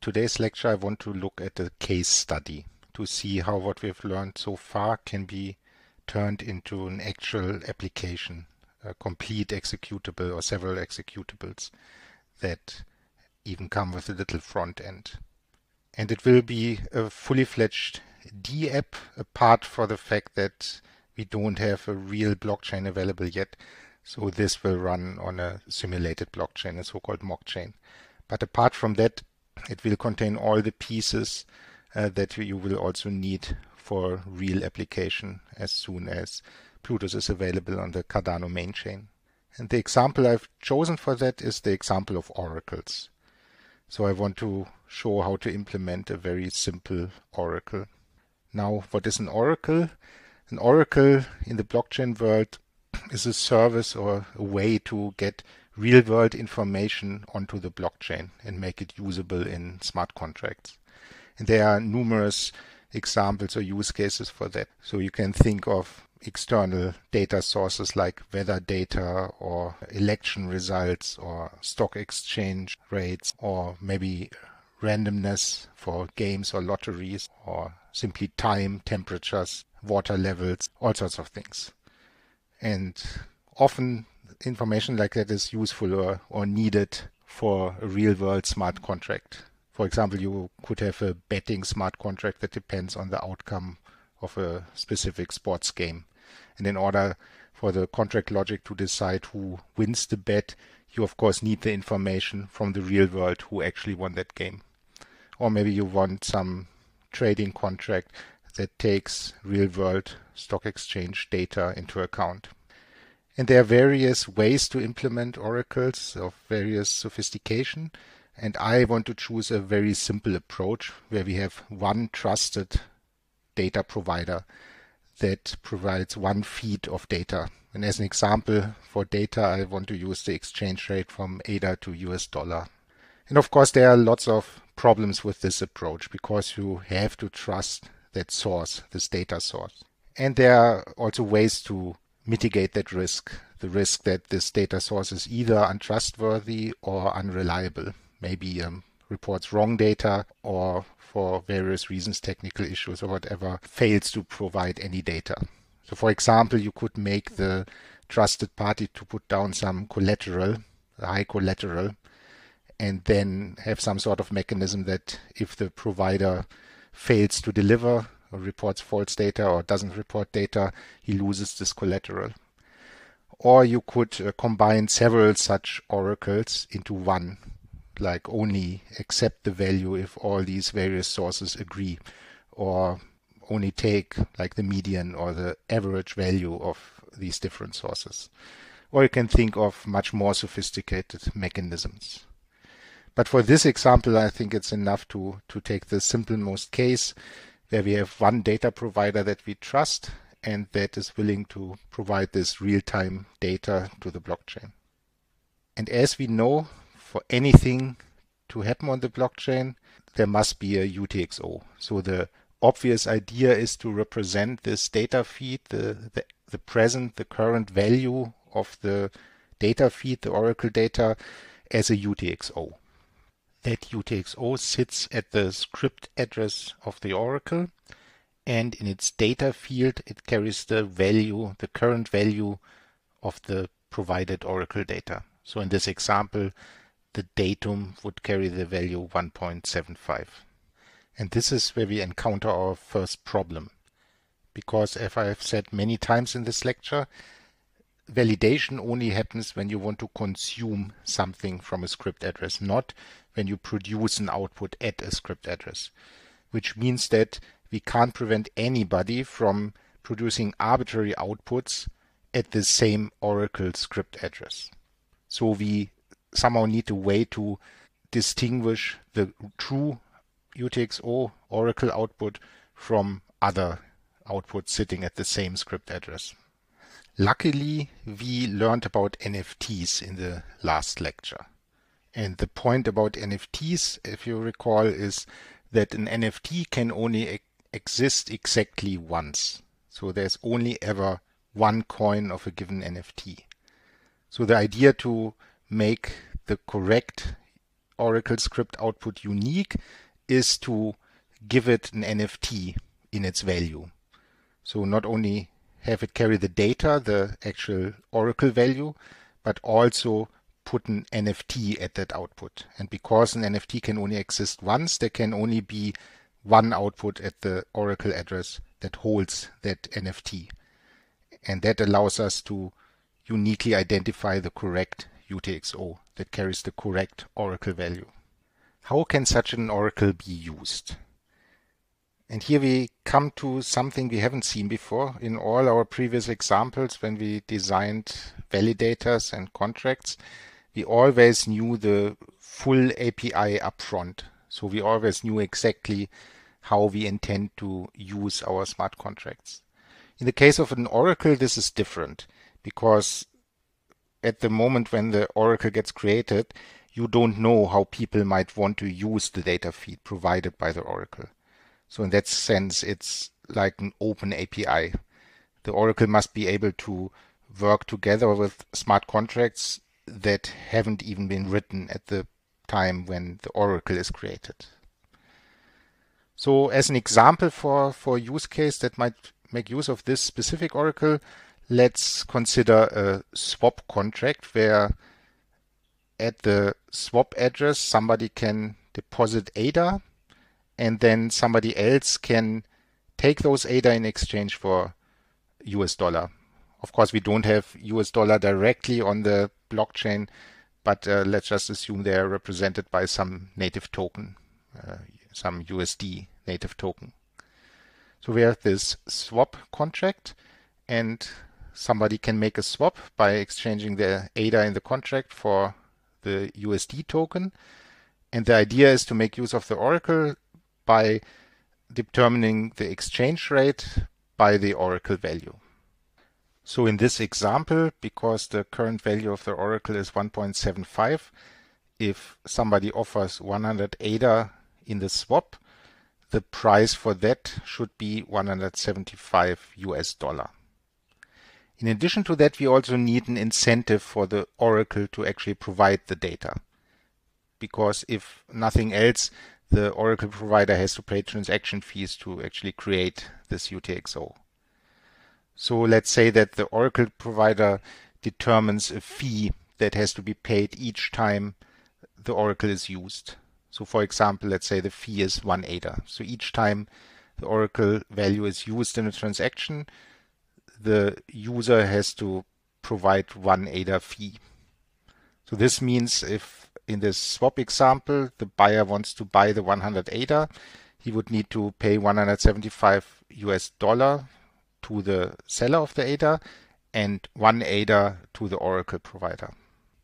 today's lecture, I want to look at a case study to see how what we've learned so far can be turned into an actual application, a complete executable or several executables that even come with a little front end. And it will be a fully fledged D app, apart for the fact that we don't have a real blockchain available yet. So this will run on a simulated blockchain, a so-called mockchain. But apart from that, it will contain all the pieces that you will also need for real application as soon as Plutus is available on the Cardano main chain. And the example I've chosen for that is the example of oracles. So I want to show how to implement a very simple oracle. Now, what is an oracle? An oracle in the blockchain world is a service or a way to get real-world information onto the blockchain and make it usable in smart contracts. And there are numerous examples or use cases for that. So you can think of external data sources like weather data or election results or stock exchange rates, or maybe randomness for games or lotteries, or simply time, temperatures, water levels, all sorts of things. And often information like that is useful or needed for a real-world smart contract. For example, you could have a betting smart contract that depends on the outcome of a specific sports game. And in order for the contract logic to decide who wins the bet, you of course need the information from the real world who actually won that game. Or maybe you want some trading contract that takes real world stock exchange data into account. And there are various ways to implement oracles of various sophistication. And I want to choose a very simple approach where we have one trusted data provider that provides one feed of data. And as an example for data, I want to use the exchange rate from ADA to US dollar. And of course, there are lots of problems with this approach because you have to trust that source, this data source. And there are also ways to mitigate that risk, the risk that this data source is either untrustworthy or unreliable, maybe reports wrong data, or for various reasons, technical issues or whatever, fails to provide any data. So for example, you could make the trusted party to put down some collateral, high collateral, and then have some sort of mechanism that if the provider fails to deliver or reports false data or doesn't report data, he loses this collateral. Or you could combine several such oracles into one, like only accept the value if all these various sources agree, or only take like the median or the average value of these different sources. Or you can think of much more sophisticated mechanisms. But for this example, I think it's enough to take the simplest case where we have one data provider that we trust and that is willing to provide this real-time data to the blockchain. And as we know, for anything to happen on the blockchain, there must be a UTXO. So the obvious idea is to represent this data feed, the current value of the data feed, the Oracle data, as a UTXO. That UTXO sits at the script address of the Oracle, and in its data field it carries the value, the current value of the provided Oracle data. So in this example, the datum would carry the value 1.75. And this is where we encounter our first problem. Because as I have said many times in this lecture, validation only happens when you want to consume something from a script address, not when you produce an output at a script address, which means that we can't prevent anybody from producing arbitrary outputs at the same Oracle script address. So we somehow need a way to distinguish the true UTXO Oracle output from other outputs sitting at the same script address. Luckily, we learned about NFTs in the last lecture. And the point about NFTs, if you recall, is that an NFT can only exist exactly once. So there's only ever one coin of a given NFT. So the idea to make the correct Oracle script output unique is to give it an NFT in its value. So not only have it carry the data, the actual Oracle value, but also put an NFT at that output. And because an NFT can only exist once, there can only be one output at the Oracle address that holds that NFT. And that allows us to uniquely identify the correct UTXO that carries the correct Oracle value. How can such an Oracle be used? And here we come to something we haven't seen before. In all our previous examples, when we designed validators and contracts, we always knew the full API upfront. So we always knew exactly how we intend to use our smart contracts. In the case of an Oracle, this is different because at the moment when the Oracle gets created, you don't know how people might want to use the data feed provided by the Oracle. So in that sense, it's like an open API. The Oracle must be able to work together with smart contracts that haven't even been written at the time when the Oracle is created. So as an example for a use case that might make use of this specific Oracle, let's consider a swap contract where at the swap address somebody can deposit ADA and then somebody else can take those ADA in exchange for US dollar. Of course, we don't have US dollar directly on the blockchain, but let's just assume they are represented by some native token, some USD native token. So we have this swap contract, and somebody can make a swap by exchanging the ADA in the contract for the USD token. And the idea is to make use of the Oracle by determining the exchange rate by the Oracle value. So in this example, because the current value of the Oracle is 1.75, if somebody offers 100 ADA in the swap, the price for that should be 175 US dollar. In addition to that, we also need an incentive for the Oracle to actually provide the data. Because if nothing else, the Oracle provider has to pay transaction fees to actually create this UTXO. So let's say that the Oracle provider determines a fee that has to be paid each time the Oracle is used. So for example, let's say the fee is 1 ADA. So each time the Oracle value is used in a transaction, the user has to provide 1 ADA fee. So this means if in this swap example, the buyer wants to buy the 100 ADA, he would need to pay 175 US dollar to the seller of the ADA and 1 ADA to the Oracle provider.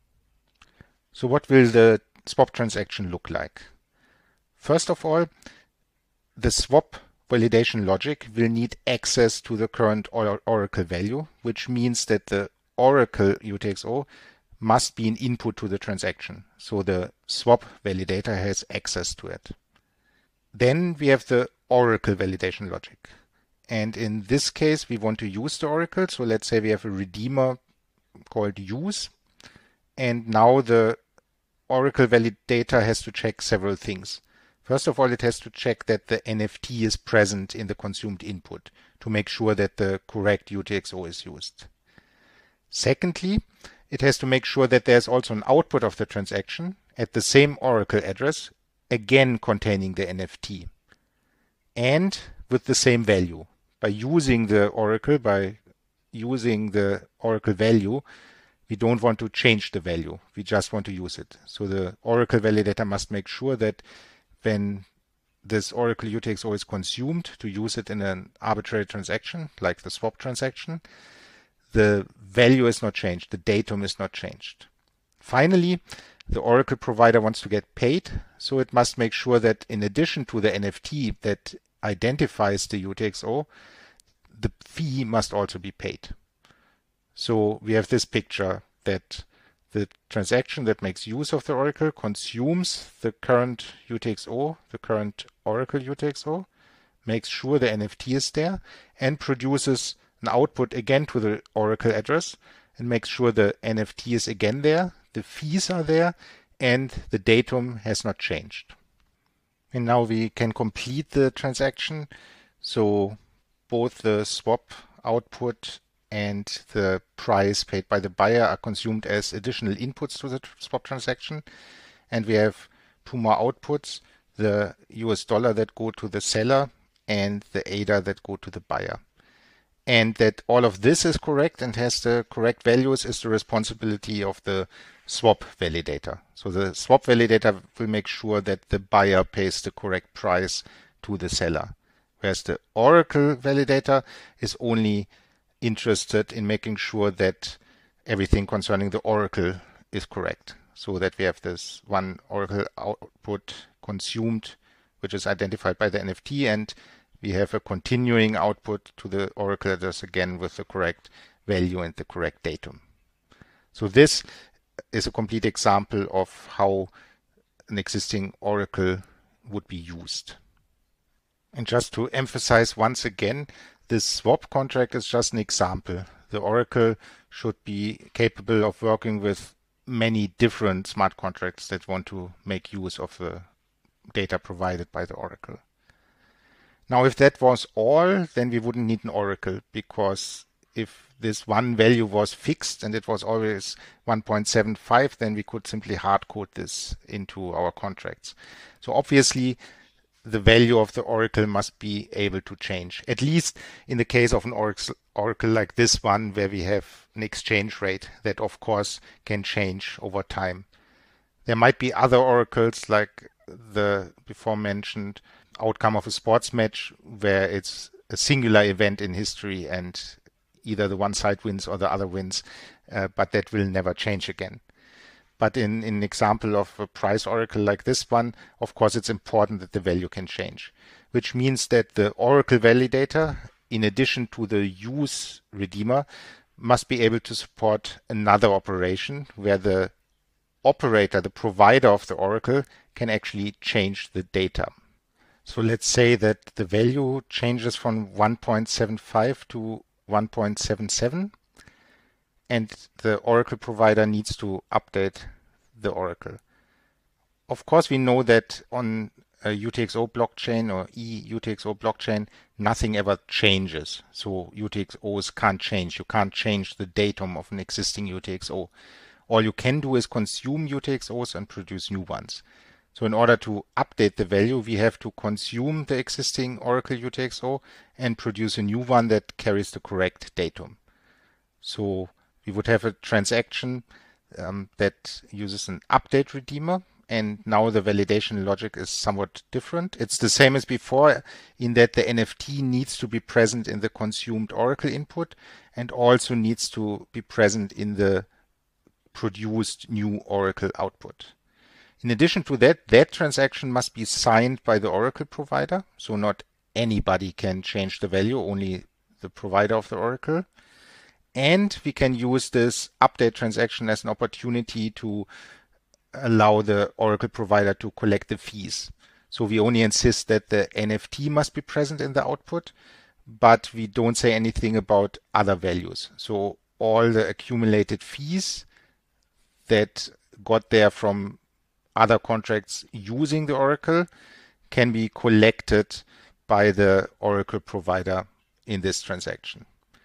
So what will the swap transaction look like? First of all, the swap validation logic will need access to the current Oracle value, which means that the Oracle UTXO must be an input to the transaction. So the swap validator has access to it. Then we have the Oracle validation logic. And in this case, we want to use the Oracle. So let's say we have a redeemer called use. And now the Oracle validator has to check several things. First of all, it has to check that the NFT is present in the consumed input to make sure that the correct UTXO is used. Secondly, it has to make sure that there's also an output of the transaction at the same Oracle address, again containing the NFT, and with the same value. By using the Oracle value, we don't want to change the value. We just want to use it. So the Oracle validator must make sure that when this Oracle UTXO is consumed to use it in an arbitrary transaction, like the swap transaction, the value is not changed, the datum is not changed. Finally, the Oracle provider wants to get paid, so it must make sure that in addition to the NFT that identifies the UTXO, the fee must also be paid. So we have this picture that the transaction that makes use of the Oracle consumes the current UTXO, the current Oracle UTXO, makes sure the NFT is there, and produces an output again to the Oracle address and makes sure the NFT is again there, the fees are there, and the datum has not changed. And now we can complete the transaction. So both the swap output and the price paid by the buyer are consumed as additional inputs to the swap transaction. And we have two more outputs, the US dollar that go to the seller and the ADA that go to the buyer. And that all of this is correct and has the correct values is the responsibility of the swap validator. So the swap validator will make sure that the buyer pays the correct price to the seller, whereas the Oracle validator is only interested in making sure that everything concerning the Oracle is correct, so that we have this one Oracle output consumed, which is identified by the NFT, and we have a continuing output to the Oracle address again with the correct value and the correct datum. So this is a complete example of how an existing Oracle would be used. And just to emphasize once again, this swap contract is just an example. The Oracle should be capable of working with many different smart contracts that want to make use of the data provided by the Oracle. Now, if that was all, then we wouldn't need an Oracle, because if this one value was fixed and it was always 1.75, then we could simply hard code this into our contracts. So obviously, the value of the Oracle must be able to change, at least in the case of an Oracle like this one, where we have an exchange rate that, of course, can change over time. There might be other Oracles like the before mentioned outcome of a sports match, where it's a singular event in history and either the one side wins or the other wins, but that will never change again. But in an example of a price Oracle like this one, of course, it's important that the value can change, which means that the Oracle validator, in addition to the use redeemer, must be able to support another operation where the operator, the provider of the Oracle, can actually change the data. So let's say that the value changes from 1.75 to 1.77, and the Oracle provider needs to update the Oracle. Of course, we know that on a UTXO blockchain or eUTXO blockchain, nothing ever changes. So UTXOs can't change. You can't change the datum of an existing UTXO. All you can do is consume UTXOs and produce new ones. So in order to update the value, we have to consume the existing Oracle UTXO and produce a new one that carries the correct datum. So we would have a transaction that uses an update redeemer, and now the validation logic is somewhat different. It's the same as before in that the NFT needs to be present in the consumed Oracle input and also needs to be present in the produced new Oracle output. In addition to that, that transaction must be signed by the Oracle provider. So not anybody can change the value, only the provider of the Oracle. And we can use this update transaction as an opportunity to allow the Oracle provider to collect the fees. So we only insist that the NFT must be present in the output, but we don't say anything about other values. So all the accumulated fees that got there from other contracts using the Oracle can be collected by the Oracle provider in this transaction.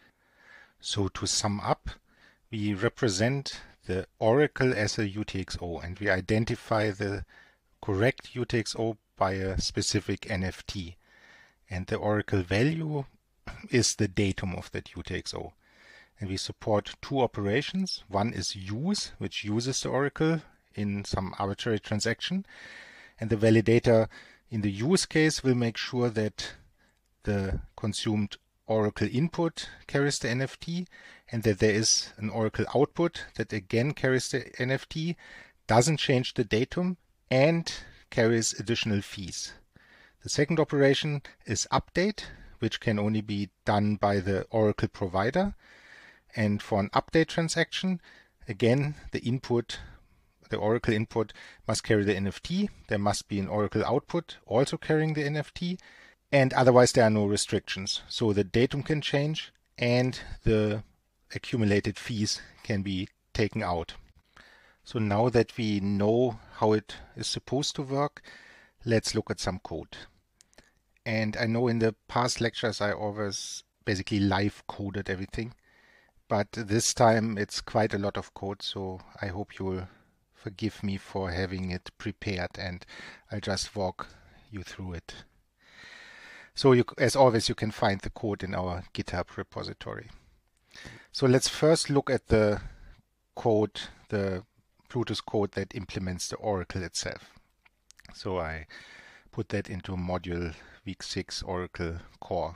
So to sum up, we represent the Oracle as a UTXO, and we identify the correct UTXO by a specific NFT. And the Oracle value is the datum of that UTXO. And we support two operations. One is use, which uses the Oracle in some arbitrary transaction. And the validator in the use case will make sure that the consumed Oracle input carries the NFT and that there is an Oracle output that again carries the NFT, doesn't change the datum, and carries additional fees. The second operation is update, which can only be done by the Oracle provider. And for an update transaction, again, the Oracle input must carry the NFT. There must be an Oracle output also carrying the NFT. And otherwise, there are no restrictions. So the datum can change and the accumulated fees can be taken out. So now that we know how it is supposed to work, let's look at some code. And I know in the past lectures I always basically live coded everything, but this time it's quite a lot of code, so I hope you'll forgive me for having it prepared, and I'll just walk you through it. So as always, you can find the code in our GitHub repository. So let's first look at the code, the Plutus code that implements the Oracle itself. So I put that into module week 6 Oracle core.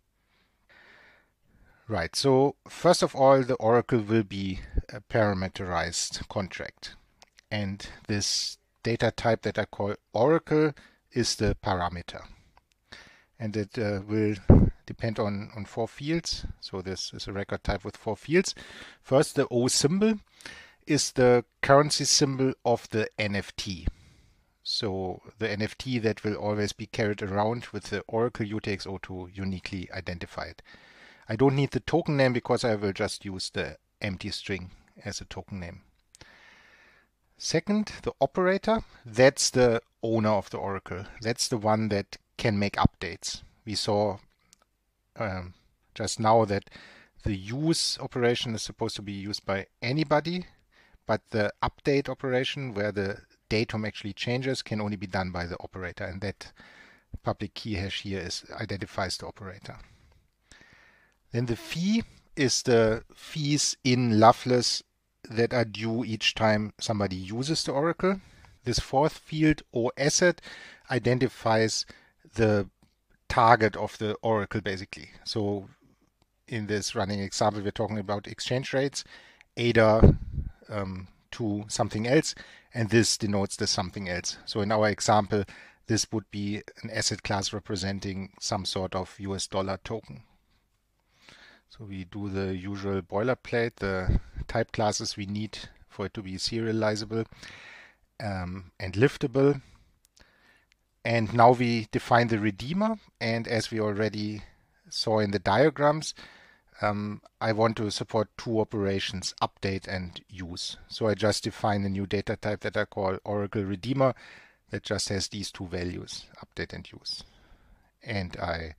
Right, so first of all, the Oracle will be a parameterized contract. And this data type that I call Oracle is the parameter. And it will depend on 4 fields. So this is a record type with 4 fields. First, the O symbol is the currency symbol of the NFT. So the NFT that will always be carried around with the Oracle UTXO2 uniquely identified. I don't need the token name because I will just use the empty string as a token name. Second, the operator, that's the owner of the Oracle. That's the one that can make updates. We saw just now that the use operation is supposed to be used by anybody, but the update operation, where the datum actually changes, can only be done by the operator, and that public key hash here identifies the operator. Then the fee is the fees in Loveless that are due each time somebody uses the Oracle. This fourth field, OAsset, identifies the target of the Oracle basically. So in this running example, we're talking about exchange rates, ADA to something else, and this denotes the something else. So in our example, this would be an asset class representing some sort of US dollar token. So we do the usual boilerplate, the type classes we need for it to be serializable and liftable. And now we define the redeemer. And as we already saw in the diagrams, I want to support 2 operations, update and use. So I just define a new data type that I call Oracle Redeemer that just has these 2 values, update and use. And I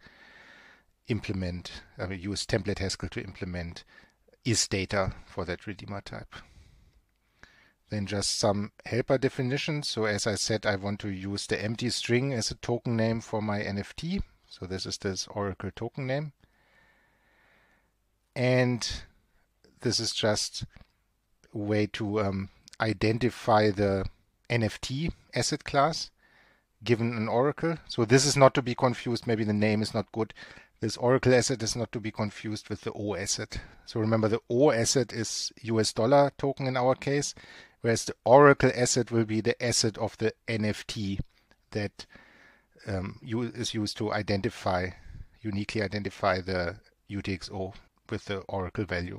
use template Haskell to implement isData for that redeemer type. Then just some helper definitions. So as I said, I want to use the empty string as a token name for my NFT. So this is this Oracle token name. And this is just a way to identify the NFT asset class given an Oracle. So this is not to be confused. Maybe the name is not good. This Oracle asset is not to be confused with the O asset. So remember, the O asset is US dollar token in our case, whereas the Oracle asset will be the asset of the NFT that is used to uniquely identify the UTXO with the Oracle value.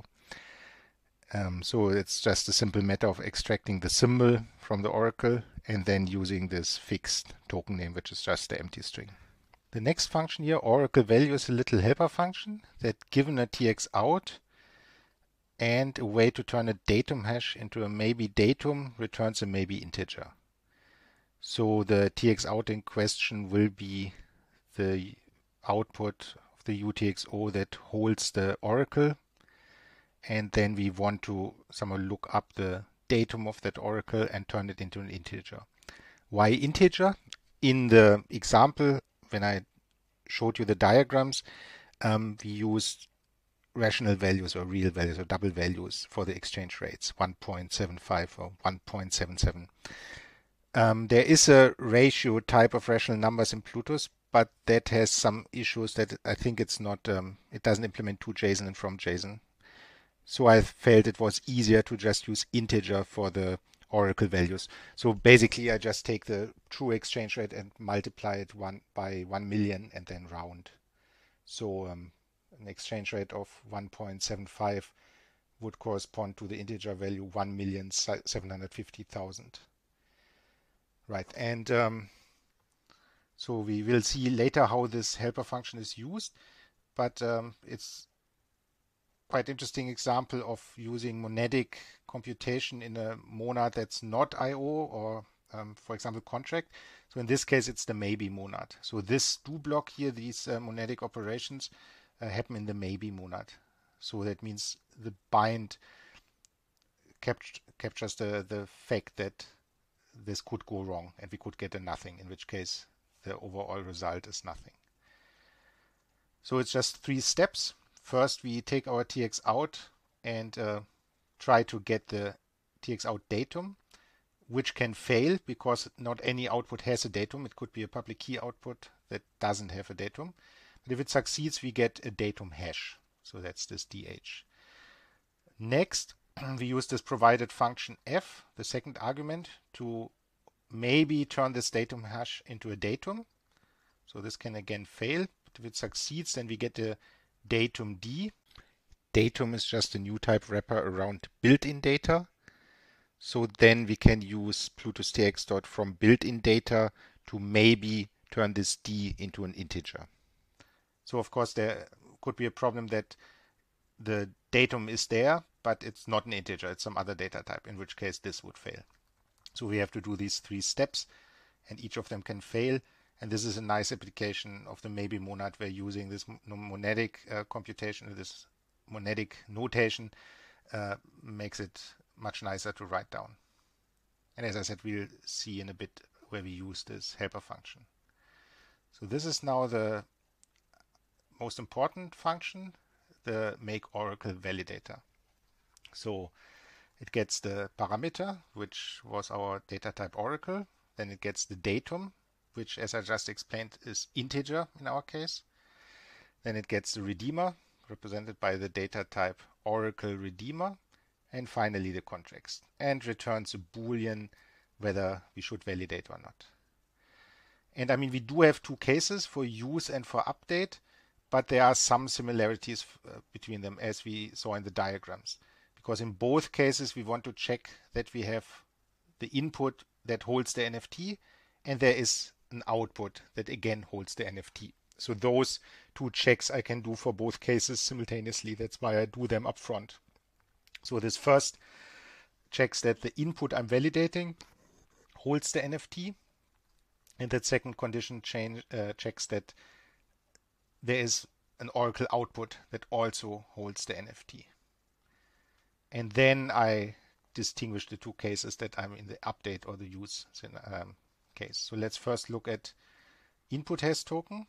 So it's just a simple matter of extracting the symbol from the Oracle and then using this fixed token name, which is just the empty string. The next function here, Oracle value, is a little helper function that, given a TX out and a way to turn a datum hash into a maybe datum, returns a maybe integer. So the TX out in question will be the output of the UTXO that holds the Oracle. And then we want to somehow look up the datum of that Oracle and turn it into an integer. Why integer? In the example, when I showed you the diagrams, we used rational values or real values or double values for the exchange rates, 1.75 or 1.77. There is a ratio type of rational numbers in Plutus, but that has some issues that I think it's not, it doesn't implement to JSON and from JSON. So I felt it was easier to just use integer for the Oracle values. So basically I just take the true exchange rate and multiply it by 1 million and then round. So an exchange rate of 1.75 would correspond to the integer value 1,750,000. Right, and so we will see later how this helper function is used, but it's quite interesting example of using monadic computation in a monad that's not I/O or, for example, contract. So in this case, it's the maybe monad. So this do block here, these monadic operations happen in the maybe monad. So that means the bind captures the fact that this could go wrong and we could get a nothing, in which case the overall result is nothing. So it's just 3 steps. First, we take our TX out and try to get the TX out datum, which can fail because not any output has a datum. It could be a public key output that doesn't have a datum. But if it succeeds, we get a datum hash. So that's this DH. Next, we use this provided function f, the second argument, to maybe turn this datum hash into a datum. So this can again fail. But if it succeeds, then we get a datum D. Datum is just a new type wrapper around built-in data. So then we can use Plutus TX dot from built-in data to maybe turn this D into an integer. So of course there could be a problem that the datum is there, but it's not an integer, it's some other data type, in which case this would fail. So we have to do these 3 steps, and each of them can fail. And this is a nice application of the maybe monad where using this monadic computation, this monadic notation makes it much nicer to write down. And as I said, we'll see in a bit where we use this helper function. So this is now the most important function, the make oracle validator. So it gets the parameter, which was our data type oracle. Then it gets the datum, which, as I just explained, is integer in our case. Then it gets the redeemer, represented by the data type oracle redeemer. And finally the context, and returns a Boolean whether we should validate or not. And I mean, we do have 2 cases for use and for update, but there are some similarities between them, as we saw in the diagrams. Because in both cases, we want to check that we have the input that holds the NFT, and there is an output that again holds the NFT. So those 2 checks I can do for both cases simultaneously. That's why I do them up front. So this first checks that the input I'm validating holds the NFT, and that second condition checks that there is an Oracle output that also holds the NFT. And then I distinguish the 2 cases that I'm in the update or the use case. So let's first look at input has token.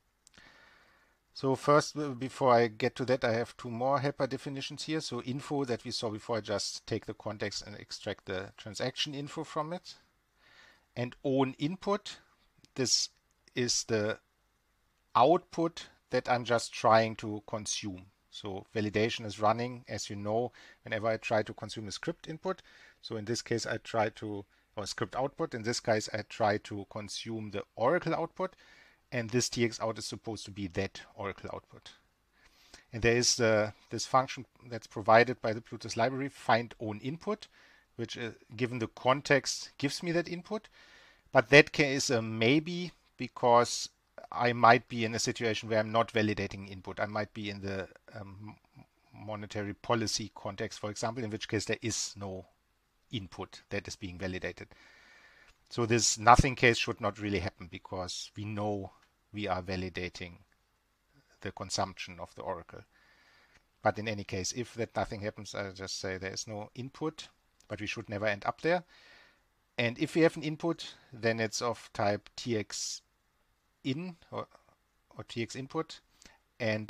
So first, before I get to that, I have 2 more helper definitions here. So info that we saw before, I just take the context and extract the transaction info from it. And own input, this is the output that I'm just trying to consume. So validation is running, as you know, whenever I try to consume a script input. So in this case, I try to, or script output, in this case, I try to consume the Oracle output. And this TX out is supposed to be that Oracle output. And there is this function that's provided by the Plutus library, find own input, which given the context gives me that input. But that case is a maybe, because I might be in a situation where I'm not validating input. I might be in the monetary policy context, for example, in which case there is no input that is being validated. So this nothing case should not really happen, because we know we are validating the consumption of the Oracle. But in any case, if that nothing happens, I just say there is no input, but we should never end up there. And if we have an input, then it's of type TX in or TX input. And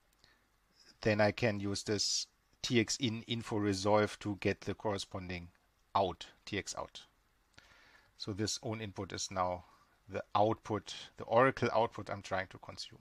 then I can use this TX in info resolve to get the corresponding out, TX out. So this own input is now the output, the Oracle output I'm trying to consume.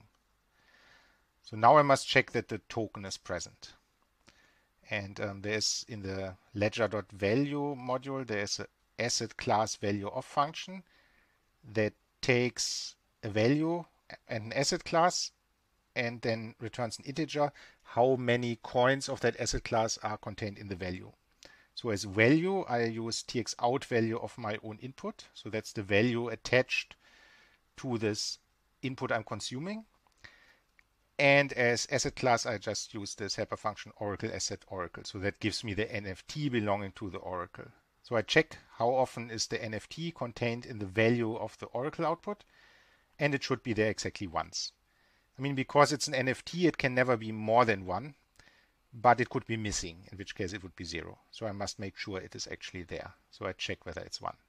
So now I must check that the token is present. And there's in the ledger.value module, there's an asset class value of function that takes a value and an asset class and then returns an integer, how many coins of that asset class are contained in the value. So as value, I use TX out value of my own input. So that's the value attached to this input I'm consuming. And as asset class, I just use this helper function Oracle asset Oracle. So that gives me the NFT belonging to the Oracle. So I check how often is the NFT contained in the value of the Oracle output, and it should be there exactly once. I mean, because it's an NFT, it can never be more than one, but it could be missing, in which case it would be 0. So I must make sure it is actually there. So I check whether it's 1.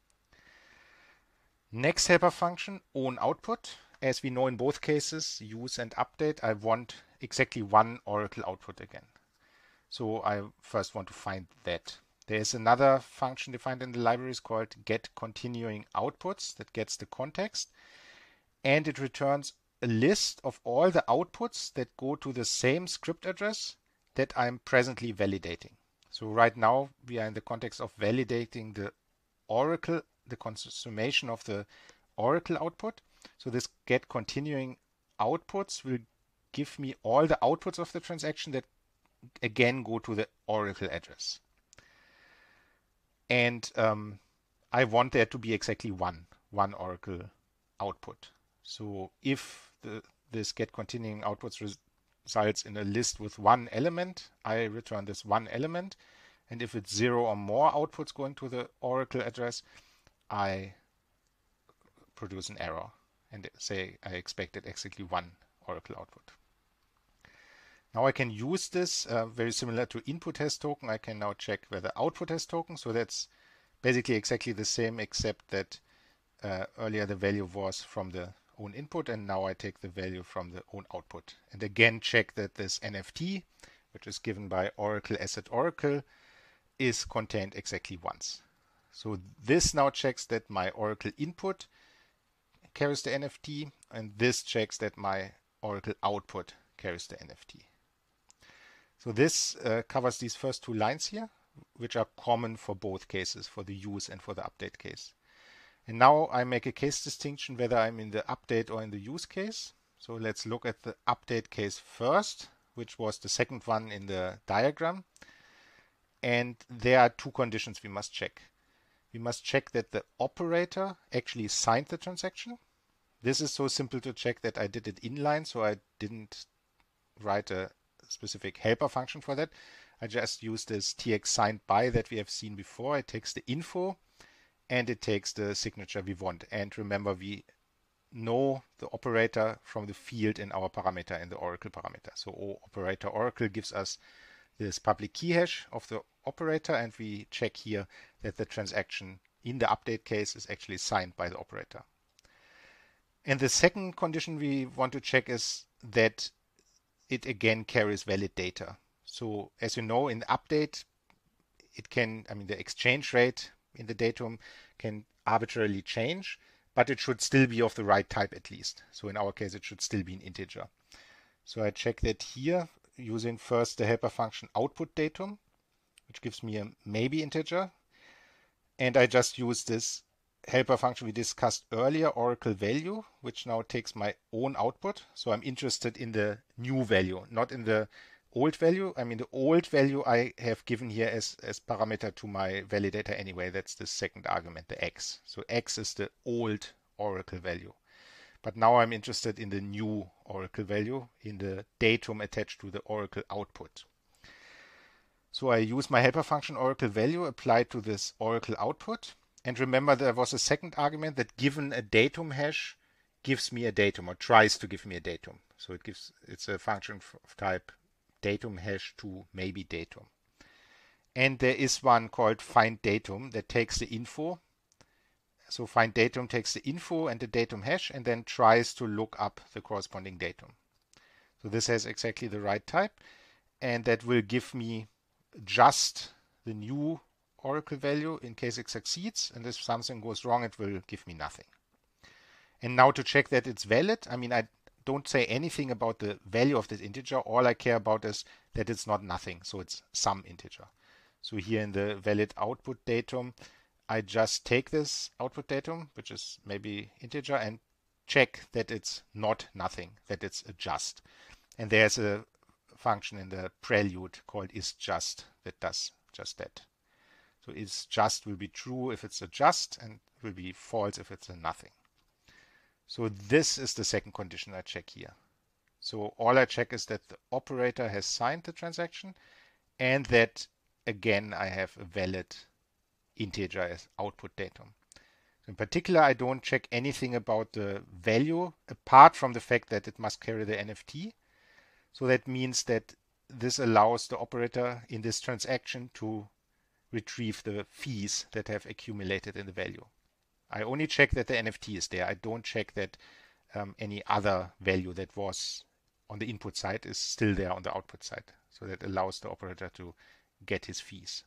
Next helper function, own output. As we know in both cases, use and update, I want exactly one Oracle output again. So I first want to find that. There is another function defined in the libraries called get continuing outputs that gets the context, and it returns a list of all the outputs that go to the same script address that I'm presently validating. So right now we are in the context of validating the Oracle, the consummation of the Oracle output. So this get continuing outputs will give me all the outputs of the transaction that again go to the Oracle address. And I want there to be exactly one Oracle output. So if this get continuing outputs results in a list with one element, I return this one element. And if it's 0 or more outputs going to the Oracle address, I produce an error and say I expected exactly one Oracle output. Now I can use this very similar to input has token. I can now check whether output has token. So that's basically exactly the same, except that earlier the value was from the own input, and now I take the value from the own output. And again, check that this NFT, which is given by Oracle asset Oracle, is contained exactly once. So this now checks that my Oracle input carries the NFT, and this checks that my Oracle output carries the NFT. So this covers these first two lines here, which are common for both cases, for the use and for the update case. And now I make a case distinction whether I'm in the update or in the use case. So let's look at the update case first, which was the second one in the diagram. And there are two conditions we must check. We must check that the operator actually signed the transaction. This is so simple to check that I did it inline, so I didn't write a specific helper function for that. I just used this tx signed by that we have seen before. It takes the info and it takes the signature we want. And remember, we know the operator from the field in our parameter, in the Oracle parameter. So operator Oracle gives us this public key hash of the operator, and we check here that the transaction in the update case is actually signed by the operator. And the second condition we want to check is that it again carries valid data. So as you know, in the update, it can, the exchange rate in the datum can arbitrarily change, but it should still be of the right type at least. So in our case, it should still be an integer. So I check that here using first the helper function output datum, which gives me a maybe integer. And I just use this helper function we discussed earlier, Oracle value, which now takes my own output. So I'm interested in the new value, not in the old value. The old value I have given here as parameter to my validator anyway. That's the second argument, the x. So x is the old Oracle value. But now I'm interested in the new Oracle value, in the datum attached to the Oracle output. So I use my helper function Oracle value applied to this Oracle output. And remember, there was a second argument that given a datum hash gives me a datum, or tries to give me a datum. So it's a function of type datum hash to maybe datum. And there is one called find datum that takes the info. So find datum takes the info and the datum hash and then tries to look up the corresponding datum. So this has exactly the right type, and that will give me just the new Oracle value in case it succeeds, and if something goes wrong, it will give me nothing. And now to check that it's valid, I don't say anything about the value of this integer. All I care about is that it's not nothing, so it's some integer. So here in the valid output datum, I just take this output datum, which is maybe integer, and check that it's not nothing, that it's a just. And there's a function in the prelude called isJust that does just that. So isJust will be true if it's a just, and will be false if it's a nothing. So this is the second condition I check here. So all I check is that the operator has signed the transaction and that, again, I have a valid integer as output datum. In particular, I don't check anything about the value apart from the fact that it must carry the NFT. So that means that this allows the operator in this transaction to retrieve the fees that have accumulated in the value. I only check that the NFT is there. I don't check that any other value that was on the input side is still there on the output side. So that allows the operator to get his fees.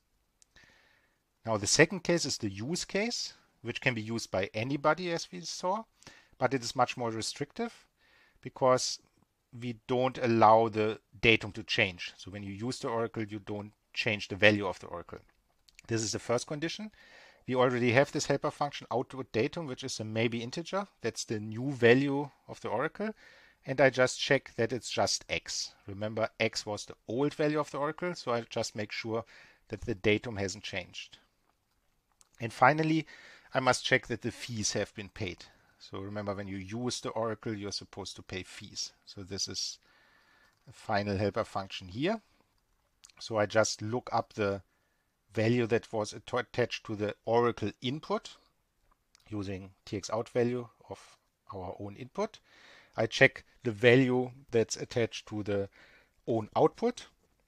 Now the second case is the use case, which can be used by anybody, as we saw, but it is much more restrictive because we don't allow the datum to change. So when you use the oracle, you don't change the value of the oracle. This is the first condition. We already have this helper function output datum, which is a maybe integer. That's the new value of the oracle. And I just check that it's just x. Remember, x was the old value of the oracle, so I just make sure that the datum hasn't changed. And finally, I must check that the fees have been paid. So remember, when you use the oracle, you're supposed to pay fees. So this is a final helper function here. So I just look up the value that was attached to the oracle input using txout value of our own input. I check the value that's attached to the own output.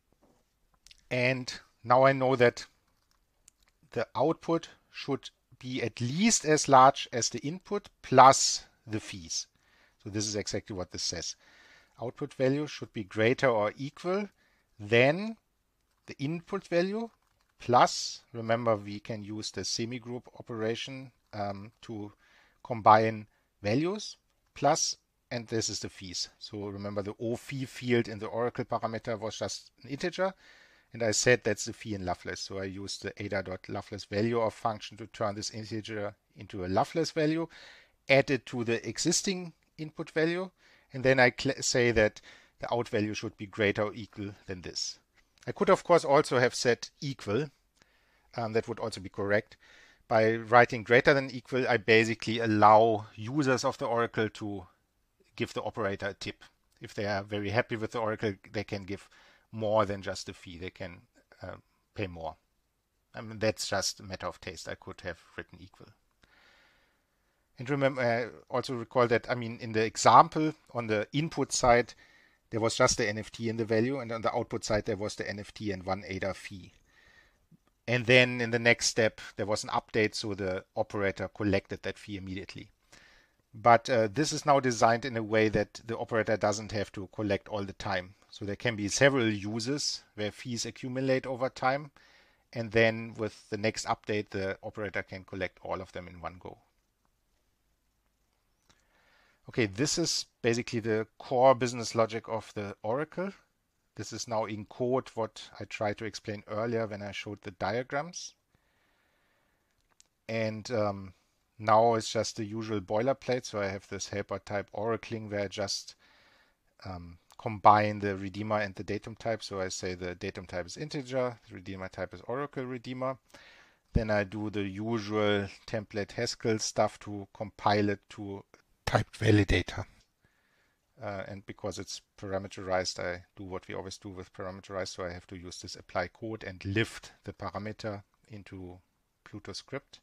And now I know that the output should be at least as large as the input plus the fees. So this is exactly what this says. Output value should be greater or equal than the input value plus, remember, we can use the semigroup operation to combine values, plus, and this is the fees. So remember, the O fee field in the Oracle parameter was just an integer, and I said that's the fee in Loveless. So I used the ada.loveless value of function to turn this integer into a Loveless value, add it to the existing input value, and then I say that the out value should be greater or equal than this. I could, of course, also have said equal. That would also be correct. By writing greater than equal, I basically allow users of the Oracle to give the operator a tip. If they are very happy with the Oracle, they can give more than just a fee. They can pay more. I mean, that's just a matter of taste. I could have written equal. And remember, also recall that, I mean, in the example on the input side, there was just the NFT in the value, and on the output side, there was the NFT and one ADA fee. And then in the next step, there was an update, so the operator collected that fee immediately. But this is now designed in a way that the operator doesn't have to collect all the time. So there can be several uses where fees accumulate over time. And then with the next update, the operator can collect all of them in one go. Okay, this is basically the core business logic of the Oracle. This is now in code what I tried to explain earlier when I showed the diagrams. And now it's just the usual boilerplate. So I have this helper type oracling where I just combine the redeemer and the datum type. So I say the datum type is integer, the redeemer type is oracle redeemer. Then I do the usual template Haskell stuff to compile it to typed validator. And because it's parameterized, I do what we always do with parameterized. So I have to use this apply code and lift the parameter into Pluto script.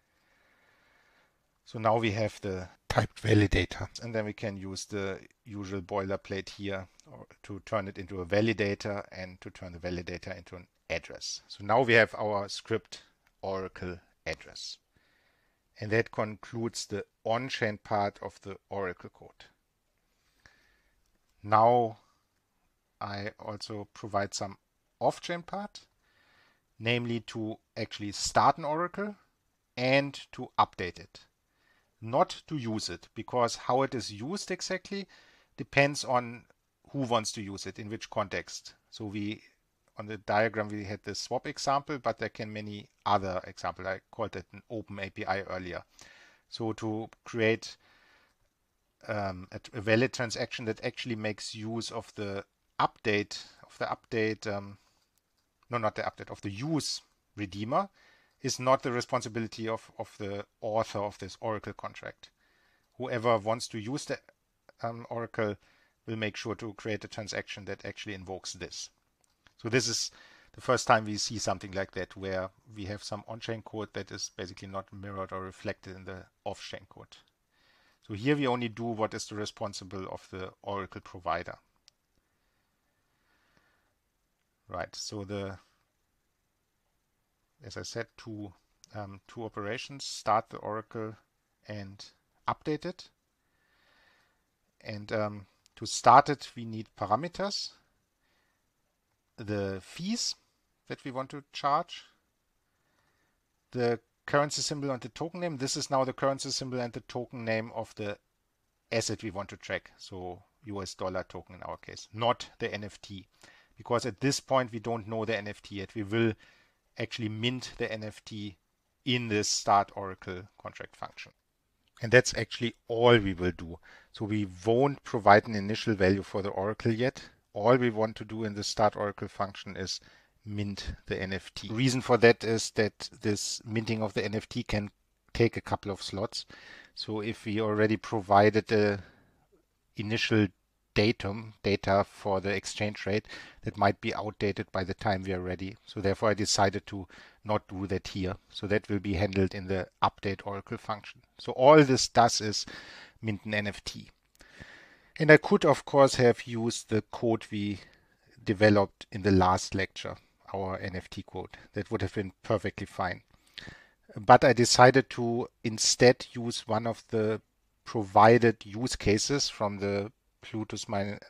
So now we have the typed validator. And then we can use the usual boilerplate here to turn it into a validator and to turn the validator into an address. So now we have our script Oracle address. And that concludes the on-chain part of the Oracle code. Now I also provide some off-chain part, namely to actually start an Oracle and to update it. Not to use it, because how it is used exactly depends on who wants to use it, in which context. So on the diagram we had the swap example, but there can many other examples. I called it an open API earlier. So to create a valid transaction that actually makes use of the update, of the use redeemer is not the responsibility of the author of this Oracle contract. Whoever wants to use the Oracle will make sure to create a transaction that actually invokes this. So this is the first time we see something like that, where we have some on-chain code that is basically not mirrored or reflected in the off-chain code. So here we only do what is the responsible of the Oracle provider. Right, so as I said, two operations: start the Oracle and update it. And to start it, we need parameters, the fees that we want to charge, the currency symbol and the token name. This is now the currency symbol and the token name of the asset we want to track. So US dollar token in our case, not the NFT. Because at this point, we don't know the NFT yet. We will actually mint the NFT in this start Oracle contract function. And that's actually all we will do. So we won't provide an initial value for the Oracle yet. All we want to do in the start Oracle function is mint the NFT. The reason for that is that this minting of the NFT can take a couple of slots. So if we already provided the initial data for the exchange rate, that might be outdated by the time we are ready. So therefore I decided to not do that here. So that will be handled in the update Oracle function. So all this does is mint an NFT. And I could of course have used the code we developed in the last lecture, our NFT code. That would have been perfectly fine. But I decided to instead use one of the provided use cases from the Plutus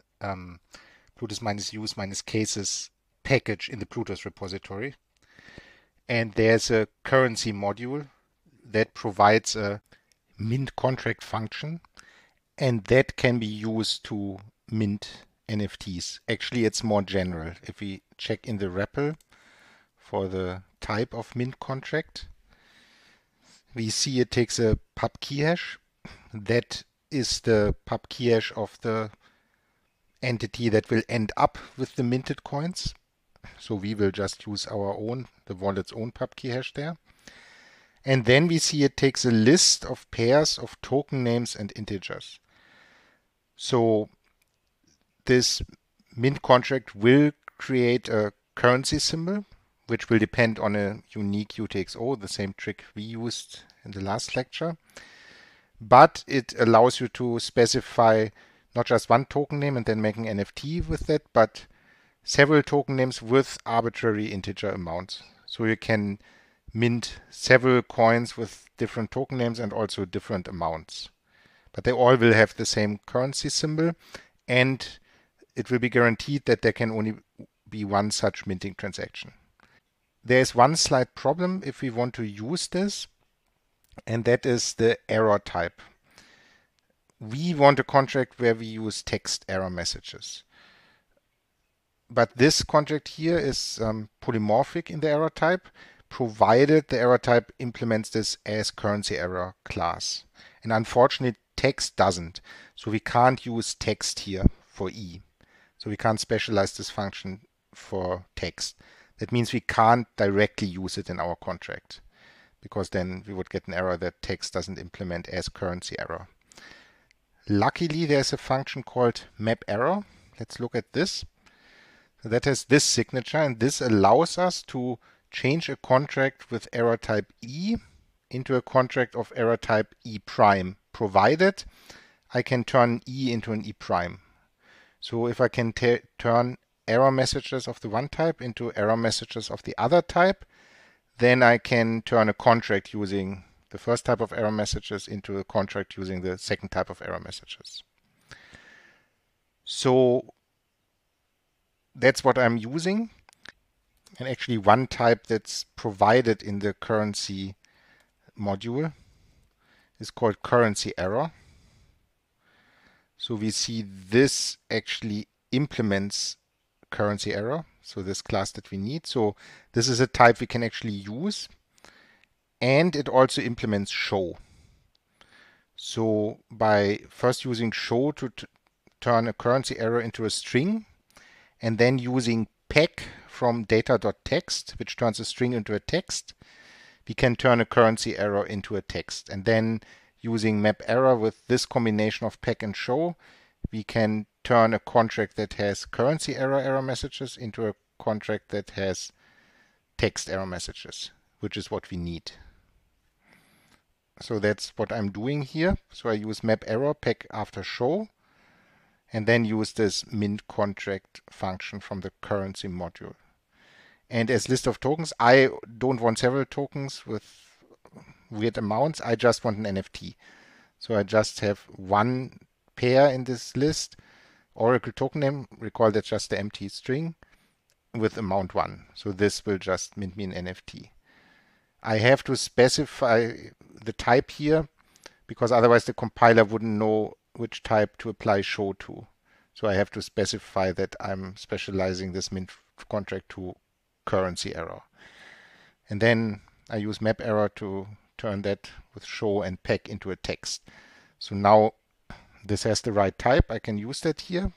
minus use minus cases package in the Plutus repository. And there's a currency module that provides a mint contract function, and that can be used to mint NFTs. Actually, it's more general. If we check in the REPL for the type of mint contract, we see it takes a pub key hash. That is the pub key hash of the entity that will end up with the minted coins. So we will just use our own, the wallet's own pub key hash there. And then we see it takes a list of pairs of token names and integers. So this mint contract will create a currency symbol, which will depend on a unique UTXO, the same trick we used in the last lecture. But it allows you to specify not just one token name and then make an NFT with that, but several token names with arbitrary integer amounts. So you can mint several coins with different token names and also different amounts. But they all will have the same currency symbol, and it will be guaranteed that there can only be one such minting transaction. There is one slight problem if we want to use this, and that is the error type. We want a contract where we use text error messages. But this contract here is polymorphic in the error type, provided the error type implements this as currency error class. And unfortunately, text doesn't. So we can't use text here for E. So we can't specialize this function for text. That means we can't directly use it in our contract, because then we would get an error that text doesn't implement as currency error. Luckily, there's a function called map error. Let's look at this. So that has this signature, and this allows us to change a contract with error type E into a contract of error type E prime, provided I can turn E into an E prime. So if I can turn error messages of the one type into error messages of the other type, then I can turn a contract using the first type of error messages into a contract using the second type of error messages. So that's what I'm using. And actually one type that's provided in the currency module is called currency error. So we see this actually implements currency error, so this class that we need. So this is a type we can actually use, and it also implements show. So by first using show to turn a currency error into a string, and then using pack from data.text, which turns a string into a text, we can turn a currency error into a text. And then using map error with this combination of pack and show, we can turn a contract that has currency error messages into a contract that has text error messages, which is what we need. So that's what I'm doing here. So I use map error pack after show, and then use this mint contract function from the currency module. And as list of tokens, I don't want several tokens with weird amounts. I just want an NFT. So I just have one pair in this list. Oracle token name, recall that's just the empty string with amount 1. So this will just mint me an NFT. I have to specify the type here because otherwise the compiler wouldn't know which type to apply show to. So I have to specify that I'm specializing this mint contract to currency error. And then I use map error to turn that with show and pack into a text. So now this has the right type. I can use that here.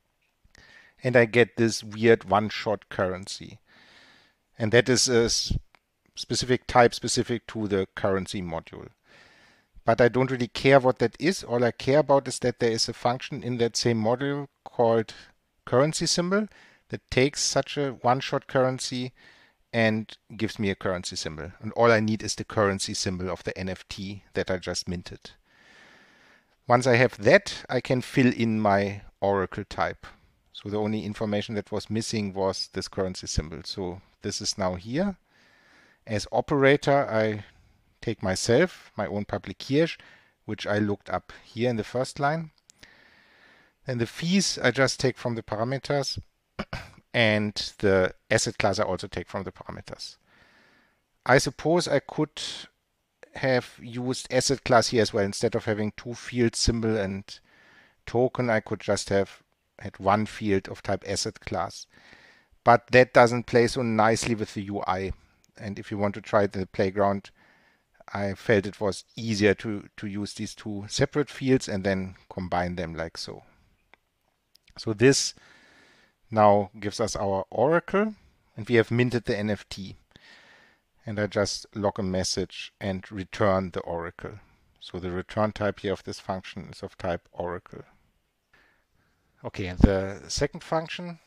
And I get this weird one-shot currency. And that is a specific type specific to the currency module. But I don't really care what that is. All I care about is that there is a function in that same module called currency symbol that takes such a one-shot currency and gives me a currency symbol. And all I need is the currency symbol of the NFT that I just minted. Once I have that, I can fill in my Oracle type. So the only information that was missing was this currency symbol. So this is now here. As operator, I take myself, my own public key hash, which I looked up here in the first line. Then the fees I just take from the parameters, and the asset class I also take from the parameters. I suppose I could have used asset class here as well. Instead of having two fields, symbol and token, I could just have had one field of type asset class. But that doesn't play so nicely with the UI. And if you want to try the playground, I felt it was easier to use these two separate fields and then combine them like so. So this now gives us our Oracle, and we have minted the NFT. And I just log a message and return the Oracle. So the return type here of this function is of type Oracle. Okay, and the second function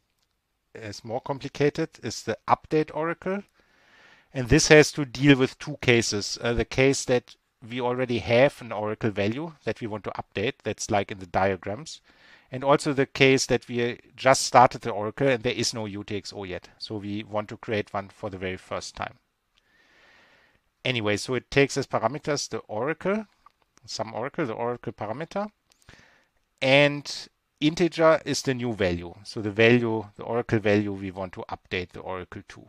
is more complicated, is the update Oracle. And this has to deal with two cases. The case that we already have an Oracle value that we want to update, that's like in the diagrams. And also the case that we just started the Oracle and there is no UTXO yet. So we want to create one for the very first time. Anyway, so it takes as parameters the Oracle, some Oracle, the Oracle parameter, and integer is the new value. So the value, the Oracle value we want to update the Oracle to.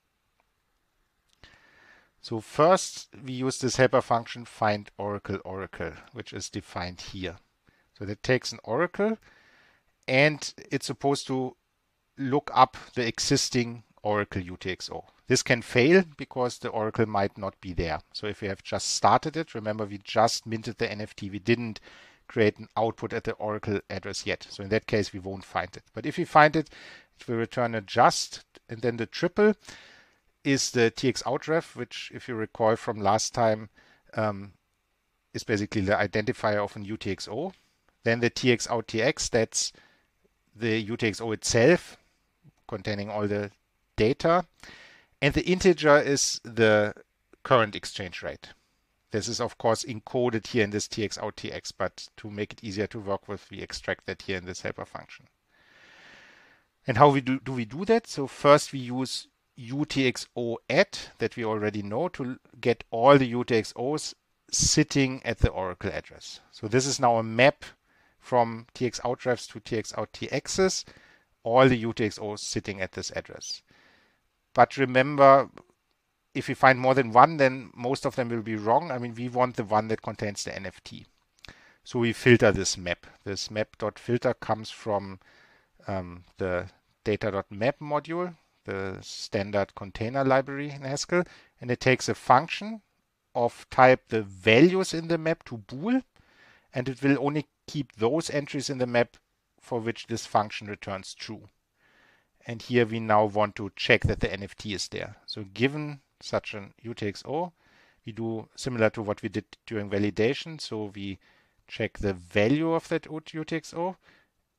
So first we use this helper function find Oracle, which is defined here. So that takes an Oracle and it's supposed to look up the existing Oracle UTXO. This can fail because the Oracle might not be there. So if we have just started it, remember we just minted the NFT, we didn't create an output at the Oracle address yet. So in that case, we won't find it. But if we find it, it will return a just, and then the triple is the TXOutRef, which if you recall from last time, is basically the identifier of an UTXO. Then the TXOutTX, that's the UTXO itself, containing all the data. And the integer is the current exchange rate. This is, of course, encoded here in this TXOutTX, but to make it easier to work with, we extract that here in this helper function. And how do we do that? So first we use UTXOadd that we already know to get all the UTXOs sitting at the Oracle address. So this is now a map from TXOutrefs to TXOutTXs, all the UTXOs sitting at this address. But remember, if we find more than one, then most of them will be wrong. I mean, we want the one that contains the NFT. So we filter this map. This map.filter comes from the data.map module, the standard container library in Haskell. And it takes a function of type the values in the map to bool. And it will only keep those entries in the map for which this function returns true. And here we now want to check that the NFT is there. So given such an UTXO, we do similar to what we did during validation. So we check the value of that UTXO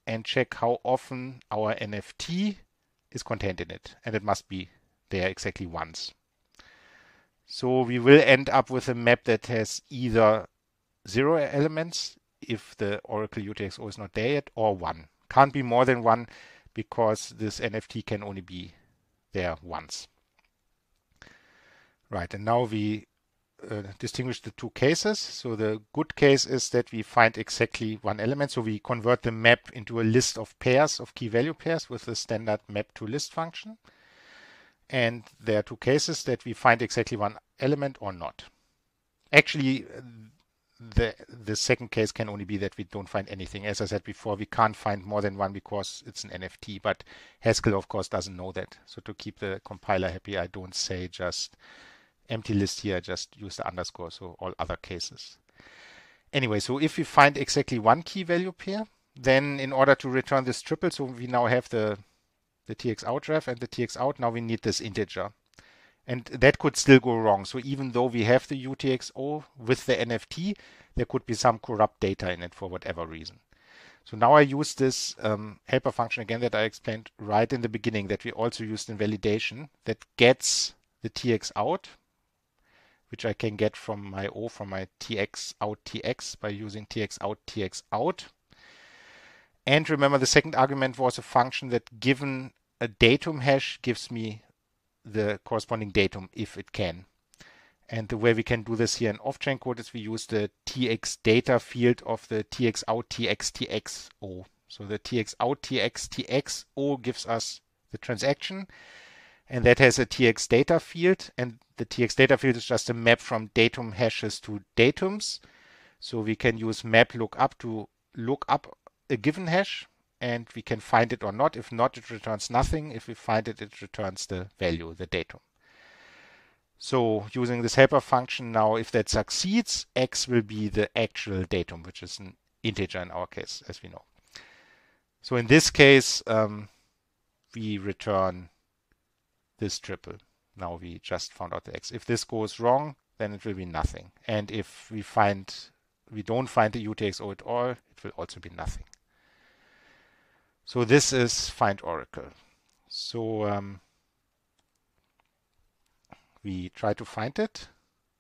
and check how often our NFT is contained in it. And it must be there exactly once. So we will end up with a map that has either 0 elements if the Oracle UTXO is not there yet, or 1. Can't be more than 1 because this NFT can only be there once. Right, and now we distinguish the two cases. So the good case is that we find exactly 1 element. So we convert the map into a list of pairs, of key value pairs, with the standard map to list function. And there are 2 cases that we find exactly 1 element or not. Actually, the second case can only be that we don't find anything. As I said before, we can't find more than 1 because it's an NFT, but Haskell, of course, doesn't know that. So to keep the compiler happy, I don't say just empty list here, I just use the underscore, so all other cases. Anyway, so if we find exactly 1 key value pair, then in order to return this triple, so we now have the TX-out ref and the TX-out, now we need this integer. And that could still go wrong. So even though we have the UTXO with the NFT, there could be some corrupt data in it for whatever reason. So now I use this helper function again that I explained right in the beginning that we also used in validation that gets the TX-out, which I can get from my TX-out TX by using TX-out TX-out. And remember, the second argument was a function that, given a datum hash, gives me the corresponding datum if it can. And the way we can do this here in off-chain code is we use the TX data field of the TX-out TX TXO. So the TX-out TX TXO gives us the transaction, and that has a TX data field, and the TX data field is just a map from datum hashes to datums. So we can use map lookup to look up a given hash, and we can find it or not. If not, it returns nothing. If we find it, it returns the value, the datum. So using this helper function now, if that succeeds, x will be the actual datum, which is an integer in our case, as we know. So in this case, we return this triple. Now we just found out the x. If this goes wrong, then it will be nothing. And if we don't find the UTXO at all, it will also be nothing. So this is find Oracle. So we try to find it.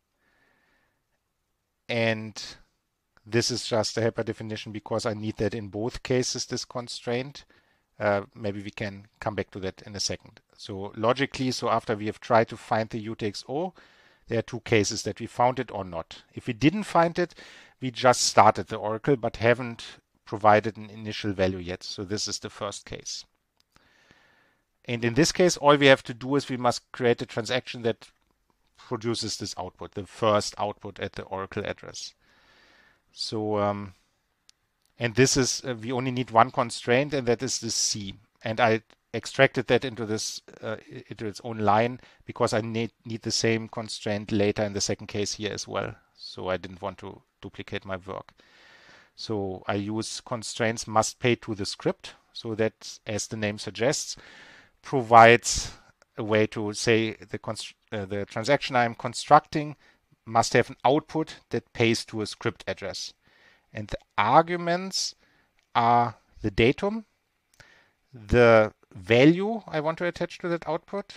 And this is just a helper definition because I need that in both cases, this constraint. Maybe we can come back to that in a second. So logically, so after we have tried to find the UTXO, there are 2 cases that we found it or not. If we didn't find it, we just started the Oracle but haven't provided an initial value yet. So this is the first case. And in this case, all we have to do is we must create a transaction that produces this output, the first output at the Oracle address. So, and this is, we only need 1 constraint, and that is the C. And I extracted that into this, into its own line because I need the same constraint later in the second case here as well. So I didn't want to duplicate my work. So I use constraints must pay to the script. So that, as the name suggests, provides a way to say the transaction I'm constructing must have an output that pays to a script address. And the arguments are the datum, the value I want to attach to that output,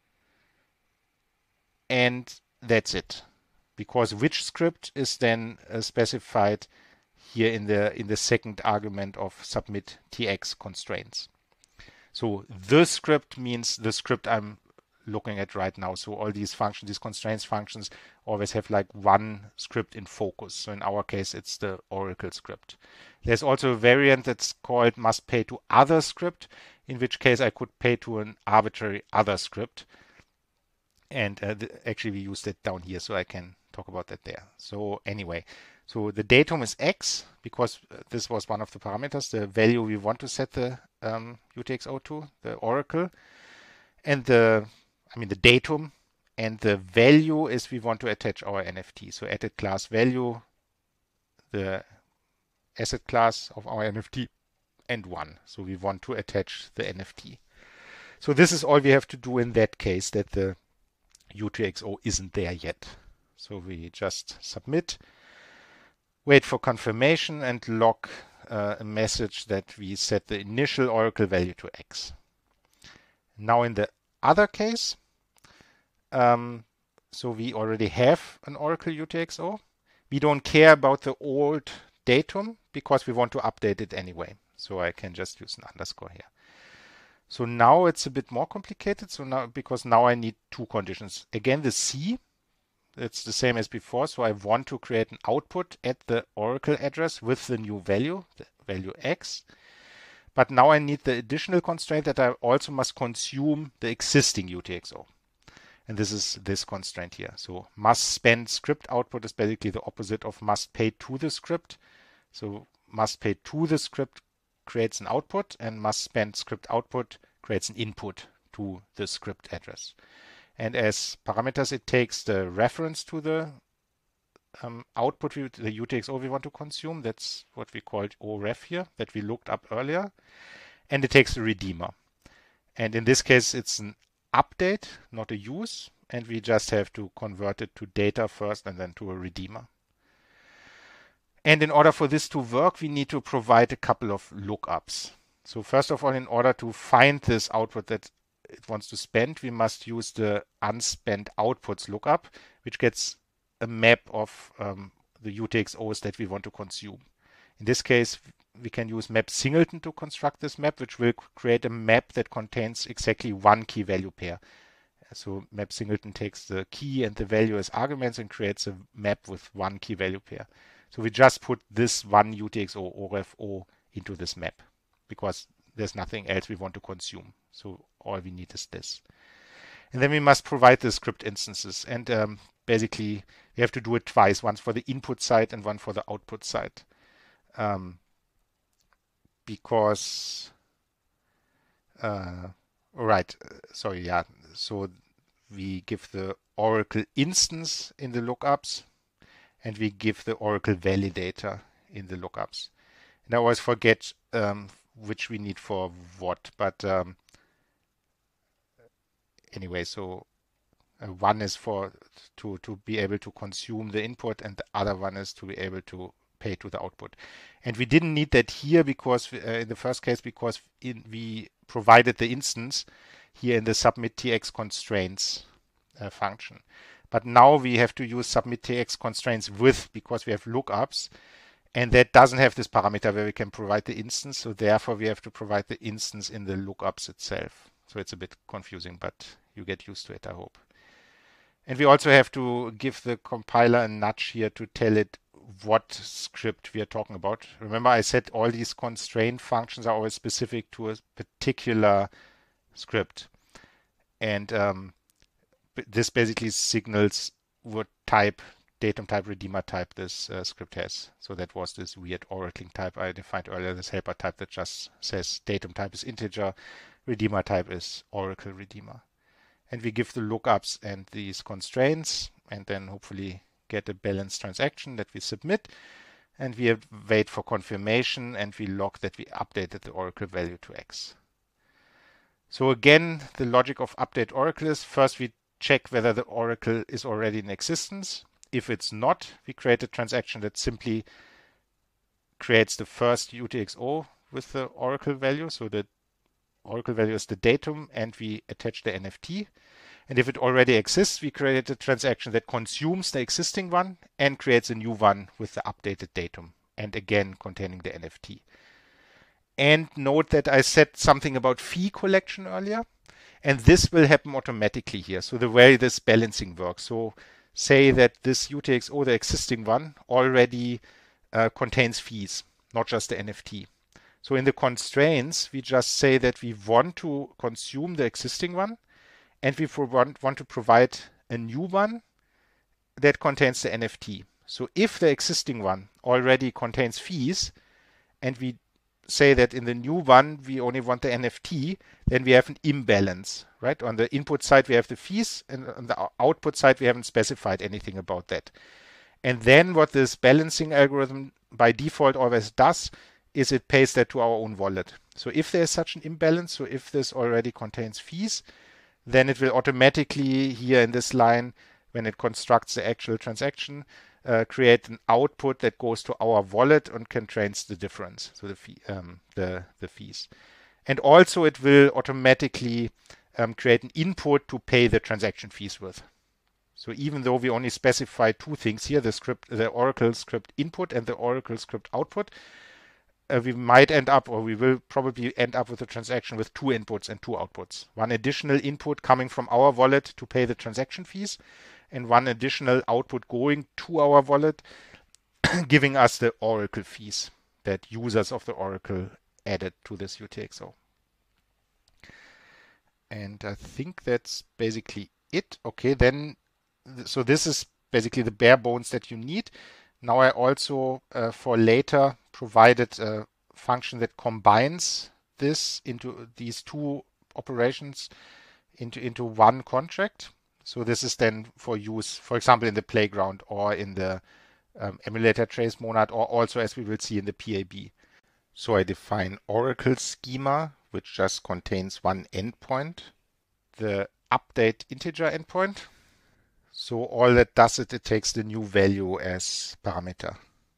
and that's it. Because which script is then specified here in the second argument of submit TX constraints. So the script means the script I'm looking at right now. So all these functions, these constraints functions, always have like 1 script in focus. So in our case, it's the Oracle script. There's also a variant that's called must pay to other script, in which case I could pay to an arbitrary other script. And actually we use that down here, so I can talk about that there. So anyway, so the datum is x because this was one of the parameters, the value we want to set the UTXO to, the Oracle, and the datum, and the value is we want to attach our NFT. So added class value, the asset class of our NFT, and 1. So we want to attach the NFT. So this is all we have to do in that case, that the UTXO isn't there yet. So we just submit, wait for confirmation, and log a message that we set the initial Oracle value to X. Now in the other case, so we already have an Oracle UTXO. We don't care about the old datum because we want to update it anyway. So I can just use an underscore here. So now it's a bit more complicated. So now, because now I need two conditions. Again, the C, it's the same as before. So I want to create an output at the Oracle address with the new value, the value X. But now I need the additional constraint that I also must consume the existing UTXO. And this is this constraint here. So must spend script output is basically the opposite of must pay to the script. So must pay to the script creates an output, and must spend script output creates an input to the script address. And as parameters, it takes the reference to the output, the UTXO we want to consume. That's what we called oref here, that we looked up earlier. And it takes the redeemer. And in this case, it's an update, not a use. And we just have to convert it to data first and then to a redeemer. And in order for this to work, we need to provide a couple of lookups. So first of all, in order to find this output that it wants to spend, we must use the unspent outputs lookup, which gets a map of the UTXOs that we want to consume. In this case, we can use map singleton to construct this map, which will create a map that contains exactly one key value pair. So map singleton takes the key and the value as arguments and creates a map with one key value pair. So we just put this one UTXO oref-O into this map because there's nothing else we want to consume. So all we need is this. And then we must provide the script instances. And basically, we have to do it twice, once for the input side and one for the output side. Because, so we give the Oracle instance in the lookups, and we give the Oracle validator in the lookups. And I always forget which we need for what, but anyway, so one is for to be able to consume the input, and the other one is to be able to pay to the output. And we didn't need that here because in the first case, because we provided the instance here in the submit tx constraints function. But now we have to use submit tx constraints with, because we have lookups, and that doesn't have this parameter where we can provide the instance. So therefore we have to provide the instance in the lookups itself. So it's a bit confusing, but you get used to it, I hope. And we also have to give the compiler a nudge here to tell it what script we are talking about. Remember, I said all these constraint functions are always specific to a particular script. And this basically signals what type, datum type, redeemer type this script has. So that was this weird oracling type I defined earlier, this helper type that just says datum type is integer, redeemer type is oracle redeemer. And we give the lookups and these constraints, and then hopefully get a balanced transaction that we submit. And we wait for confirmation, and we log that we updated the oracle value to X. So again, the logic of update oracle is first we check whether the oracle is already in existence. If it's not, we create a transaction that simply creates the first UTXO with the oracle value. So the oracle value is the datum, and we attach the NFT. And if it already exists, we create a transaction that consumes the existing one and creates a new one with the updated datum, and again containing the NFT. And note that I said something about fee collection earlier, and this will happen automatically here. So the way this balancing works. So say that this UTXO, the existing one, already contains fees, not just the NFT. So in the constraints, we just say that we want to consume the existing one, and we want to provide a new one that contains the NFT. So if the existing one already contains fees, and we say that in the new one we only want the NFT, then we have an imbalance, right? On the input side we have the fees, and on the output side we haven't specified anything about that. And then what this balancing algorithm by default always does is it pays that to our own wallet. So if there's such an imbalance, so if this already contains fees, then it will automatically here in this line, when it constructs the actual transaction, create an output that goes to our wallet and contains the difference, so the fee, the fees. And also it will automatically create an input to pay the transaction fees with. So even though we only specify two things here, the Oracle script input and the Oracle script output, we might end up, or we will probably end up with a transaction with two inputs and two outputs. One additional input coming from our wallet to pay the transaction fees, and one additional output going to our wallet, giving us the Oracle fees that users of the Oracle added to this UTXO. And I think that's basically it. Okay, then, so this is basically the bare bones that you need. Now I also, for later, provided a function that combines this into these two operations into one contract. So this is then for use, for example, in the playground or in the emulator trace monad, or also, as we will see, in the PAB. So I define Oracle schema, which just contains one endpoint, the update integer endpoint. So all that does it takes the new value as parameter.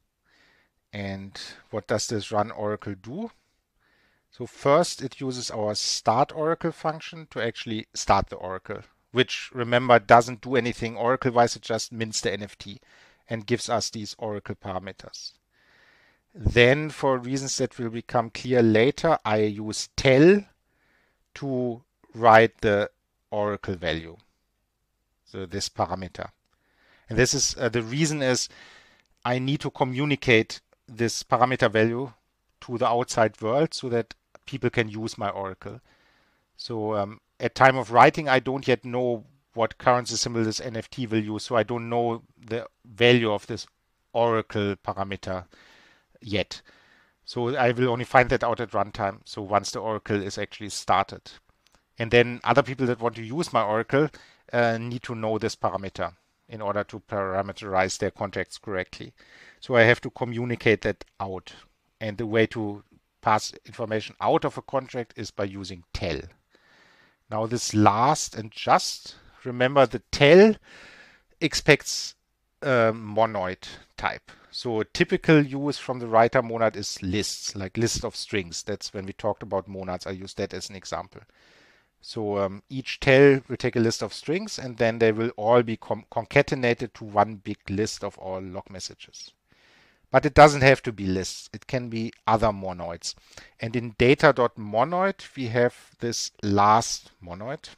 And what does this run Oracle do? So first it uses our start Oracle function to actually start the Oracle, which, remember, doesn't do anything Oracle-wise, it just mints the NFT and gives us these Oracle parameters. Then, for reasons that will become clear later, I use tell to write the Oracle value, so this parameter. And this is the reason is I need to communicate this parameter value to the outside world so that people can use my Oracle. So at time of writing, I don't yet know what currency symbol this NFT will use, so I don't know the value of this Oracle parameter yet. So I will only find that out at runtime, so once the Oracle is actually started. And then other people that want to use my Oracle need to know this parameter in order to parameterize their contracts correctly. So I have to communicate that out. And the way to pass information out of a contract is by using tell. Now this last and just, remember the tell expects monoid type. So a typical use from the writer monad is lists, like list of strings. That's when we talked about monads. I used that as an example. So each tell will take a list of strings, and then they will all be concatenated to one big list of all log messages. But it doesn't have to be lists. It can be other monoids. And in data.monoid, we have this last monoid.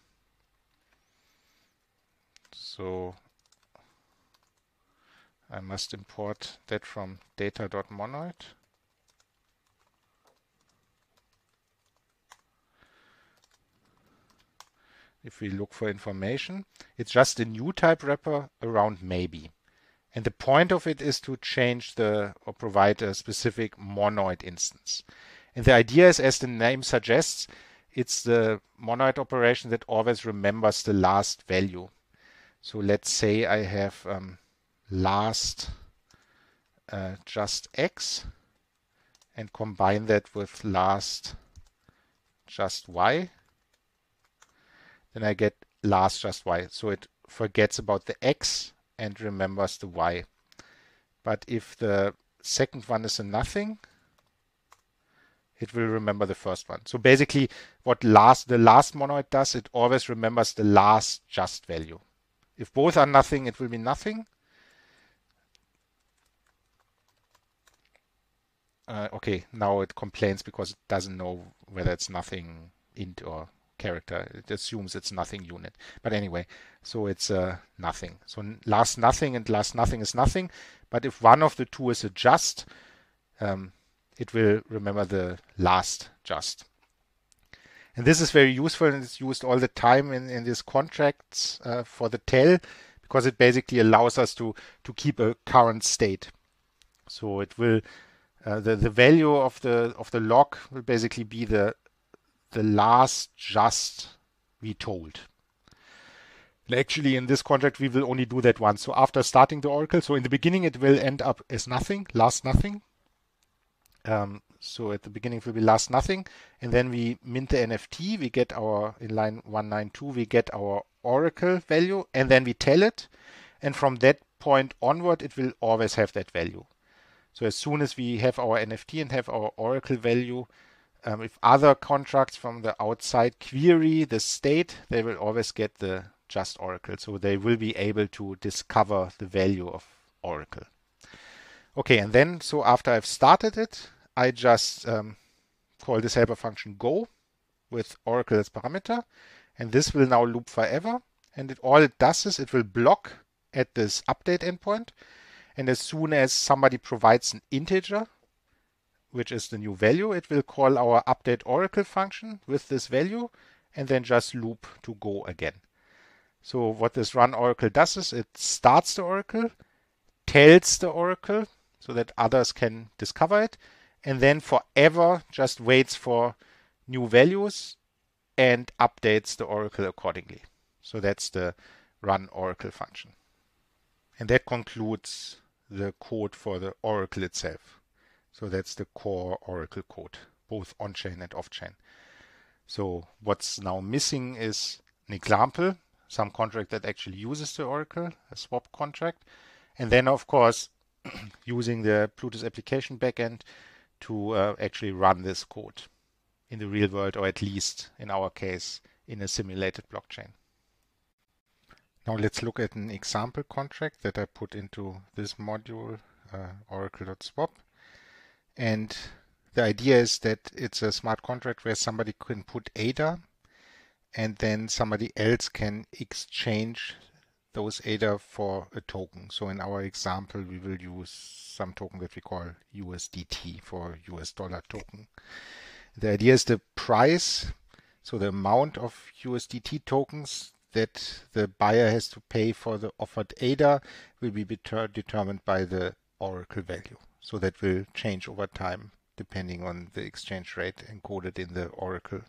So I must import that from data.monoid. If we look for information, it's just a new type wrapper around maybe. And the point of it is to change or provide a specific monoid instance. And the idea is, as the name suggests, it's the monoid operation that always remembers the last value. So let's say I have last just x and combine that with last just y. Then I get last just y. So it forgets about the x and remembers the y. But if the second one is a nothing, it will remember the first one. So basically what the last monoid does, it always remembers the last just value. If both are nothing, it will be nothing. Okay, now it complains because it doesn't know whether it's nothing int or character. It assumes it's nothing unit. But anyway, so it's nothing. So last nothing and last nothing is nothing. But if one of the two is a just, it will remember the last just. And this is very useful, and it's used all the time in these contracts for the tell, because it basically allows us to keep a current state. So it will the value of the log will basically be the last just we told. And actually, in this contract, we will only do that once. So after starting the Oracle, so in the beginning, it will end up as nothing, last nothing. So at the beginning, it will be last nothing. And then we mint the NFT. We get our, in line 192, we get our Oracle value. And then we tell it. And from that point onward, it will always have that value. So as soon as we have our NFT and have our Oracle value, if other contracts from the outside query the state, they will always get the just Oracle. So they will be able to discover the value of Oracle. Okay, and then, so after I've started it, I just call this helper function go with Oracle as parameter, and this will now loop forever. And all it does is it will block at this update endpoint, and as soon as somebody provides an integer, which is the new value, it will call our update Oracle function with this value, and then just loop to go again. So what this run Oracle does is it starts the Oracle, tells the Oracle so that others can discover it, and then forever just waits for new values and updates the Oracle accordingly. So that's the run Oracle function. And that concludes the code for the Oracle itself. So that's the core Oracle code, both on-chain and off-chain. So what's now missing is an example, some contract that actually uses the Oracle, a swap contract, and then of course using the Plutus application backend to actually run this code in the real world, or at least in our case in a simulated blockchain. Now let's look at an example contract that I put into this module, oracle.swap. And the idea is that it's a smart contract where somebody can put ADA and then somebody else can exchange those ADA for a token. So in our example, we will use some token that we call USDT for US dollar token. The idea is the price, so the amount of USDT tokens that the buyer has to pay for the offered ADA will be determined by the Oracle value. So that will change over time depending on the exchange rate encoded in the Oracle.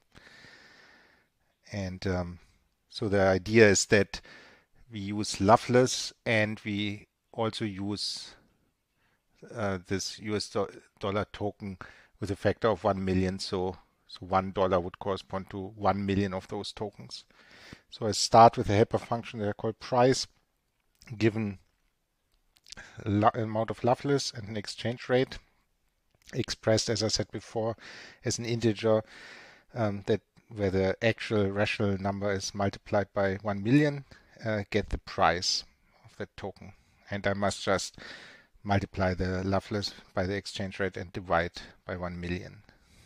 And so the idea is that we use Loveless and we also use this US dollar token with a factor of 1 million. So $1 would correspond to 1 million of those tokens. So I start with a helper function that I call price, given amount of Loveless and an exchange rate, expressed, as I said before, as an integer that where the actual rational number is multiplied by 1 million, get the price of that token. And I must just multiply the Loveless by the exchange rate and divide by 1 million.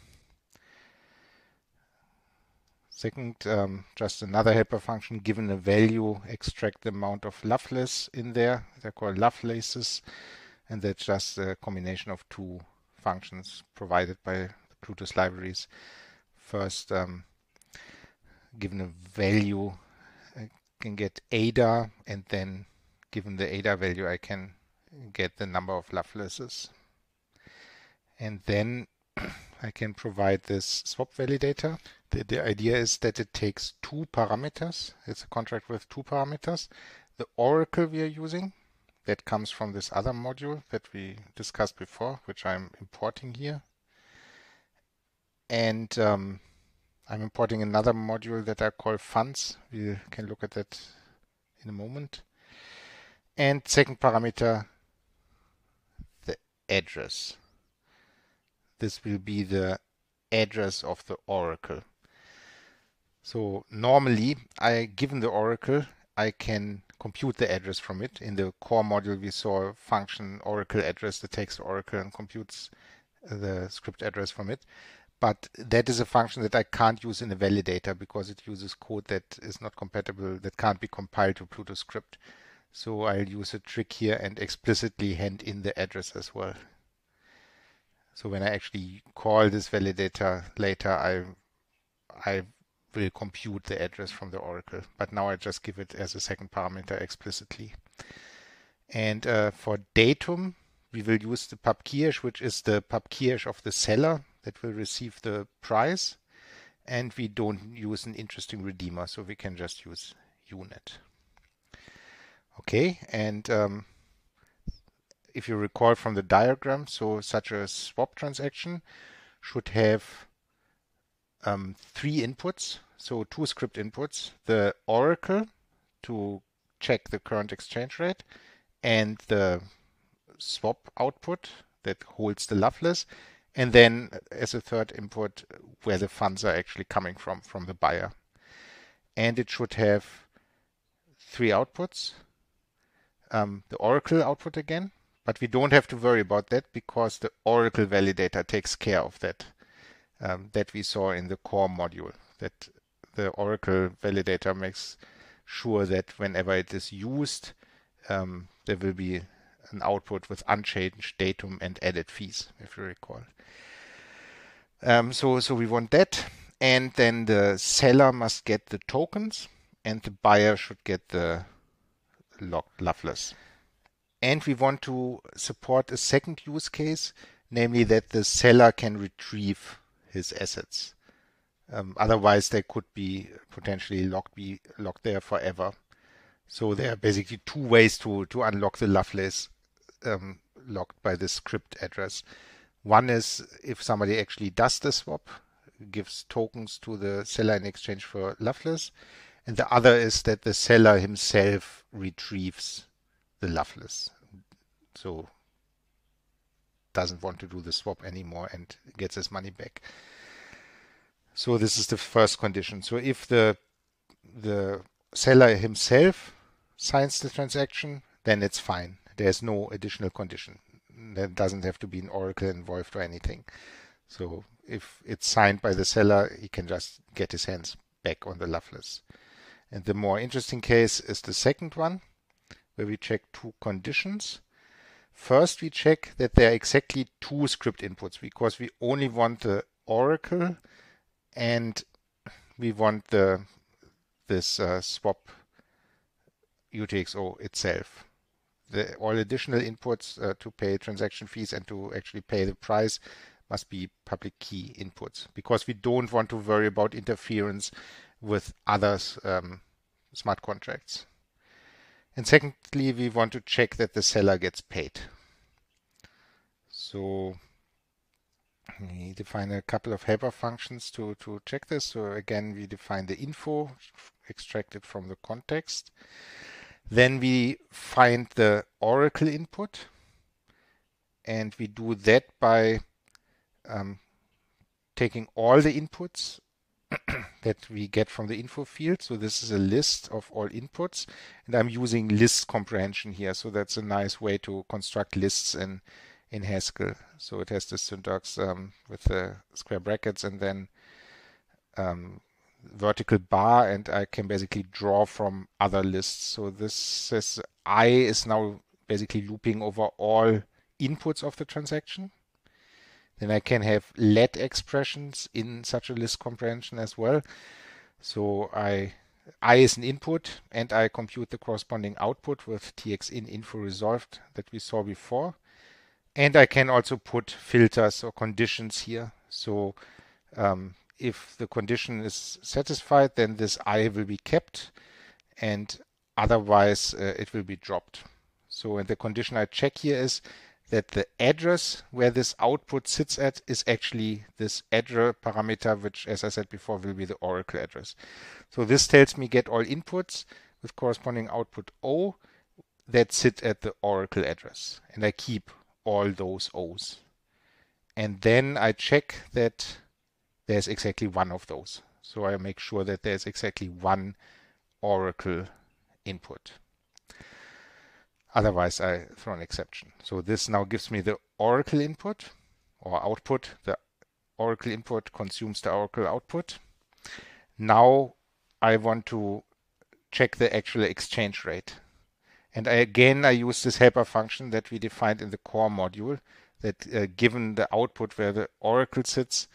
Second, just another helper function, given a value, extract the amount of Loveless in there. They're called Lovelaces, and that's just a combination of two functions provided by the Plutus libraries. First, given a value, I can get ADA, and then given the ADA value, I can get the number of Lovelaces. And then I can provide this swap validator. The idea is that it takes two parameters. It's a contract with two parameters. The Oracle we are using, that comes from this other module that we discussed before, which I'm importing here. And I'm importing another module that I call funds. We can look at that in a moment. And second parameter, the address. This will be the address of the Oracle. So normally, given the Oracle, I can compute the address from it. In the core module, we saw a function Oracle address that takes the Oracle and computes the script address from it. But that is a function that I can't use in a validator because it uses code that is not compatible, that can't be compiled to Plutus script. So I'll use a trick here and explicitly hand in the address as well. So when I actually call this validator later, I will compute the address from the Oracle. But now I just give it as a second parameter explicitly. And for datum, we will use the pub key hash, which is the pub key hash of the seller that will receive the price. And we don't use an interesting redeemer, so we can just use unit. Okay, and if you recall from the diagram, so such a swap transaction should have 3 inputs, so 2 script inputs, the Oracle to check the current exchange rate, and the swap output that holds the Loveless, and then as a third input where the funds are actually coming from the buyer. And it should have three outputs. The Oracle output again, but we don't have to worry about that because the Oracle validator takes care of that, that we saw in the core module, that the Oracle validator makes sure that whenever it is used, there will be an output with unchanged datum and added fees, if you recall. So we want that. And then the seller must get the tokens and the buyer should get the Loveless. And we want to support a second use case, namely that the seller can retrieve his assets. Otherwise, they could be potentially locked there forever. So there are basically two ways to unlock the Loveless locked by the script address. One is if somebody actually does the swap, gives tokens to the seller in exchange for Loveless. And the other is that the seller himself retrieves the Loveless. So doesn't want to do the swap anymore and gets his money back. So this is the first condition. So if the seller himself signs the transaction, then it's fine. There's no additional condition. There doesn't have to be an oracle involved or anything. So if it's signed by the seller, he can just get his hands back on the Loveless. And the more interesting case is the second one, where we check two conditions. First, we check that there are exactly two script inputs because we only want the oracle and we want this swap UTXO itself. All additional inputs to pay transaction fees and to actually pay the price must be public key inputs because we don't want to worry about interference with others' smart contracts. And secondly, we want to check that the seller gets paid. So we define a couple of helper functions to check this. So again, we define the info extracted from the context. Then we find the oracle input. And we do that by taking all the inputs that we get from the info field. So this is a list of all inputs. And I'm using list comprehension here. So that's a nice way to construct lists in Haskell. So it has the syntax with the square brackets and then vertical bar, and I can basically draw from other lists. So this says I is now basically looping over all inputs of the transaction. Then I can have let expressions in such a list comprehension as well. So I is an input and I compute the corresponding output with txin info resolved that we saw before. And I can also put filters or conditions here. So if the condition is satisfied, then this I will be kept and otherwise it will be dropped. So and the condition I check here is that the address where this output sits at is actually this address parameter, which, as I said before, will be the oracle address. So this tells me get all inputs with corresponding output O that sit at the oracle address. And I keep all those O's. And then I check that there's exactly one of those. So I make sure that there's exactly one oracle input. Otherwise, I throw an exception. So this now gives me the oracle input or output. The oracle input consumes the oracle output. Now I want to check the actual exchange rate. And I use this helper function that we defined in the core module that given the output where the oracle sits,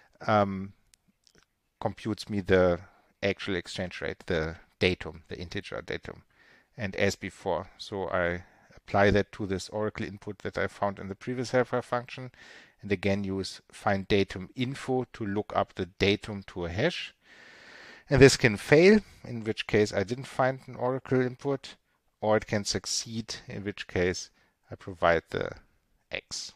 computes me the actual exchange rate, the datum, the integer datum. And as before, so I apply that to this oracle input that I found in the previous helper function, and again use find datum info to look up the datum to a hash. And this can fail, in which case I didn't find an oracle input, or it can succeed, in which case I provide the X.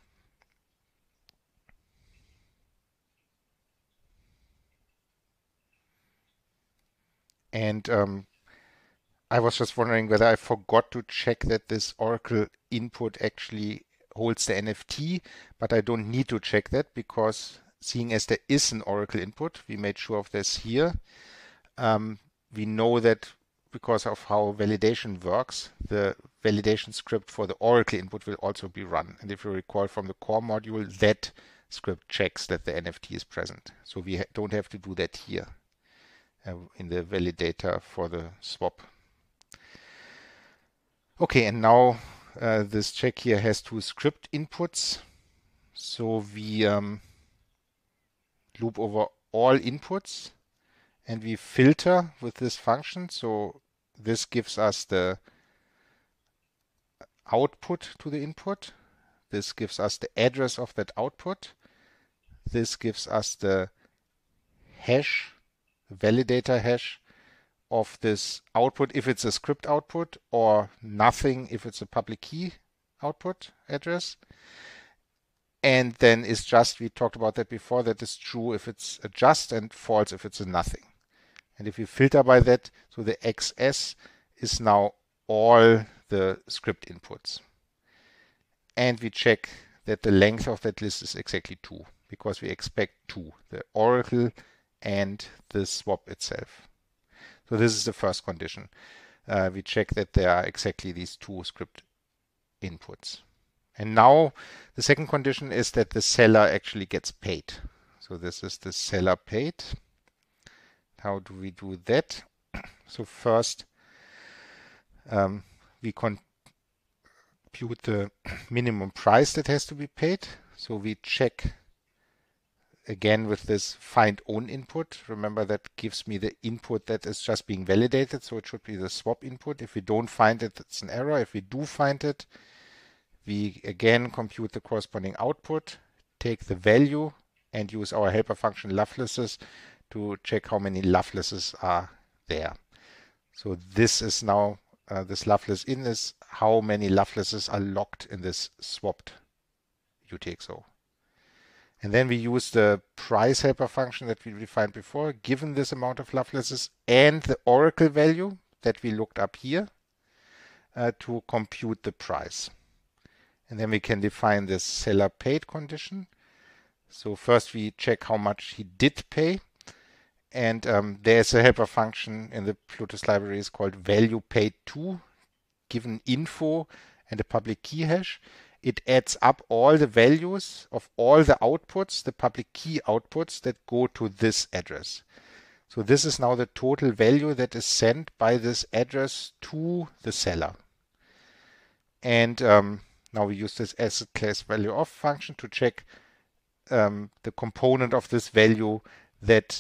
And I was just wondering whether I forgot to check that this Oracle input actually holds the NFT, but I don't need to check that because seeing as there is an Oracle input, we made sure of this here. We know that because of how validation works, the validation script for the Oracle input will also be run. And if you recall from the core module, that script checks that the NFT is present. So we don't have to do that here in the validator for the swap. Okay, and now this check here has two script inputs. So we loop over all inputs and we filter with this function. So this gives us the output to the input. This gives us the address of that output. This gives us the hash, validator hash of this output if it's a script output, or nothing if it's a public key output address. And then it's just, we talked about that before, that is true if it's a just and false if it's a nothing. And if we filter by that, so the XS is now all the script inputs. And we check that the length of that list is exactly 2, because we expect 2, the Oracle and the swap itself. So this is the first condition. We check that there are exactly these 2 script inputs. And now the second condition is that the seller actually gets paid. So this is the seller paid. How do we do that? So first, we compute the minimum price that has to be paid. So we check again with this find own input. Remember, that gives me the input that is just being validated. So it should be the swap input. If we don't find it, it's an error. If we do find it, we again compute the corresponding output, take the value, and use our helper function Lovelaces to check how many Lovelaces are there. So this is now, this Loveless in is how many Lovelaces are locked in this swapped UTXO. And then we use the price helper function that we defined before, given this amount of Lovelaces and the Oracle value that we looked up here, to compute the price. And then we can define this seller paid condition. So first we check how much he did pay. And there's a helper function in the Plutus libraries called value paid to, given info and a public key hash. It adds up all the values of all the outputs, the public key outputs that go to this address. So this is now the total value that is sent by this address to the seller. And now we use this asset class value of function to check the component of this value that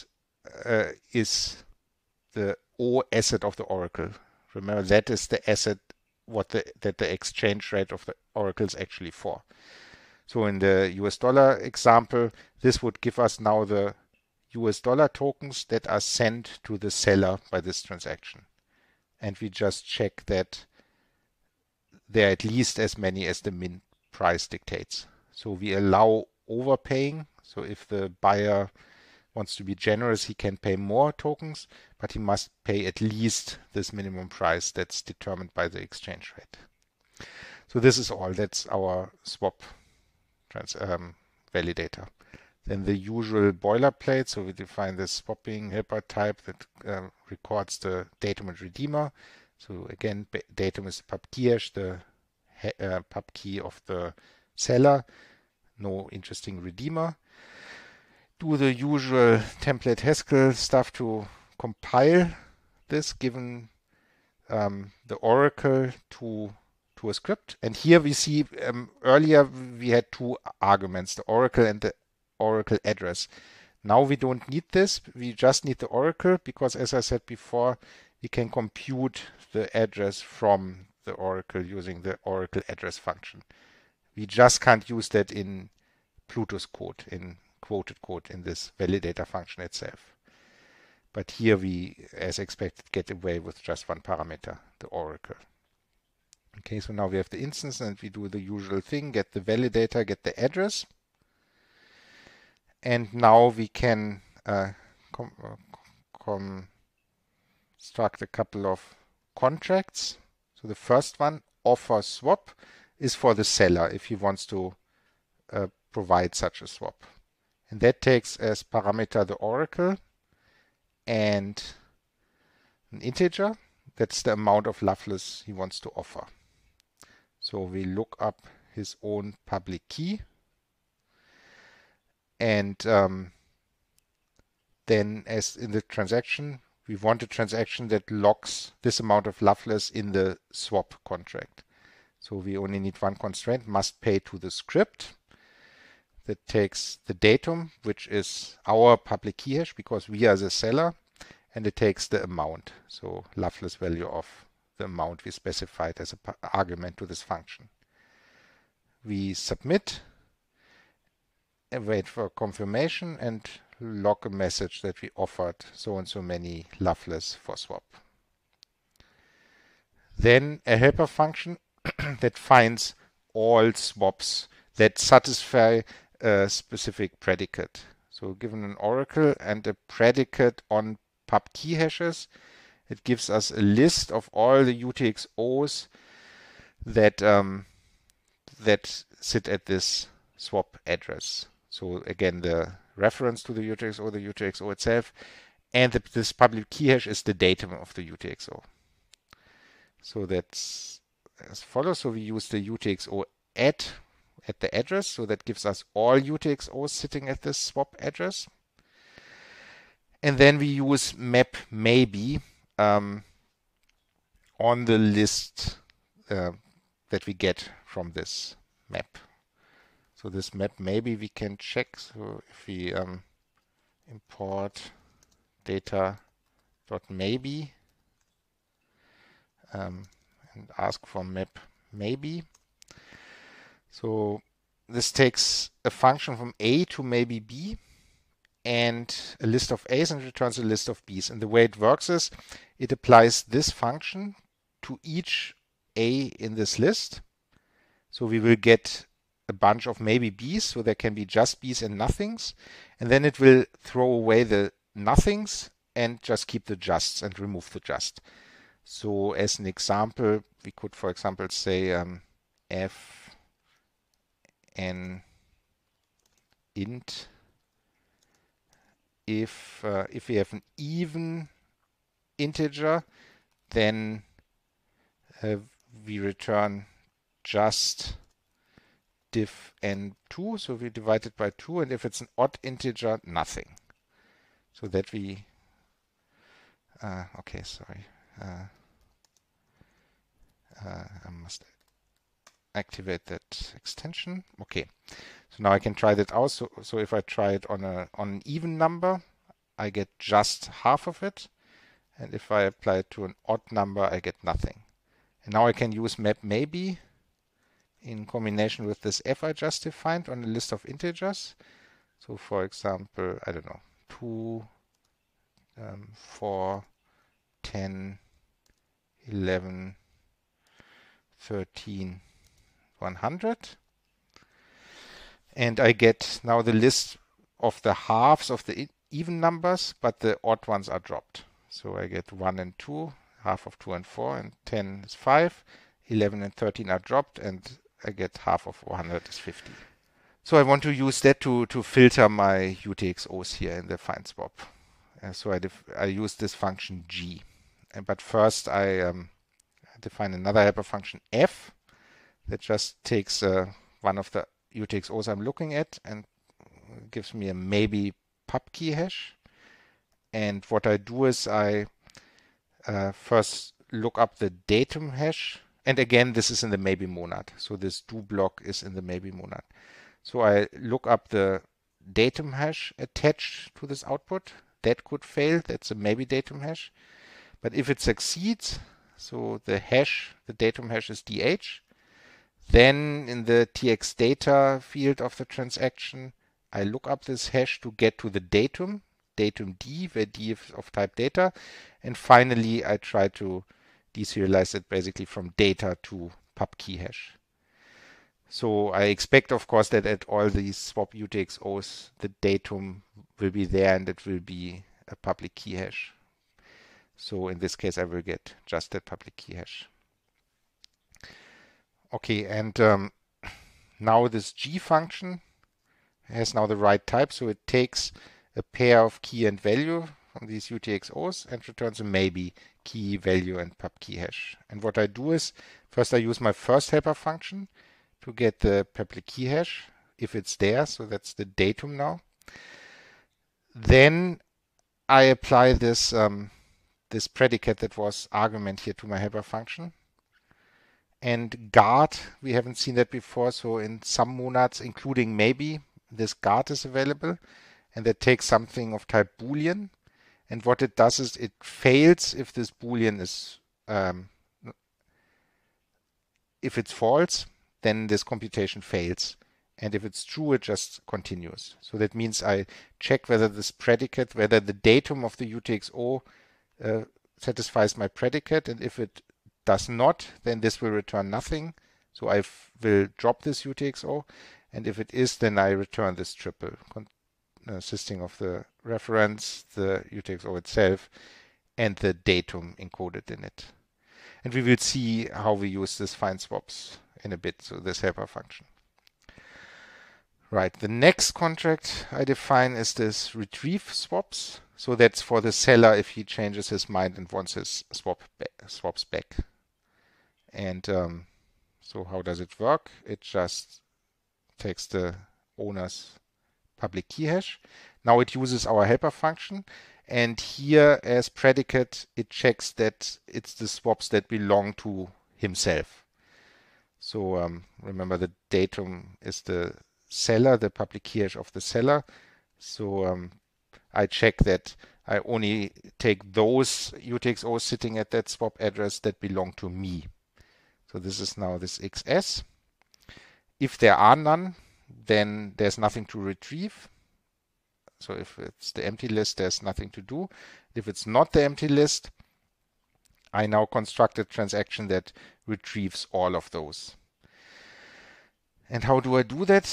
is the O asset of the Oracle. Remember, that is the asset that the exchange rate of the Oracle is actually for. So in the US dollar example, this would give us now the US dollar tokens that are sent to the seller by this transaction. And we just check that there are at least as many as the mint price dictates. So we allow overpaying. So if the buyer wants to be generous, he can pay more tokens, but he must pay at least this minimum price that's determined by the exchange rate. So this is all. That's our swap validator. Then the usual boilerplate. So we define the swapping helper type that records the datum and redeemer. So again, datum is the pub key hash, the pub key of the seller. No interesting redeemer. Do the usual template Haskell stuff to compile this, given the Oracle to a script. And here we see earlier we had 2 arguments, the Oracle and the Oracle address. Now we don't need this. We just need the Oracle because, as I said before, we can compute the address from the Oracle using the Oracle address function. We just can't use that in Plutus code, in quoted code, in this validator function itself. But here we, as expected, get away with just one parameter, the Oracle. Okay, so now we have the instance and we do the usual thing, get the validator, get the address. And now we can construct a couple of contracts. So the first one, offer swap, is for the seller if he wants to provide such a swap. And that takes as parameter the oracle and an integer. That's the amount of Loveless he wants to offer. So we look up his own public key, and then as in the transaction, we want a transaction that locks this amount of Loveless in the swap contract. So we only need one constraint, must pay to the script. That takes the datum, which is our public key hash because we are the seller, and it takes the amount, so Loveless value of the amount we specified as an argument to this function. We submit and wait for confirmation and log a message that we offered so and so many Loveless for swap. Then a helper function that finds all swaps that satisfy a specific predicate. So given an oracle and a predicate on pub key hashes, it gives us a list of all the UTXOs that that sit at this swap address. So again, the reference to the UTXO itself, and this public key hash is the datum of the UTXO. So that's as follows. So we use the UTXO at the address, so that gives us all UTXOs sitting at this swap address. And then we use map maybe on the list that we get from this map. So this map maybe we can check. So if we import data.maybe and ask for map maybe. So this takes a function from A to maybe B and a list of A's and returns a list of B's. And the way it works is it applies this function to each A in this list. So we will get a bunch of maybe B's, so there can be just B's and nothings. And then it will throw away the nothings and just keep the justs and remove the just. So as an example, we could, for example, say f n int if we have an even integer, then we return just diff n2, so we divide it by 2, and if it's an odd integer, nothing. So that we okay, sorry, I must activate that extension. Okay, so now I can try that out. So if I try it on an even number, I get just half of it, and if I apply it to an odd number, I get nothing. And now I can use map maybe in combination with this f I just defined on a list of integers. So for example, I don't know, 2, 4, 10, 11, 13, 100. And I get now the list of the halves of the even numbers, but the odd ones are dropped. So I get 1 and 2, half of 2 and 4, and 10 is 5, 11 and 13 are dropped, and I get half of 100 is 50. So I want to use that to filter my UTXOs here in the find swap. So I use this function G. But first I define another helper function F that just takes one of the UTXOs I'm looking at and gives me a maybe pub key hash. And what I do is I first look up the datum hash. And again, this is in the maybe monad. So this do block is in the maybe monad. So I look up the datum hash attached to this output. That could fail. That's a maybe datum hash. But if it succeeds, so the hash, the datum hash is DH, then in the TX data field of the transaction, I look up this hash to get to the datum D, where D is of type data. And finally, I try to deserialize it basically from data to pub key hash. So I expect, of course, that at all these swap UTXOs, the datum will be there and it will be a public key hash. So in this case, I will get just that public key hash. Okay, and now this G function has now the right type, so it takes a pair of key and value from these UTXOs and returns a maybe key, value, and pub key hash. And what I do is, first I use my first helper function to get the public key hash, if it's there, so that's the datum now. Then I apply this this predicate that was argument here to my helper function. And guard, we haven't seen that before, so in some monads, including maybe, this guard is available, and that takes something of type Boolean. And what it does is it fails if this Boolean is, if it's false, then this computation fails. And if it's true, it just continues. So that means I check whether this predicate, whether the datum of the UTXO satisfies my predicate. And if it does not, then this will return nothing. So I will drop this UTXO. And if it is, then I return this triple consisting of the reference, the UTXO itself, and the datum encoded in it. And we will see how we use this find swaps in a bit, so this helper function. Right, the next contract I define is this retrieve swaps. So that's for the seller if he changes his mind and wants his swaps back. And so how does it work? It just takes the owner's public key hash. Now it uses our helper function, and here as predicate it checks that it's the swaps that belong to himself. So remember the datum is the seller, the public key hash of the seller. So I check that I only take those UTXOs sitting at that swap address that belong to me. So this is now this XS. If there are none, then there's nothing to retrieve. So if it's the empty list, there's nothing to do. If it's not the empty list, I now construct a transaction that retrieves all of those. And how do I do that?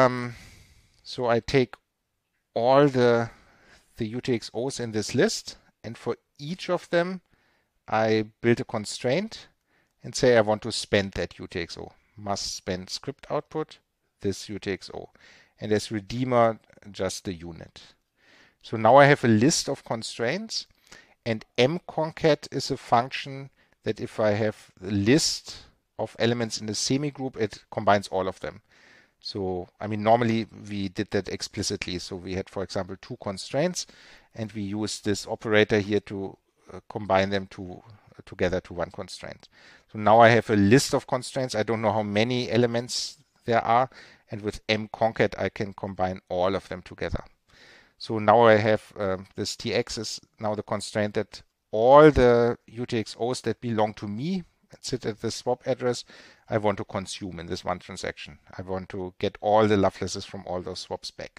So I take all the UTXOs in this list, and for each of them, I build a constraint and say I want to spend that UTXO. Must spend script output, this UTXO. And as redeemer, just the unit. So now I have a list of constraints, and mconcat is a function that if I have a list of elements in a semigroup, it combines all of them. So, I mean, normally we did that explicitly. So we had, for example, two constraints, and we used this operator here to combine them together to one constraint. So now I have a list of constraints. I don't know how many elements there are, and with mconcat I can combine all of them together. So now I have this tx is now the constraint that all the UTXOs that belong to me and sit at the swap address, I want to consume in this one transaction. I want to get all the Lovelesses from all those swaps back.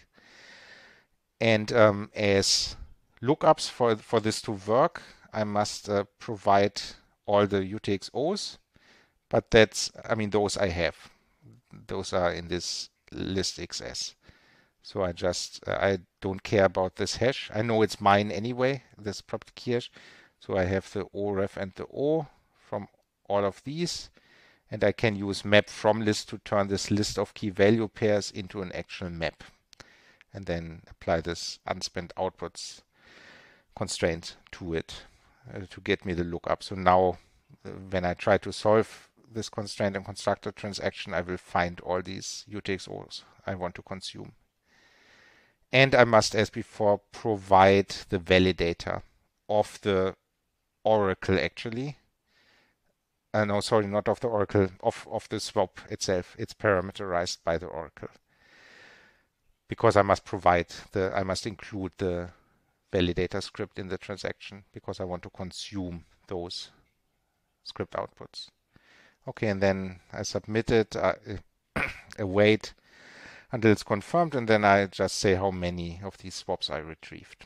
And as lookups for this to work, I must provide all the UTXOs, but that's, I mean, those I have. Those are in this list XS. So I don't care about this hash. I know it's mine anyway, this public key hash. So I have the oref and the O from all of these. And I can use map from list to turn this list of key value pairs into an actual map. And then apply this unspent outputs constraint to it to get me the lookup. So now when I try to solve this constraint and construct a transaction, I will find all these UTXOs I want to consume. And I must, as before, provide the validator of the oracle actually. No, sorry, not of the oracle, of the swap itself. It's parameterized by the oracle. Because I must I must include the validator script in the transaction because I want to consume those script outputs. Okay, and then I submit it, await until it's confirmed, and then I just say how many of these swaps I retrieved.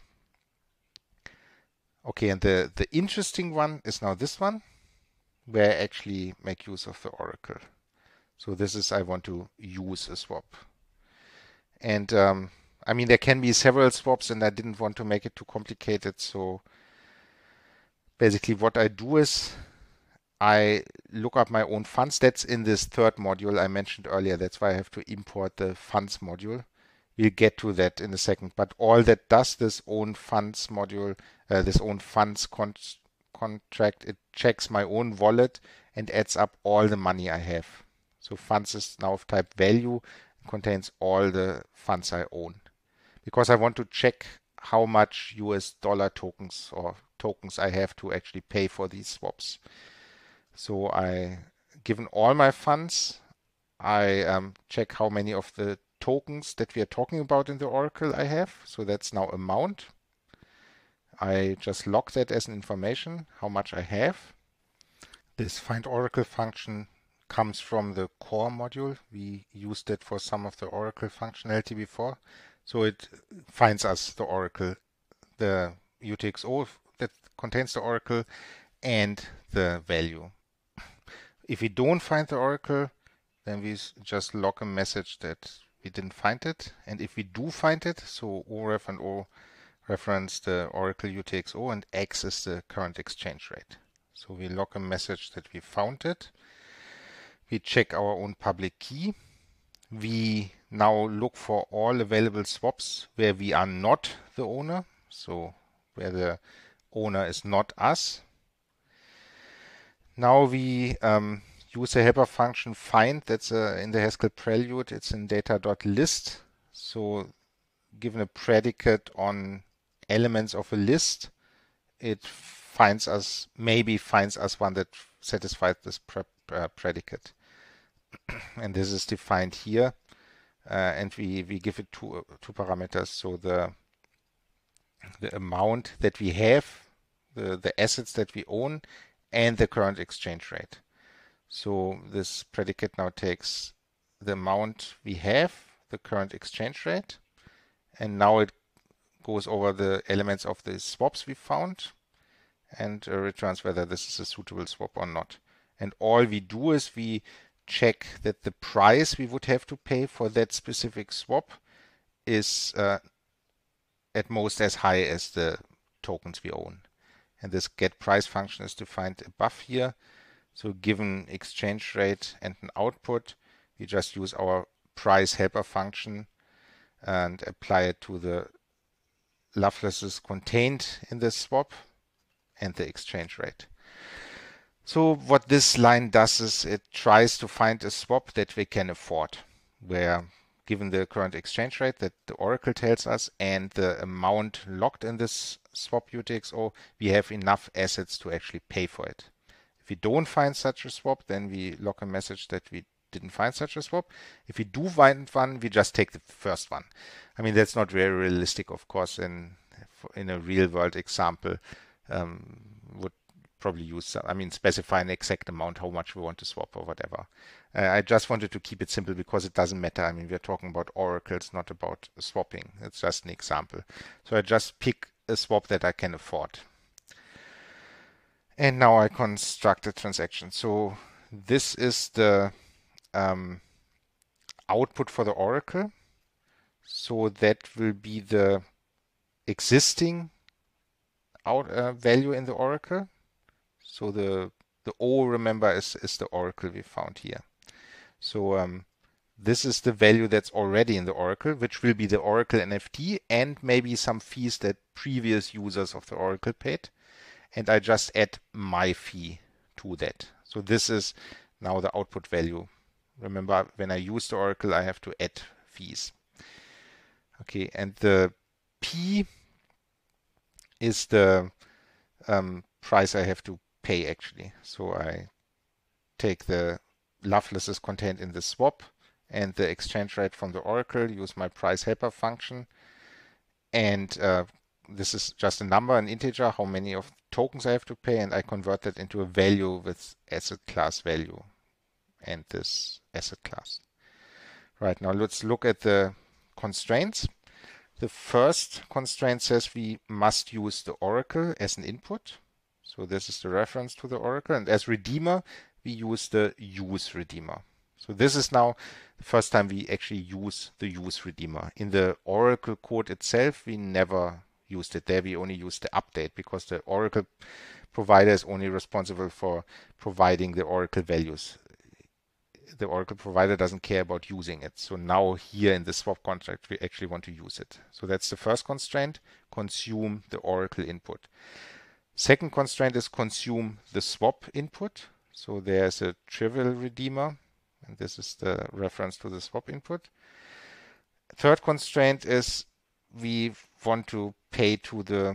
Okay, and the interesting one is now this one, where I actually make use of the oracle. So this is, I want to use a swap. And I mean, there can be several swaps, and I didn't want to make it too complicated, so basically what I do is I look up my own funds. That's in this third module I mentioned earlier. That's why I have to import the funds module. We'll get to that in a second. But all that does this own funds module, this own funds contract, it checks my own wallet and adds up all the money I have. So funds is now of type value, contains all the funds I own. Because I want to check how much US dollar tokens or tokens I have to actually pay for these swaps. So given all my funds, I check how many of the tokens that we are talking about in the Oracle I have. So that's now amount. I just log that as an information, how much I have. This find Oracle function comes from the core module. We used it for some of the Oracle functionality before. So it finds us the Oracle, the UTXO that contains the Oracle and the value. If we don't find the Oracle, then we just log a message that we didn't find it. And if we do find it, so OREF and O reference the Oracle UTXO and X is the current exchange rate. So we log a message that we found it. We check our own public key. We now look for all available swaps where we are not the owner, so where the owner is not us. Now we use a helper function find. That's in the Haskell prelude. It's in data.list. So given a predicate on elements of a list, it finds us, maybe finds us one that satisfies this predicate. And this is defined here. And we give it two parameters. So the amount that we have, the assets that we own, and the current exchange rate. So this predicate now takes the amount we have, the current exchange rate, and now it goes over the elements of the swaps we found and returns whether this is a suitable swap or not. And all we do is we check that the price we would have to pay for that specific swap is at most as high as the tokens we own. And this get price function is defined above here. So given exchange rate and an output, we just use our price helper function and apply it to the Lovelesses contained in the swap and the exchange rate. So what this line does is it tries to find a swap that we can afford, where given the current exchange rate that the Oracle tells us and the amount locked in this swap UTXO, we have enough assets to actually pay for it. If we don't find such a swap, then we log a message that we didn't find such a swap. If we do find one, we just take the first one. I mean, that's not very realistic, of course, in a real world example. Would probably use, specify an exact amount, how much we want to swap or whatever. I just wanted to keep it simple because it doesn't matter. I mean, we're talking about oracles, not about swapping. It's just an example. So I just pick a swap that I can afford. And now I construct a transaction. So this is the output for the Oracle. So that will be the existing value in the Oracle. So the O, remember, is the Oracle we found here. So this is the value that's already in the Oracle, which will be the Oracle NFT and maybe some fees that previous users of the Oracle paid. And I just add my fee to that. So this is now the output value. Remember, when I use the Oracle, I have to add fees. Okay, and the P is the price I have to pay actually. So I take the Lovelesses contained in the swap and the exchange rate from the Oracle, use my price helper function, and this is just a number, an integer, how many of tokens I have to pay, and I convert that into a value with asset class value and this asset class. Right, now let's look at the constraints. The first constraint says we must use the Oracle as an input. So this is the reference to the Oracle. And as redeemer, we use the use redeemer. So this is now the first time we actually use the use redeemer. In the Oracle code itself, we never used it there. We only used the update because the Oracle provider is only responsible for providing the Oracle values. The Oracle provider doesn't care about using it. So now here in the swap contract, we actually want to use it. So that's the first constraint, consume the Oracle input. Second constraint is consume the swap input. So there's a trivial redeemer, and this is the reference to the swap input. Third constraint is we want to pay to the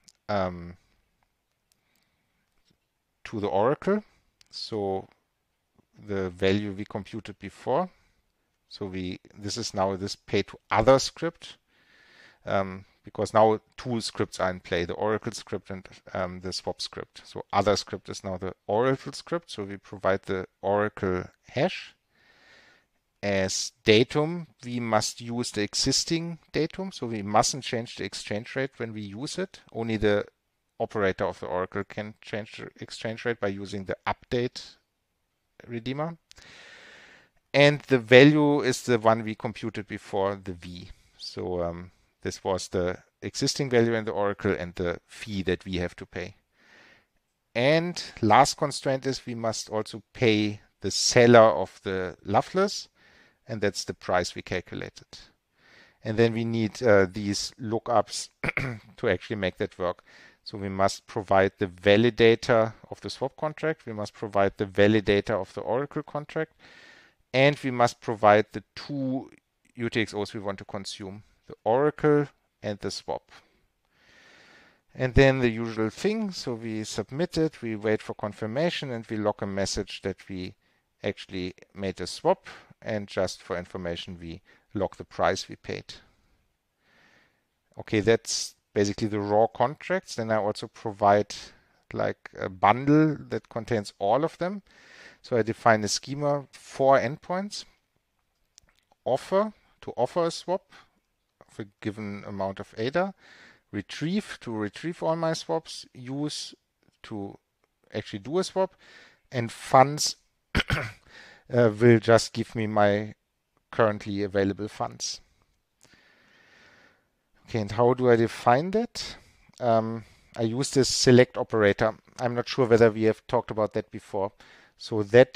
Oracle. So the value we computed before. So this is now this pay to other script, because now two scripts are in play, the Oracle script and the swap script. So other script is now the Oracle script. So we provide the Oracle hash. As datum, we must use the existing datum. So we mustn't change the exchange rate when we use it. Only the operator of the Oracle can change the exchange rate by using the update redeemer. And the value is the one we computed before, the V. So this was the existing value in the Oracle and the fee that we have to pay. And last constraint is we must also pay the seller of the Loveless, and that's the price we calculated. And then we need these lookups to actually make that work. So we must provide the validator of the swap contract, we must provide the validator of the Oracle contract, and we must provide the two UTXOs we want to consume, the Oracle and the swap. And then the usual thing, so we submit it, we wait for confirmation, and we log a message that we actually made a swap, and just for information we log the price we paid. Okay, that's basically the raw contracts. Then I also provide like a bundle that contains all of them. So I define a schema for endpoints, offer to offer a swap of a given amount of ADA, retrieve to retrieve all my swaps, use to actually do a swap, and funds will just give me my currently available funds. Okay, and how do I define that? I use this select operator. I'm not sure whether we have talked about that before. So that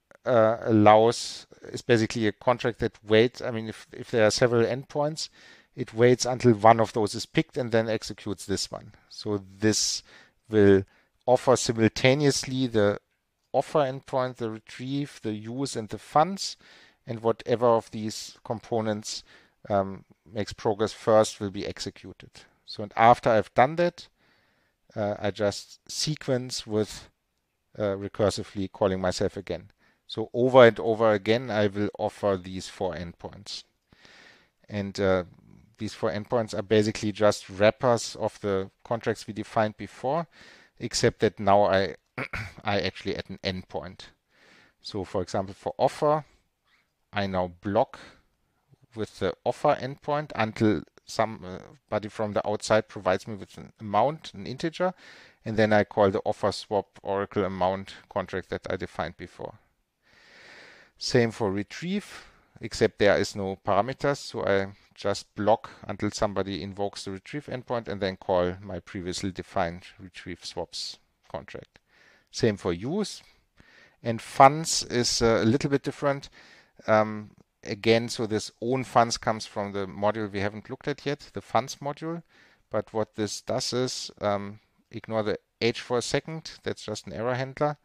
is basically a contract that waits. I mean, if there are several endpoints, it waits until one of those is picked and then executes this one. So this will offer simultaneously the offer endpoint, the retrieve, the use, and the funds, and whatever of these components makes progress first will be executed. So, and after I've done that, I just sequence with recursively calling myself again. So over and over again, I will offer these four endpoints. And these four endpoints are basically just wrappers of the contracts we defined before, except that now I actually add an endpoint. So for example, for offer, I now block with the offer endpoint until somebody from the outside provides me with an amount, an integer, and then I call the offer swap Oracle amount contract that I defined before. Same for retrieve, except there is no parameters, so I just block until somebody invokes the retrieve endpoint and then call my previously defined retrieve swaps contract. Same for use. And funds is a little bit different. Again, so this own funds comes from the module we haven't looked at yet, the funds module. But what this does is, ignore the H for a second, that's just an error handler,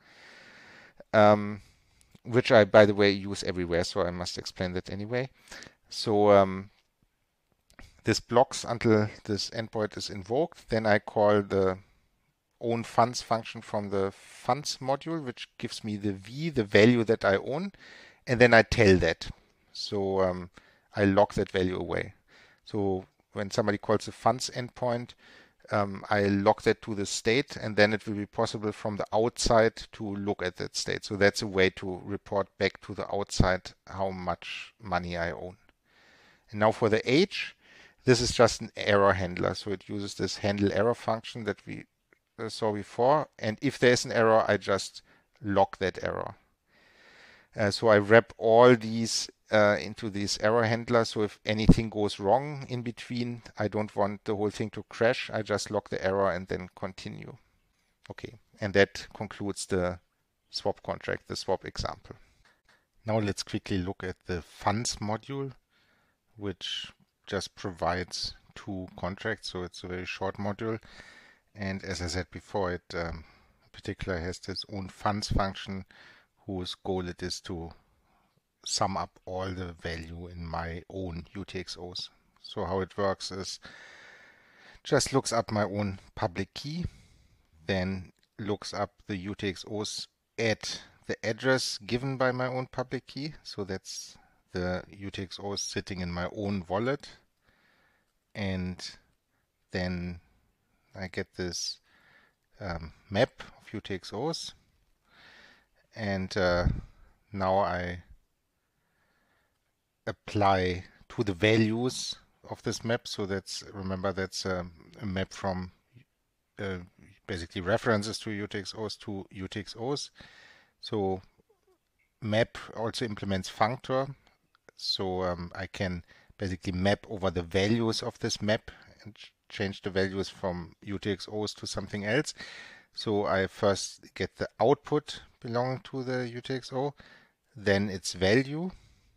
which I, by the way, use everywhere, so I must explain that anyway. So this blocks until this endpoint is invoked. Then I call the own funds function from the funds module, which gives me the V, the value that I own, and then I tell that. So I lock that value away. So when somebody calls the funds endpoint, I lock that to the state, and then it will be possible from the outside to look at that state. So that's a way to report back to the outside how much money I own. And now for the H, this is just an error handler. So it uses this handle error function that we saw before. And if there's an error, I just lock that error. So I wrap all these into this error handler. So if anything goes wrong in between, I don't want the whole thing to crash. I just lock the error and then continue. Okay, and that concludes the swap contract, the swap example. Now let's quickly look at the funds module, which just provides two contracts, so it's a very short module. And as I said before, it in particular has this own funds function whose goal it is to sum up all the value in my own UTXOs. So how it works is just looks up my own public key, then looks up the UTXOs at the address given by my own public key. So that's the UTXOs sitting in my own wallet. And then I get this map of UTXOs. And now I apply to the values of this map. So that's, remember, that's a map from basically references to UTXOs. So map also implements functor. So I can basically map over the values of this map and change the values from UTXOs to something else. So I first get the output belonging to the UTXO, then its value.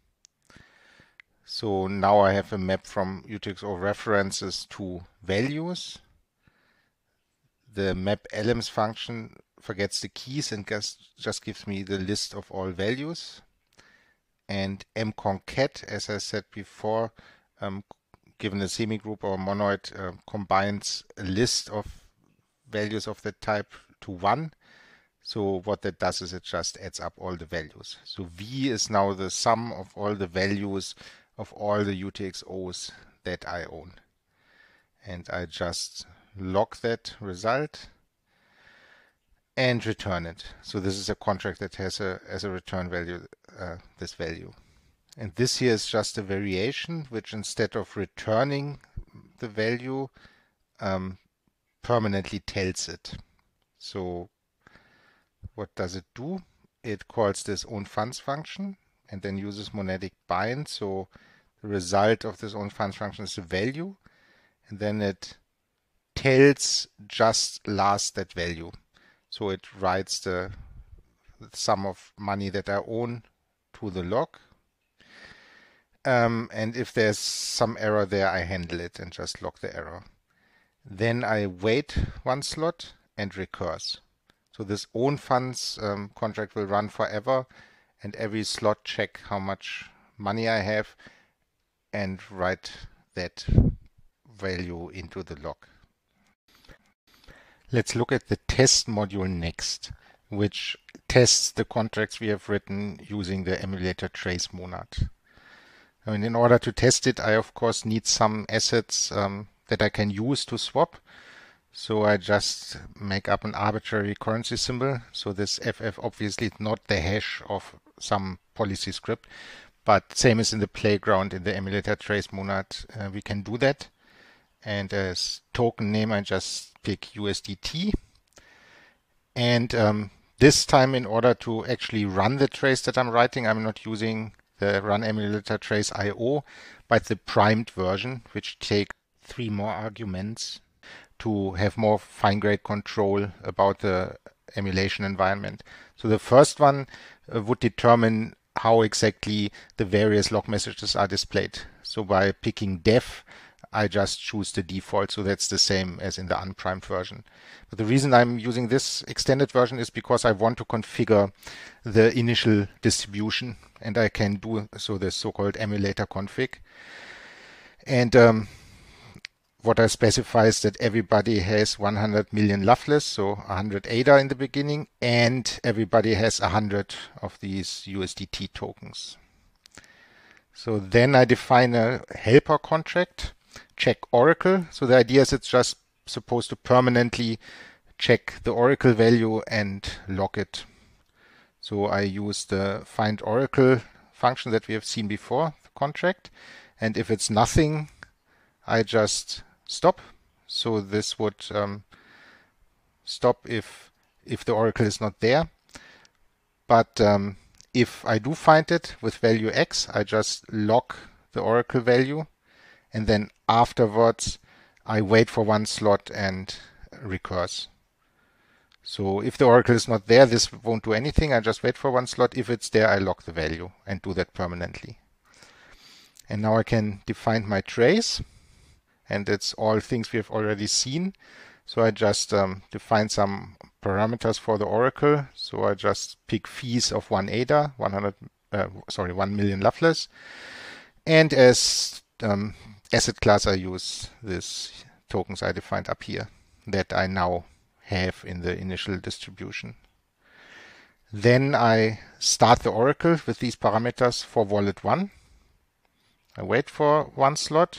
So now I have a map from UTXO references to values. The map elements function forgets the keys and just gives me the list of all values. And mconcat, as I said before, given a semigroup or monoid, combines a list of values of that type to one. So what that does is it just adds up all the values. So V is now the sum of all the values of all the UTXOs that I own. And I just log that result and return it. So this is a contract that has as a return value this value. And this here is just a variation which, instead of returning the value, permanently tells it. So what does it do? It calls this own funds function and then uses monadic bind. So the result of this own funds function is the value, and then it tells just last that value. So it writes the sum of money that I own to the log. And if there's some error there, I handle it and just log the error. Then I wait one slot and recurse. So this own funds contract will run forever, and every slot check how much money I have and write that value into the log. Let's look at the test module next, which tests the contracts we have written using the emulator trace monad. And in order to test it, I of course need some assets that I can use to swap. So I just make up an arbitrary currency symbol. So this FF obviously is not the hash of some policy script, but same as in the playground in the emulator trace monad, we can do that. And as token name, I just pick USDT. And this time, in order to actually run the trace that I'm writing, I'm not using the run emulator trace IO, but the primed version, which takes 3 more arguments to have more fine-grained control about the emulation environment. So the first one would determine how exactly the various log messages are displayed. So by picking def, I just choose the default, so that's the same as in the unprimed version. But the reason I'm using this extended version is because I want to configure the initial distribution, and I can do so the so-called emulator config. And what I specify is that everybody has 100 million Loveless, so 100 ADA in the beginning, and everybody has 100 of these USDT tokens. So then I define a helper contract, check Oracle. So the idea is it's just supposed to permanently check the Oracle value and log it. So I use the find Oracle function that we have seen before, the contract. And if it's nothing, I just stop. So this would stop if the Oracle is not there. But if I do find it with value X, I just log the Oracle value, and then afterwards I wait for one slot and recurse. So if the oracle is not there, this won't do anything. I just wait for one slot. If it's there, I lock the value and do that permanently. And now I can define my trace, and it's all things we have already seen. So I just define some parameters for the oracle. So I just pick fees of 1 ADA, 1 million Loveless. And as asset class, I use these tokens I defined up here that I now have in the initial distribution. Then I start the oracle with these parameters for wallet 1. I wait for one slot,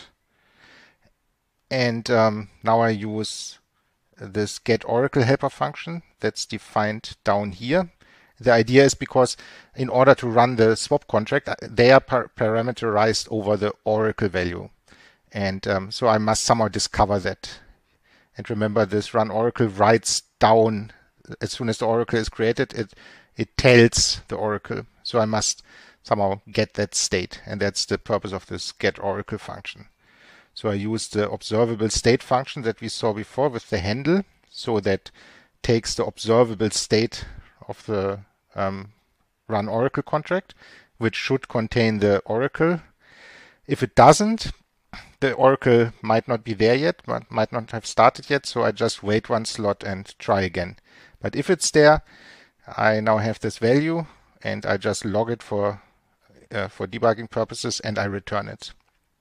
and now I use this get oracle helper function that's defined down here. The idea is because in order to run the swap contract, they are parameterized over the oracle value. And so I must somehow discover that. And remember, this run oracle writes down, as soon as the oracle is created, it tells the oracle. So I must somehow get that state. And that's the purpose of this get oracle function. So I use the observable state function that we saw before with the handle. So that takes the observable state of the run oracle contract, which should contain the oracle. If it doesn't, the oracle might not be there yet, might not have started yet, so I just wait one slot and try again. But if it's there, I now have this value, and I just log it for debugging purposes, and I return it.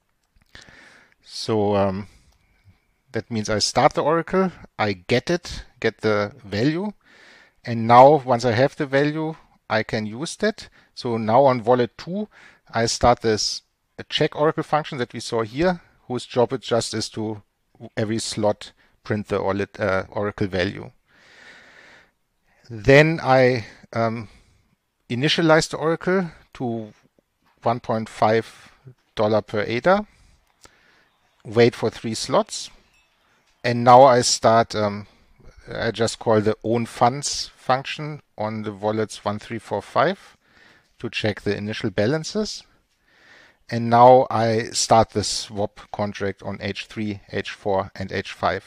So that means I start the oracle, I get the value, and now once I have the value, I can use that. So now on wallet 2, I start this check oracle function that we saw here, whose job it just is to every slot print the oracle value. Then I initialize the oracle to $1.5 per ADA, wait for 3 slots, and now I start, I just call the own funds function on the wallets 1, 3, 4, 5 to check the initial balances. And now I start the swap contract on H3, H4, and H5.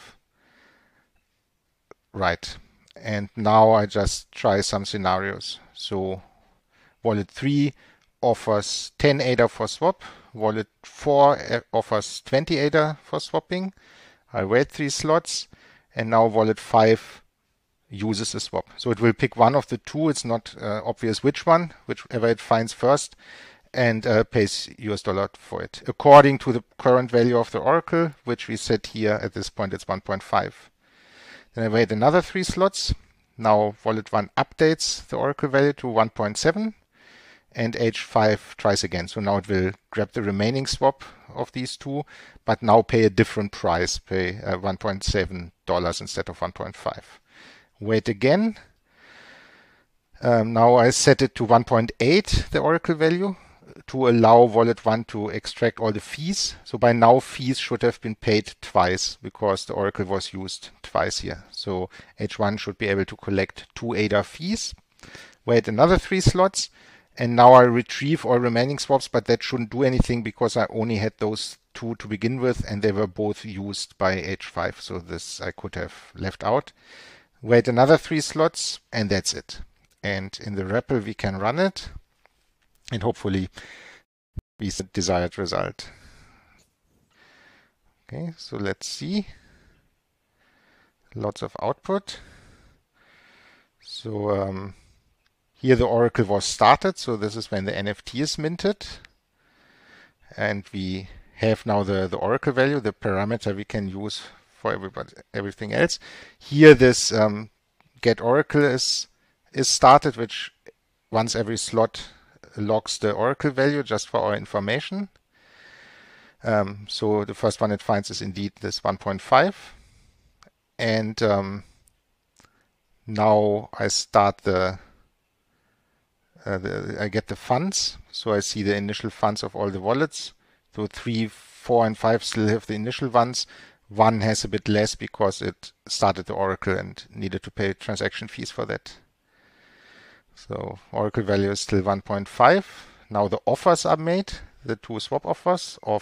Right. And now I just try some scenarios. So wallet 3 offers 10 ADA for swap. Wallet 4 offers 20 ADA for swapping. I wait 3 slots. And now wallet 5 uses a swap. So it will pick one of the two. It's not obvious which one, whichever it finds first, and pays US dollar for it, according to the current value of the oracle, which we set here at this point, it's 1.5. Then I wait another 3 slots. Now wallet 1 updates the oracle value to 1.7, and H5 tries again. So now it will grab the remaining swap of these two, but now pay a different price, pay $1.7 instead of 1.5. Wait again. Now I set it to 1.8, the oracle value, to allow wallet 1 to extract all the fees. So by now fees should have been paid twice because the oracle was used twice here. So H1 should be able to collect 2 ADA fees. Wait another 3 slots, and now I retrieve all remaining swaps, but that shouldn't do anything because I only had those 2 to begin with, and they were both used by H5. So this I could have left out. Wait another 3 slots, and that's it. And in the REPL we can run it, and hopefully we see the desired result. Okay, so let's see. Lots of output. So here the oracle was started, so this is when the NFT is minted. And we have now the oracle value, the parameter we can use for everything else. Here this get oracle is started, which once every slot logs the oracle value just for our information. So the first one it finds is indeed this 1.5. And now I start I get the funds. So I see the initial funds of all the wallets. So 3, 4, and 5 still have the initial ones. 1 has a bit less because it started the oracle and needed to pay transaction fees for that. So oracle value is still 1.5. Now the offers are made, the 2 swap offers of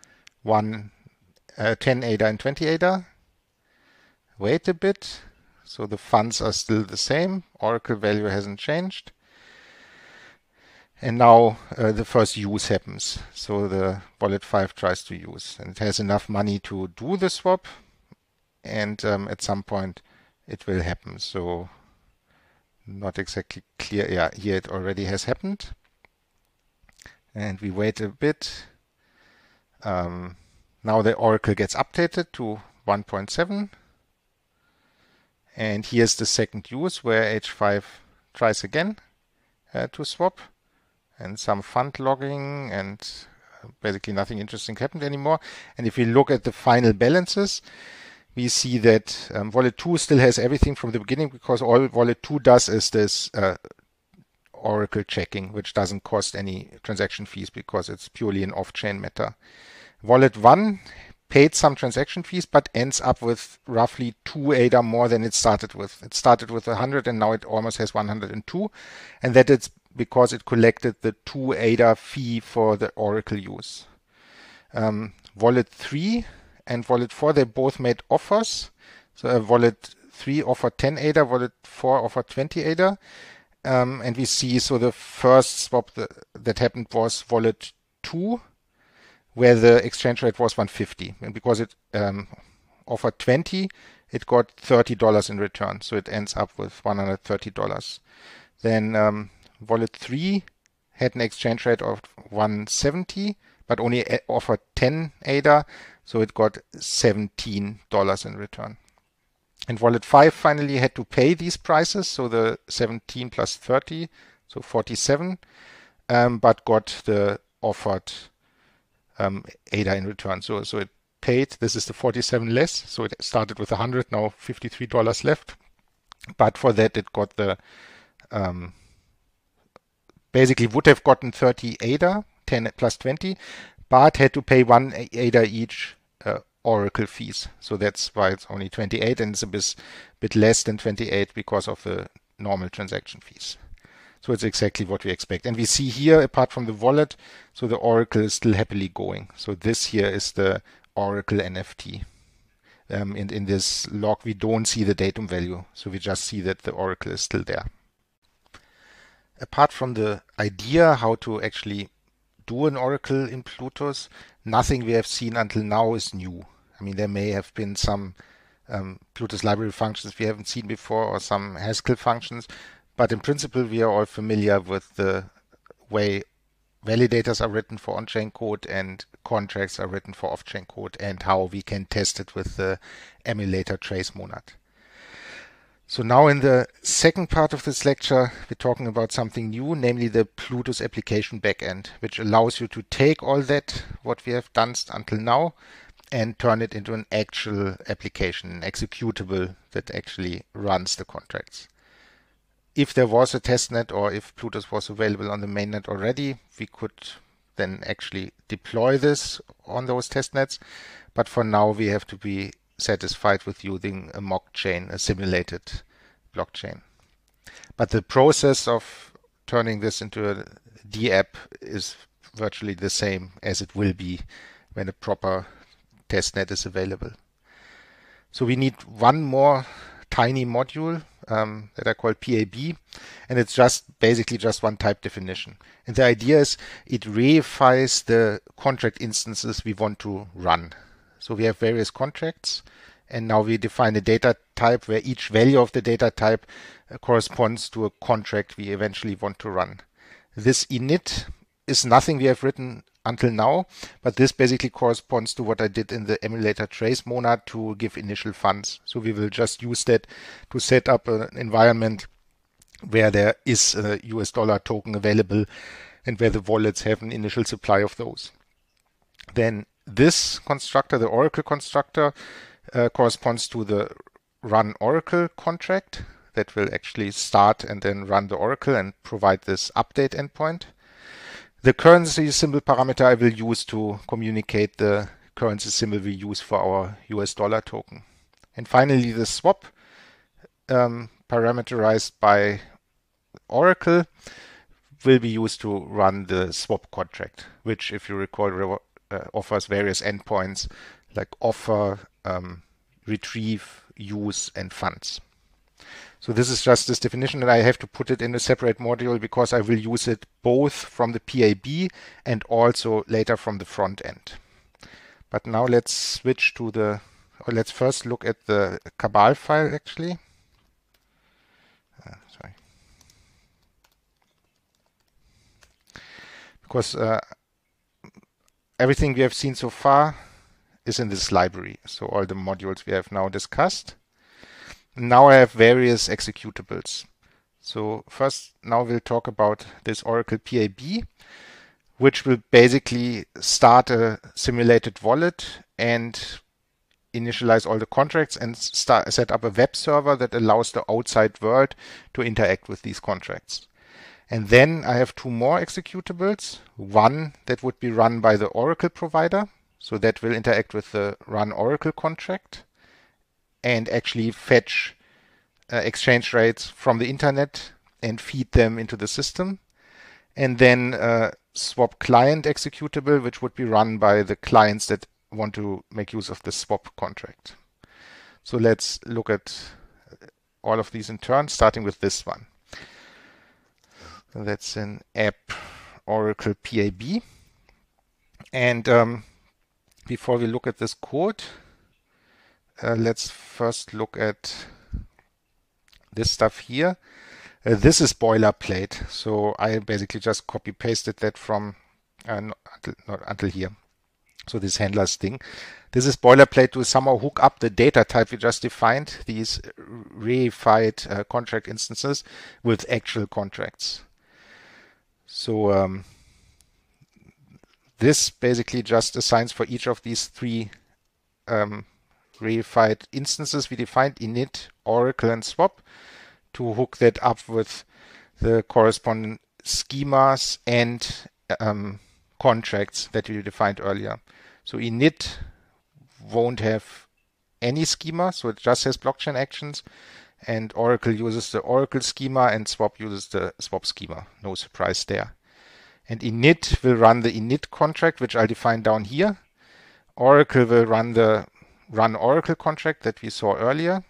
10 ADA and 20 ADA. Wait a bit. So the funds are still the same. Oracle value hasn't changed. And now the first use happens. So the wallet 5 tries to use. And it has enough money to do the swap. And at some point it will happen. So not exactly clear. Yeah, here it already has happened. And we wait a bit. Now the Oracle gets updated to 1.7. And here's the second use where H5 tries again to swap. And some fund logging, and basically nothing interesting happened anymore. And if we look at the final balances, we see that Wallet 2 still has everything from the beginning, because all Wallet 2 does is this Oracle checking, which doesn't cost any transaction fees because it's purely an off-chain matter. Wallet 1 paid some transaction fees, but ends up with roughly 2 ADA more than it started with. It started with 100 and now it almost has 102. And that is because it collected the 2 ADA fee for the Oracle use. Wallet 3 and Wallet 4, they both made offers. So Wallet 3 offered 10 ADA, Wallet 4 offered 20 ADA. And we see, so the first swap that happened was Wallet 2, where the exchange rate was 150. And because it offered 20, it got $30 in return. So it ends up with $130. Then Wallet 3 had an exchange rate of 170, but only offered 10 ADA, so it got $17 in return. And Wallet 5 finally had to pay these prices, so the 17 plus 30, so 47, but got the offered ADA in return. So it paid, this is the 47 less, so it started with 100, now $53 left. But for that it got the basically would have gotten 30 ADA, 10 plus 20, but had to pay 1 ADA each Oracle fees. So that's why it's only 28, and it's a bit less than 28 because of the normal transaction fees. So it's exactly what we expect. And we see here, apart from the wallet, so the Oracle is still happily going. So this here is the Oracle NFT. In this log, we don't see the datum value. So we just see that the Oracle is still there. Apart from the idea how to actually do an Oracle in Plutus, nothing we have seen until now is new. I mean, there may have been some Plutus library functions we haven't seen before, or some Haskell functions, but in principle we are all familiar with the way validators are written for on-chain code and contracts are written for off-chain code, and how we can test it with the emulator trace monad. So now in the second part of this lecture, we're talking about something new, namely the Plutus application backend, which allows you to take all that, what we have done until now, and turn it into an actual application, an executable that actually runs the contracts. If there was a testnet, or if Plutus was available on the mainnet already, we could then actually deploy this on those testnets. But for now, we have to be satisfied with using a mock chain, a simulated blockchain. But the process of turning this into a DApp is virtually the same as it will be when a proper testnet is available. So we need one more tiny module that I call PAB, and it's basically just one type definition. And the idea is it reifies the contract instances we want to run. So we have various contracts, and now we define a data type where each value of the data type corresponds to a contract we eventually want to run. This init is nothing we have written until now, but this basically corresponds to what I did in the emulator trace monad to give initial funds. So we will just use that to set up an environment where there is a US dollar token available and where the wallets have an initial supply of those. Then this constructor, the Oracle constructor, corresponds to the run Oracle contract that will actually start and then run the Oracle and provide this update endpoint. The currency symbol parameter I will use to communicate the currency symbol we use for our US dollar token. And finally, the swap, parameterized by Oracle, will be used to run the swap contract, which, if you recall, offers various endpoints like offer, retrieve, use, and funds. So this is just this definition, and I have to put it in a separate module because I will use it both from the PAB and also later from the front end. But now let's switch to or let's first look at the Cabal file actually. Sorry. Because everything we have seen so far is in this library. So all the modules we have now discussed. Now I have various executables. So first, now we'll talk about this Oracle PAB, which will basically start a simulated wallet and initialize all the contracts and set up a web server that allows the outside world to interact with these contracts. And then I have two more executables. One that would be run by the Oracle provider, so that will interact with the run Oracle contract and actually fetch exchange rates from the internet and feed them into the system. And then swap client executable, which would be run by the clients that want to make use of the swap contract. So let's look at all of these in turn, starting with this one. That's an app Oracle PAB. And before we look at this code, let's first look at this stuff here. This is boilerplate, so I basically just copy pasted that from not until here. So this handlers thing. This is boilerplate to somehow hook up the data type we just defined, these reified contract instances, with actual contracts. So this basically just assigns for each of these three reified instances we defined, init, Oracle, and swap, to hook that up with the corresponding schemas and contracts that we defined earlier. So init won't have any schema, so it just has blockchain actions, and Oracle uses the Oracle schema and swap uses the swap schema. No surprise there. And init will run the init contract, which I'll define down here. Oracle will run the run Oracle contract that we saw earlier.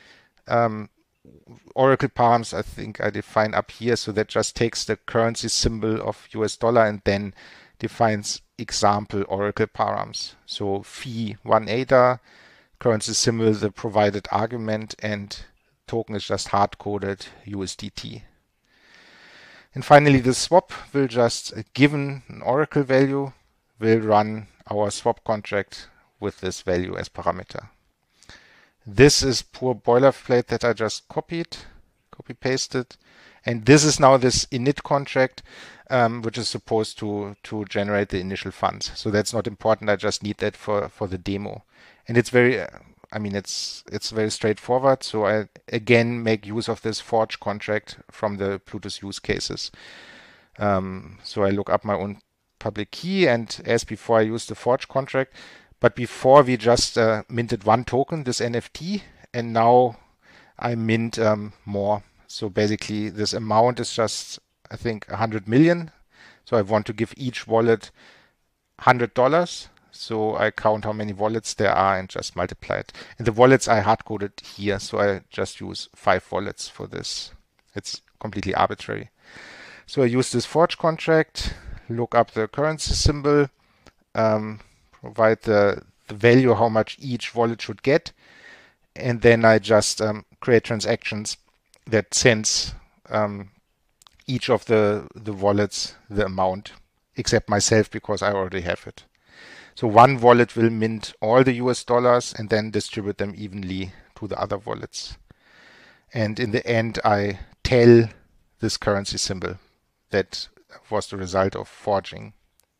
Oracle params, I think I define up here, so that just takes the currency symbol of US dollar and then defines example Oracle params. So fee 1 ADA, currency symbol the provided argument, and token is just hard-coded USDT. And finally, the swap will just, given an Oracle value, will run our swap contract with this value as parameter. This is pure boilerplate that I just copy-pasted. And this is now this init contract, which is supposed to generate the initial funds. So that's not important. I just need that for the demo. And it's very, it's very straightforward. So I again make use of this Forge contract from the Plutus use cases. So I look up my own public key, and as before, I use the Forge contract. But before we just minted one token, this NFT, and now I mint more. So basically this amount is just, I think, 100 million. So I want to give each wallet $100. So I count how many wallets there are and just multiply it. And the wallets I hard-coded here, so I just use 5 wallets for this. It's completely arbitrary. So I use this Forge contract, look up the currency symbol, provide the value how much each wallet should get, and then I just create transactions that sends each of the wallets the amount, except myself because I already have it. So one wallet will mint all the US dollars and then distribute them evenly to the other wallets. And in the end, I tell this currency symbol that was the result of forging.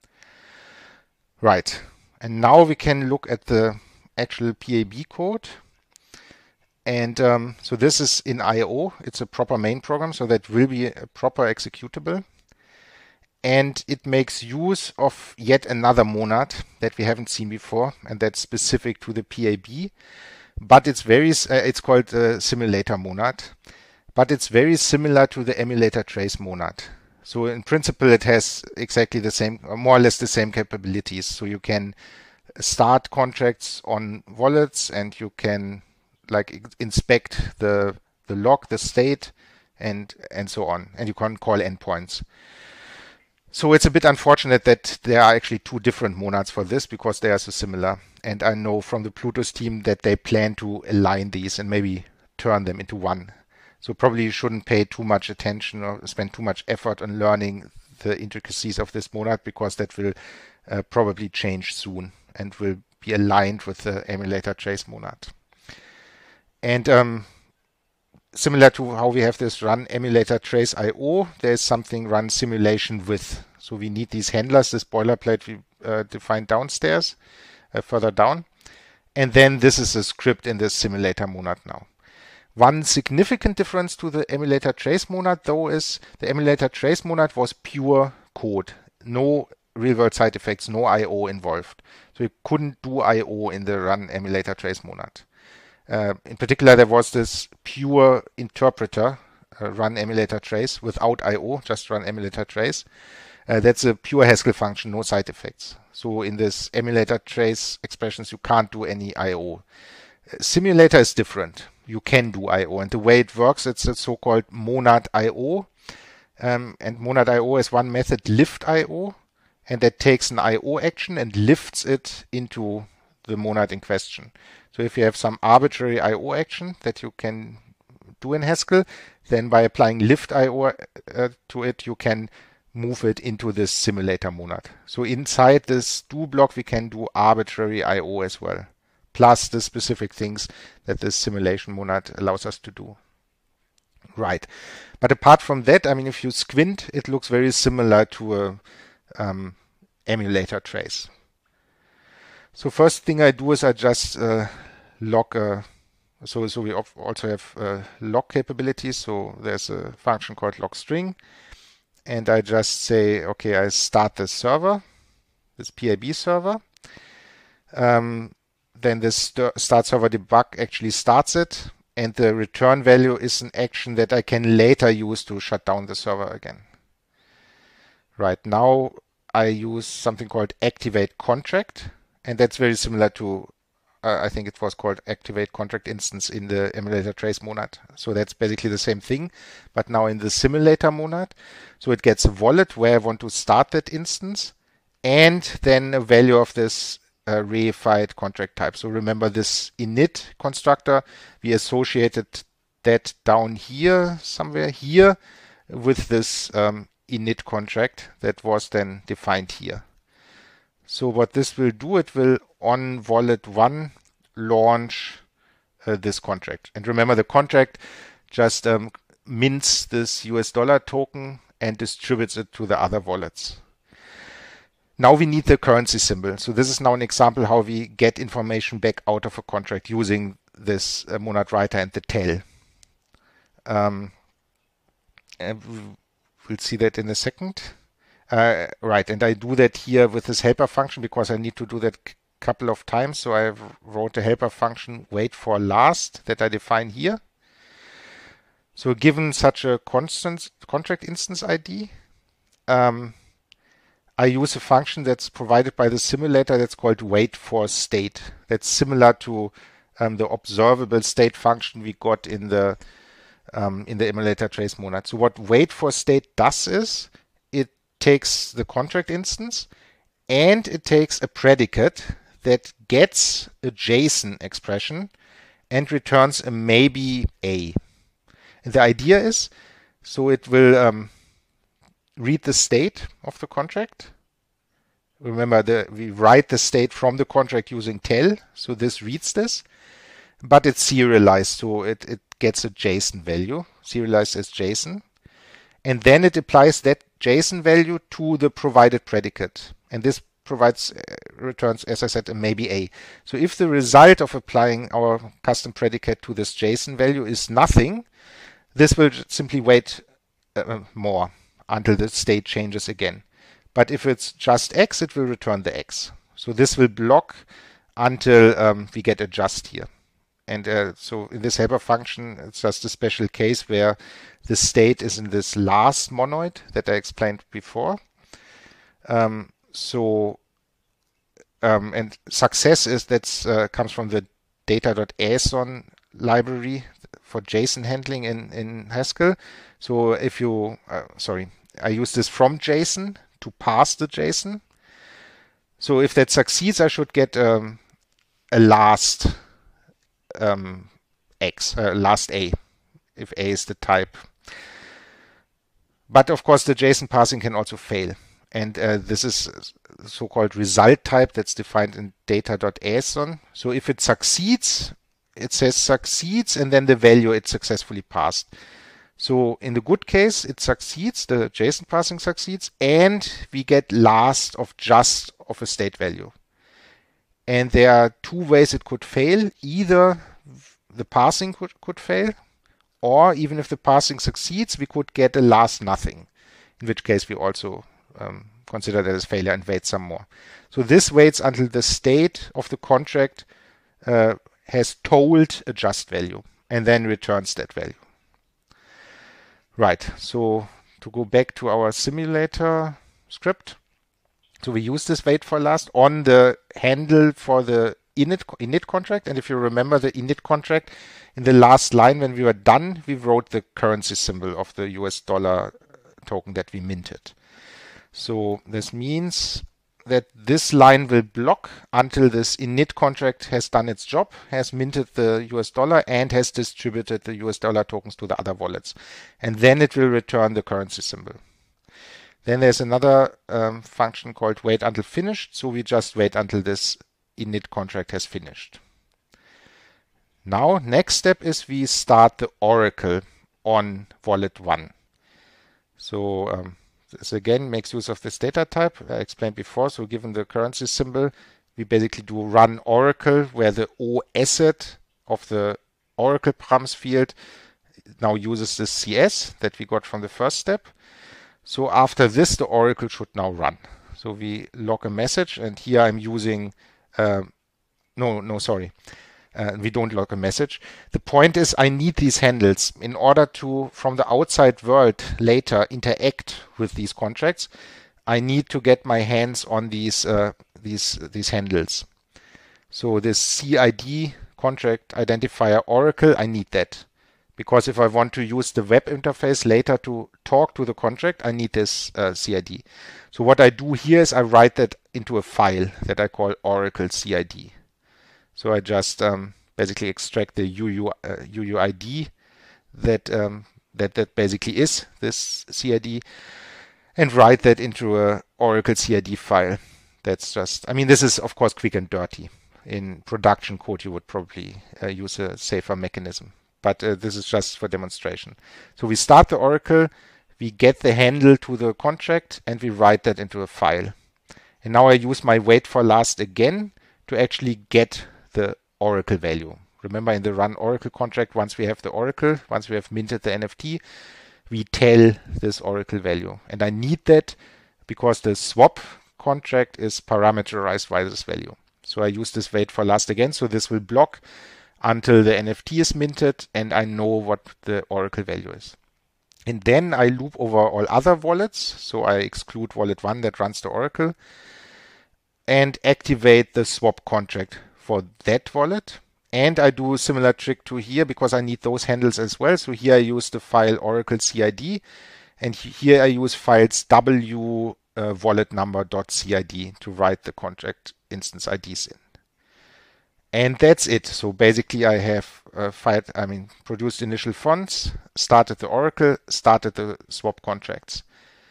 Right. And now we can look at the actual PAB code. And so this is in IO. It's a proper main program, so that will be a proper executable. And it makes use of yet another monad that we haven't seen before, and that's specific to the PAB. But it's it's called the simulator monad, but it's very similar to the emulator trace monad. So in principle, it has exactly the same, more or less the same capabilities. So you can start contracts on wallets, and you can inspect the the lock, the state, and so on. And you can call endpoints. So it's a bit unfortunate that there are actually two different monads for this because they are so similar. And I know from the Plutus team that they plan to align these and maybe turn them into one. So probably you shouldn't pay too much attention or spend too much effort on learning the intricacies of this monad because that will probably change soon and will be aligned with the emulator trace monad. And similar to how we have this run emulator trace IO, there's something run simulation with. So we need these handlers, this boilerplate we defined downstairs, further down. And then this is a script in this simulator monad now. One significant difference to the emulator trace monad, though, is the emulator trace monad was pure code. No real-world side effects, no I/O involved. So you couldn't do I/O in the run emulator trace monad. In particular, there was this pure interpreter, run emulator trace, without I/O, just run emulator trace. That's a pure Haskell function, no side effects. So in this emulator trace expressions, you can't do any I/O. Simulator is different. You can do I/O, and the way it works, it's a so-called monad I/O. And monad I/O is one method, lift I/O, and that takes an I/O action and lifts it into the monad in question. So if you have some arbitrary I/O action that you can do in Haskell, then by applying lift I/O to it, you can move it into this simulator monad. So inside this do block, we can do arbitrary I/O as well, plus the specific things that this simulation monad allows us to do. Right. But apart from that, I mean, if you squint, it looks very similar to a emulator trace. So first thing I do is I just lock so we also have lock capabilities. So there's a function called lock string, and I just say, okay, I start this server, this PIB server. Then this start server debug actually starts it, and the return value is an action that I can later use to shut down the server again. Right now I use something called activate contract, and that's very similar to I think it was called activate contract instance in the emulator trace monad. So that's basically the same thing, but now in the simulator monad. So it gets a wallet where I want to start that instance, and then a value of this reified contract type. So remember this init constructor, we associated that down here, somewhere here, with this init contract that was then defined here. So what this will do, it will on wallet 1 launch this contract. And remember, the contract just mints this US dollar token and distributes it to the other wallets. Now we need the currency symbol. So this is now an example how we get information back out of a contract using this monad writer and the tell. And we'll see that in a second. Right, and I do that here with this helper function because I need to do that a couple of times. So I wrote a helper function wait for last that I define here. So given such a constant contract instance ID, I use a function that's provided by the simulator that's called wait for state. That's similar to the observable state function we got in the emulator trace monad. So what wait for state does is takes the contract instance and it takes a predicate that gets a JSON expression and returns a maybe A. And the idea is, so it will read the state of the contract. Remember, we write the state from the contract using tell, so this reads this, but it's serialized, so it gets a JSON value, serialized as JSON. And then it applies that JSON value to the provided predicate. And this returns, as I said, a maybe A. So if the result of applying our custom predicate to this JSON value is nothing, this will simply wait more until the state changes again. But if it's just X, it will return the X. So this will block until we get a just here. And so in this helper function, it's just a special case where the state is in this last monoid that I explained before. And success is comes from the data.ason library for JSON handling in Haskell. So if you, I use this from JSON to parse the JSON. So if that succeeds, I should get a last last A, if A is the type. But of course, the JSON parsing can also fail. And this is so-called result type that's defined in data.ason. So if it succeeds, it says succeeds, and then the value it successfully passed. So in the good case, it succeeds, the JSON parsing succeeds, and we get last of just of a state value. And there are two ways it could fail. Either the parsing could fail, or even if the parsing succeeds, we could get a last nothing, in which case we also consider that as failure and wait some more. So this waits until the state of the contract has told a just value and then returns that value. Right, so to go back to our simulator script, so we use this wait for last on the handle for the init contract. And if you remember the init contract, in the last line when we were done, we wrote the currency symbol of the US dollar token that we minted. So this means that this line will block until this init contract has done its job, has minted the US dollar, and has distributed the US dollar tokens to the other wallets. And then it will return the currency symbol. Then there's another function called wait until finished. So we just wait until this init contract has finished. Now, next step is we start the oracle on wallet 1. So this again makes use of this data type I explained before. So given the currency symbol, we basically do run oracle, where the O asset of the oracle params field now uses this CS that we got from the first step. So after this, the oracle should now run. So we log a message, and here I'm using, we don't log a message. The point is I need these handles in order to, from the outside world later, interact with these contracts. I need to get my hands on these handles. So this CID, contract identifier oracle, I need that. Because if I want to use the web interface later to talk to the contract, I need this CID. So what I do here is I write that into a file that I call Oracle CID. So I just basically extract the UUID that basically is this CID, and write that into a Oracle CID file. That's just, I mean, this is of course quick and dirty. In production code, you would probably use a safer mechanism. But this is just for demonstration. So we start the oracle, we get the handle to the contract, and we write that into a file. And now I use my wait for last again to actually get the oracle value. Remember, in the run oracle contract, once we have the oracle, once we have minted the NFT, we tell this oracle value. And I need that because the swap contract is parameterized by this value. So I use this wait for last again. So this will block until the NFT is minted and I know what the oracle value is. And then I loop over all other wallets. So I exclude wallet 1 that runs the oracle and activate the swap contract for that wallet. And I do a similar trick to here because I need those handles as well. So here I use the file oracle CID, and here I use files w wallet number.cid to write the contract instance IDs in. And that's it. So basically I have produced initial funds, started the oracle, started the swap contracts.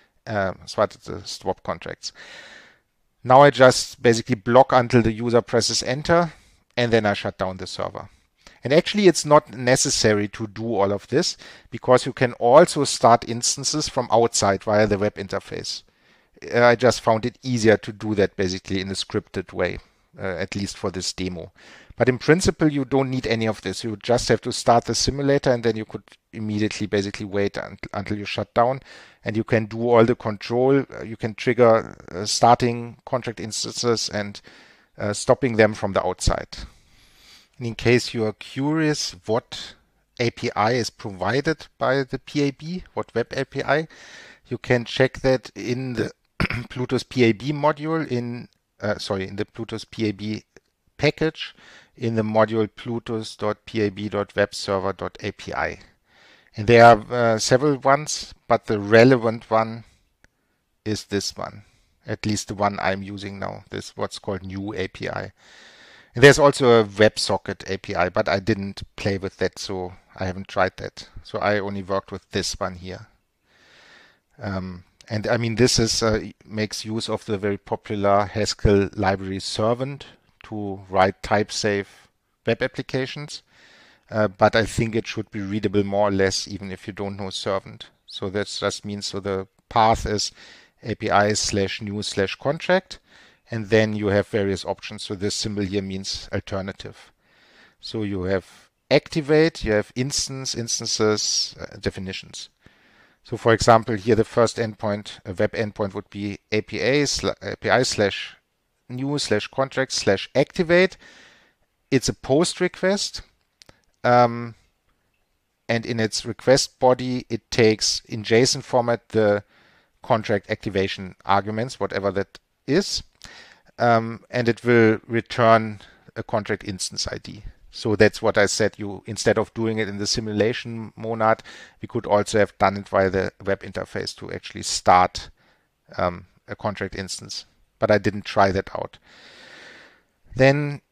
Now I just basically block until the user presses enter, and then I shut down the server. And actually it's not necessary to do all of this because you can also start instances from outside via the web interface. I just found it easier to do that basically in a scripted way, at least for this demo. But in principle, you don't need any of this. You just have to start the simulator, and then you could immediately basically wait until you shut down, and you can do all the control. You can trigger starting contract instances and stopping them from the outside. And in case you are curious what API is provided by the PAB, what web API, you can check that in the Plutus PAB module in the Plutus PAB package in the module plutus.pab.webserver.api. And there are several ones, but the relevant one is this one, at least the one I'm using now, this what's called new API. And there's also a WebSocket API, but I didn't play with that, so I haven't tried that. So I only worked with this one here. And I mean, this is makes use of the very popular Haskell library Servant to write type-safe web applications. But I think it should be readable more or less, even if you don't know Servant. So that just means, so the path is API/new/contract, and then you have various options. So this symbol here means alternative. So you have activate, you have instances, definitions. So for example, here the first endpoint, a web endpoint would be API/new/contract/activate. It's a post request. And in its request body, it takes in JSON format the contract activation arguments, whatever that is, and it will return a contract instance ID. So that's what I said. You, instead of doing it in the simulation monad, we could also have done it via the web interface to actually start a contract instance. But I didn't try that out. Then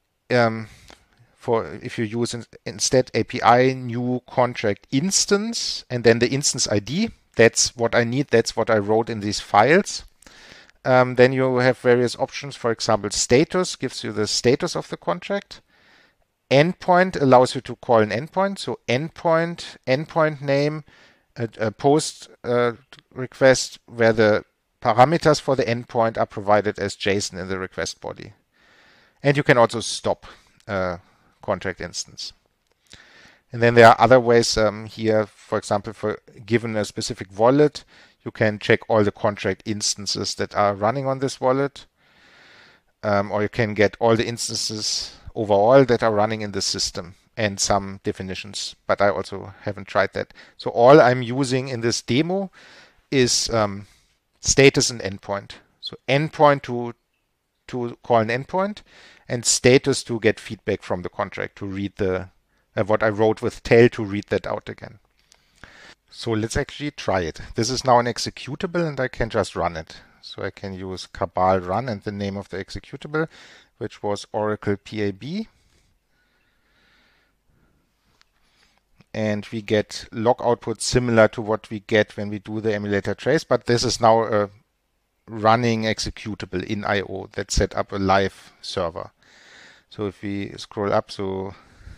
if you use instead API new contract instance and then the instance ID, that's what I need. That's what I wrote in these files. Then you have various options. For example, status gives you the status of the contract. Endpoint allows you to call an endpoint. So endpoint name, a post request where the parameters for the endpoint are provided as JSON in the request body. And you can also stop contract instance. And then there are other ways here, for example, for given a specific wallet, you can check all the contract instances that are running on this wallet, or you can get all the instances overall that are running in the system and some definitions, but I also haven't tried that. So all I'm using in this demo is status and endpoint. So endpoint to call an endpoint, and status to get feedback from the contract, to read the what I wrote with tail, to read that out again. So let's actually try it. This is now an executable and I can just run it. So I can use cabal run and the name of the executable, which was Oracle PAB. And we get log output similar to what we get when we do the emulator trace, but this is now a running executable in I/O that set up a live server. So if we scroll up, so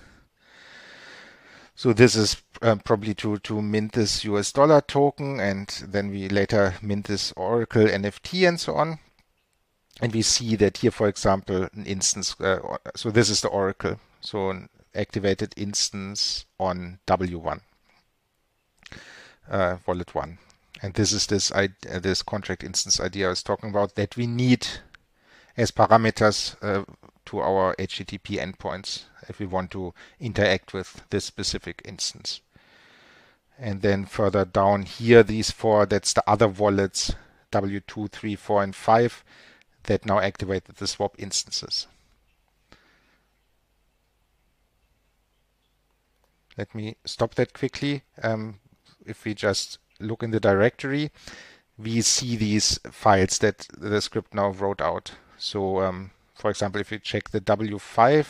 this is probably to mint this US dollar token, and then we later mint this Oracle NFT and so on. And we see that here, for example, an instance, so this is the Oracle, so an activated instance on W1, wallet 1. And this is this contract instance ID I was talking about that we need as parameters to our HTTP endpoints if we want to interact with this specific instance. And then further down here, these four, that's the other wallets, W2, 3, 4, and 5, that now activated the swap instances. Let me stop that quickly. If we just look in the directory, we see these files that the script now wrote out. So, for example, if you check the W5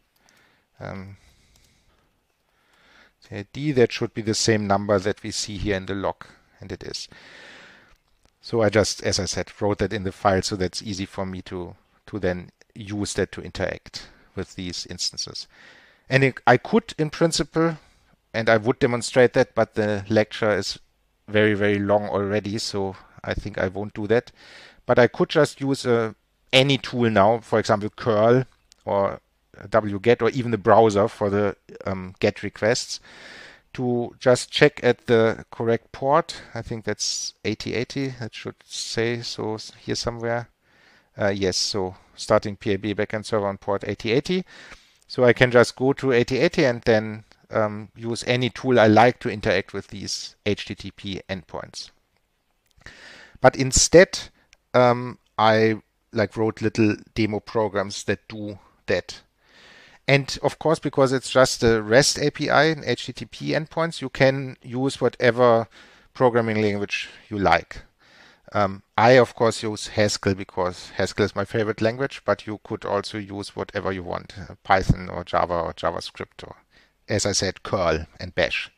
the ID, that should be the same number that we see here in the log, and it is. So I just, as I said, wrote that in the file, so that's easy for me to then use that to interact with these instances. And I could, in principle, and I would demonstrate that, but the lecture is very, very long already, so I think I won't do that. But I could just use any tool now, for example, curl or wget, or even the browser for the GET requests, to just check at the correct port. I think that's 8080. That should say so here somewhere. Yes, so starting PAB backend server on port 8080. So I can just go to 8080 and then use any tool I like to interact with these HTTP endpoints. But instead, I wrote little demo programs that do that. And of course, because it's just a REST API and HTTP endpoints, you can use whatever programming language you like. I, of course, use Haskell because Haskell is my favorite language, but you could also use whatever you want, Python or Java or JavaScript, or, as I said, Curl and Bash.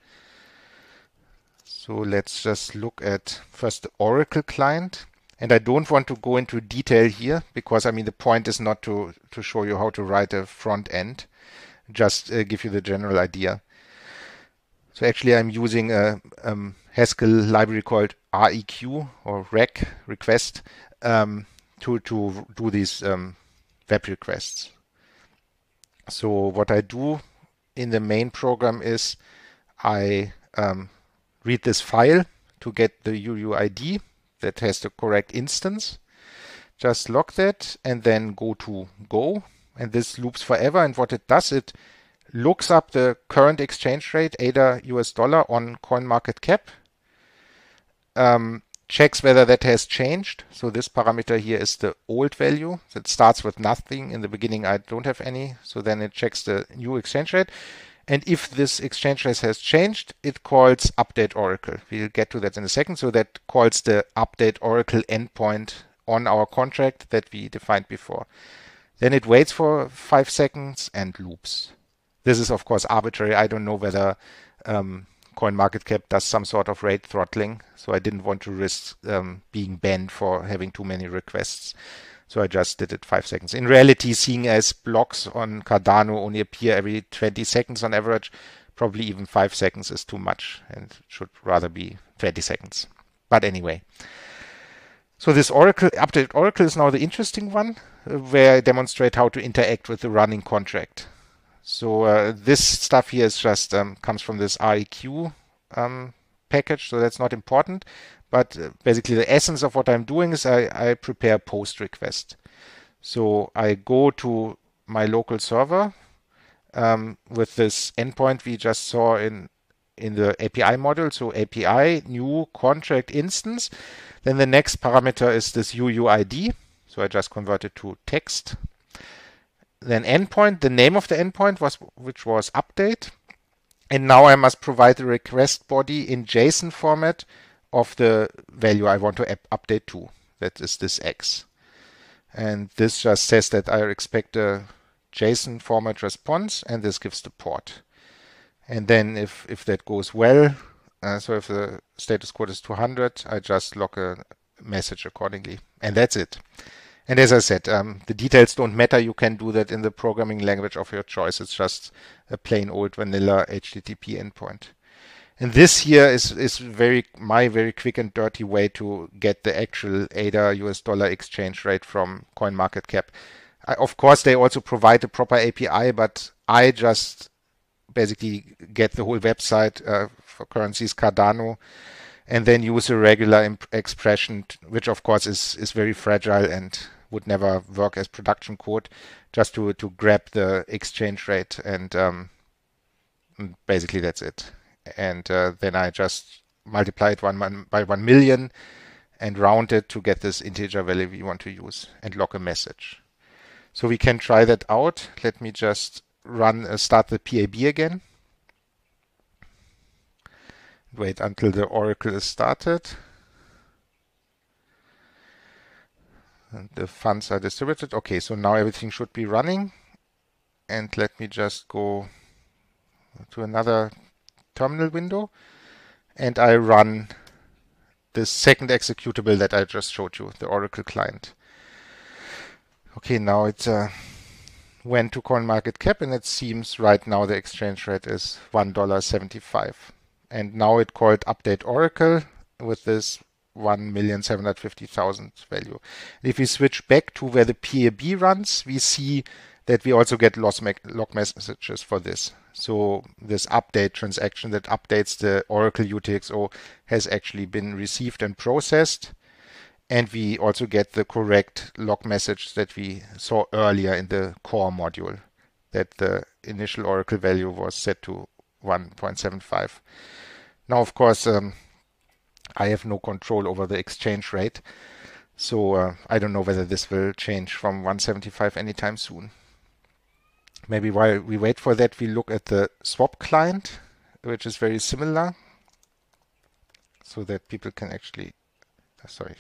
So let's just look at first the Oracle client. And I don't want to go into detail here because, I mean, the point is not to show you how to write a front end, just give you the general idea. So actually, I'm using a Haskell library called REQ or REQ request to do these web requests. So what I do in the main program is I read this file to get the UUID that has the correct instance. Just log that and then go to Go. And this loops forever. And what it does, it looks up the current exchange rate, ADA US dollar, on CoinMarketCap, checks whether that has changed. So this parameter here is the old value that starts with nothing. In the beginning, I don't have any. So then it checks the new exchange rate. And if this exchange rate has changed, it calls update Oracle. We'll get to that in a second. So that calls the update Oracle endpoint on our contract that we defined before. Then it waits for 5 seconds and loops. This is, of course, arbitrary. I don't know whether CoinMarketCap does some sort of rate throttling. So I didn't want to risk being banned for having too many requests. So I just did it 5 seconds. In reality, seeing as blocks on Cardano only appear every 20 seconds on average, probably even 5 seconds is too much and should rather be 20 seconds. But anyway. So this update Oracle is now the interesting one, where I demonstrate how to interact with the running contract. So this stuff here is just comes from this REQ package, so that's not important. But basically the essence of what I'm doing is I prepare a post request. So I go to my local server with this endpoint we just saw in the API module. So API, new contract instance. Then the next parameter is this UUID. So I just convert it to text. Then endpoint, the name of the endpoint which was update. And now I must provide the request body in JSON format of the value I want to update to. That is this X. And this just says that I expect a JSON format response, and this gives the port. And then if that goes well, so if the status code is 200, I just log a message accordingly. And that's it. And as I said, the details don't matter. You can do that in the programming language of your choice. It's just a plain old vanilla HTTP endpoint. And this here is my very quick and dirty way to get the actual ADA US dollar exchange rate from CoinMarketCap. Of course, they also provide a proper API, but I just basically get the whole website for currencies Cardano and then use a regular expression, which of course is very fragile and would never work as production code, just to grab the exchange rate, and basically that's it. And then I just multiply it by 1 million and round it to get this integer value we want to use and log a message. So we can try that out. Let me just start the PAB again. Wait until the Oracle is started. And the funds are distributed. Okay, so now everything should be running. And let me just go to another terminal window, and I run the second executable that I just showed you, the Oracle client. Okay, now it went to CoinMarketCap, and it seems right now the exchange rate is $1.75. And now it called update Oracle with this 1,750,000 value. And if we switch back to where the PAB runs, we see that we also get log messages for this. So this update transaction that updates the Oracle UTXO has actually been received and processed. And we also get the correct log message that we saw earlier in the core module, that the initial Oracle value was set to 1.75. Now, of course, I have no control over the exchange rate. So I don't know whether this will change from 175 anytime soon. Maybe while we wait for that, we look at the swap client, which is very similar, so that people can actually, sorry,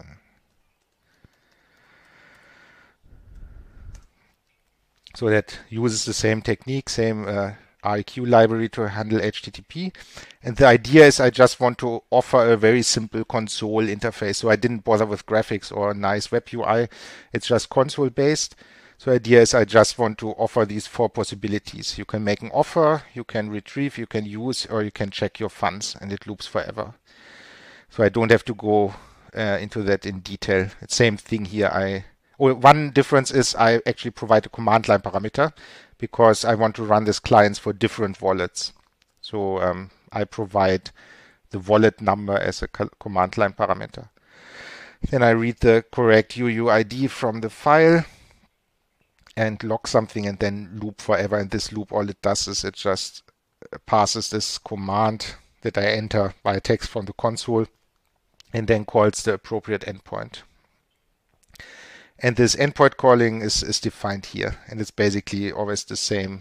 so that uses the same technique, same REQ library to handle HTTP. And the idea is I just want to offer a very simple console interface. So I didn't bother with graphics or a nice web UI. It's just console based. So the idea is I just want to offer these 4 possibilities. You can make an offer, you can retrieve, you can use, or you can check your funds, and it loops forever. So I don't have to go into that in detail. Same thing here. One difference is I actually provide a command line parameter because I want to run these clients for different wallets. So I provide the wallet number as a command line parameter. Then I read the correct UUID from the file and log something and then loop forever. And this loop, all it does is it just passes this command that I enter by text from the console and then calls the appropriate endpoint. And this endpoint calling is defined here, and it's basically always the same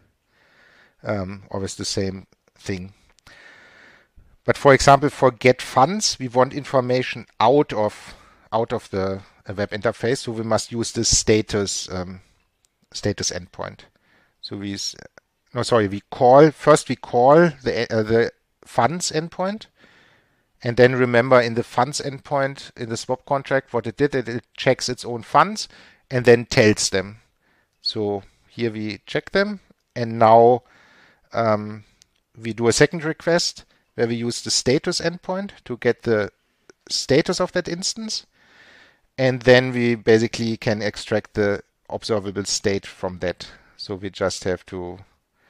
thing. But for example, for get funds, we want information out of the web interface, so we must use this status endpoint. So we call the funds endpoint. And then remember in the funds endpoint, in the swap contract, what it did, it checks its own funds and then tells them. So here we check them, and now we do a second request where we use the status endpoint to get the status of that instance. And then we basically can extract the observable state from that. So we just have to,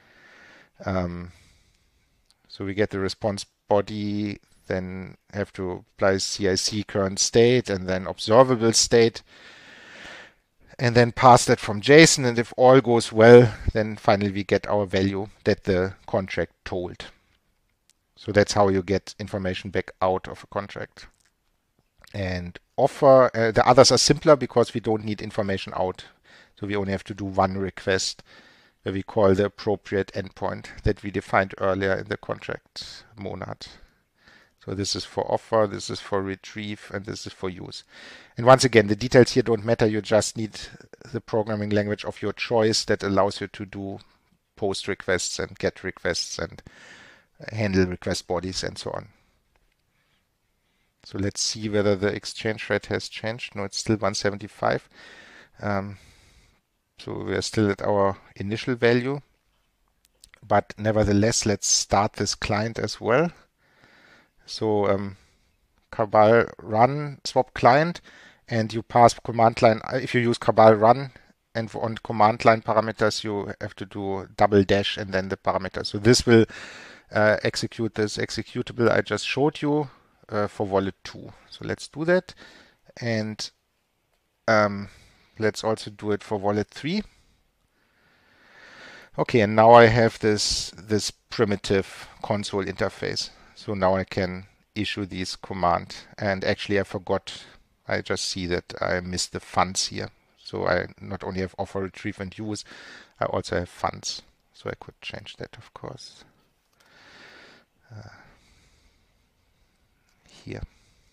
so we get the response body, then have to apply CIC current state and then observable state, and then pass that from JSON. And if all goes well, then finally we get our value that the contract told. So that's how you get information back out of a contract. And offer, the others are simpler because we don't need information out. So we only have to do one request where we call the appropriate endpoint that we defined earlier in the contract monad. So this is for offer, this is for retrieve, and this is for use. And once again, the details here don't matter. You just need the programming language of your choice that allows you to do post requests and get requests and handle request bodies and so on. So let's see whether the exchange rate has changed. No, it's still 175. So we are still at our initial value. But nevertheless, let's start this client as well. So Cabal run swap client, and you pass command line. If you use Cabal run and on command line parameters, you have to do double dash and then the parameter. So this will execute this executable I just showed you for wallet 2. So let's do that, and let's also do it for wallet 3. Okay, and now I have this primitive console interface. So now I can issue these command. And actually I forgot, I just see that I missed the funds here. So I not only have offer, retrieve, and use, I also have funds. So I could change that, of course. Here.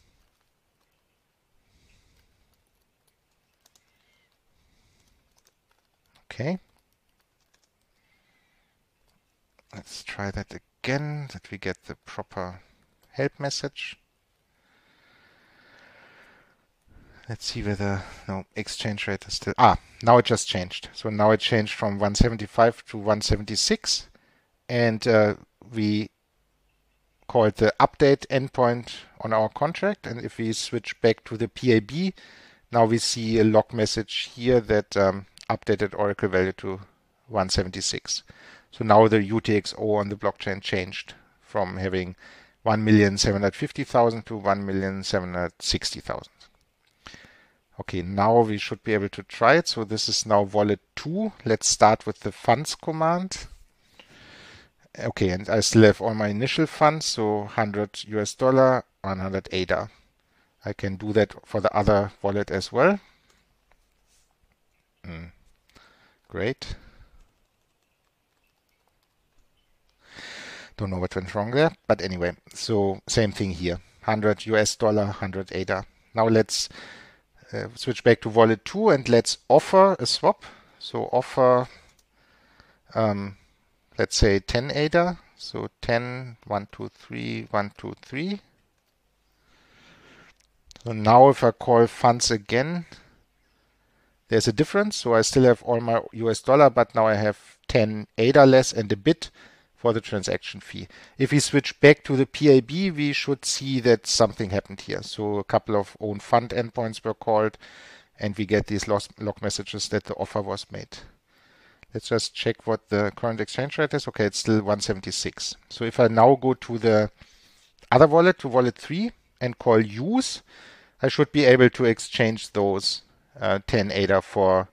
Okay. Let's try that again, that we get the proper help message. Let's see whether, no, exchange rate is still, now it just changed. So now it changed from 175 to 176, and we called the update endpoint on our contract. And if we switch back to the PAB, now we see a log message here that updated Oracle value to 176. So now the UTXO on the blockchain changed from having 1,750,000 to 1,760,000. Okay, now we should be able to try it. So this is now wallet 2. Let's start with the funds command. Okay, and I still have all my initial funds, so $100 US, 100 ADA. I can do that for the other wallet as well. Great. Don't know what went wrong there, but anyway, so same thing here. $100 US, 100 ADA. Now let's switch back to wallet 2 and let's offer a swap. So offer, let's say 10 ADA. So 10, 1, 2, 3, 1, 2, 3. So now if I call funds again, there's a difference. So I still have all my US dollar, but now I have 10 ADA less and a bit for the transaction fee. If we switch back to the PAB, we should see that something happened here. So a couple of own fund endpoints were called, and we get these log messages that the offer was made. Let's just check what the current exchange rate is. Okay, it's still 176. So if I now go to the other wallet, to wallet 3, and call use, I should be able to exchange those 10 ADA for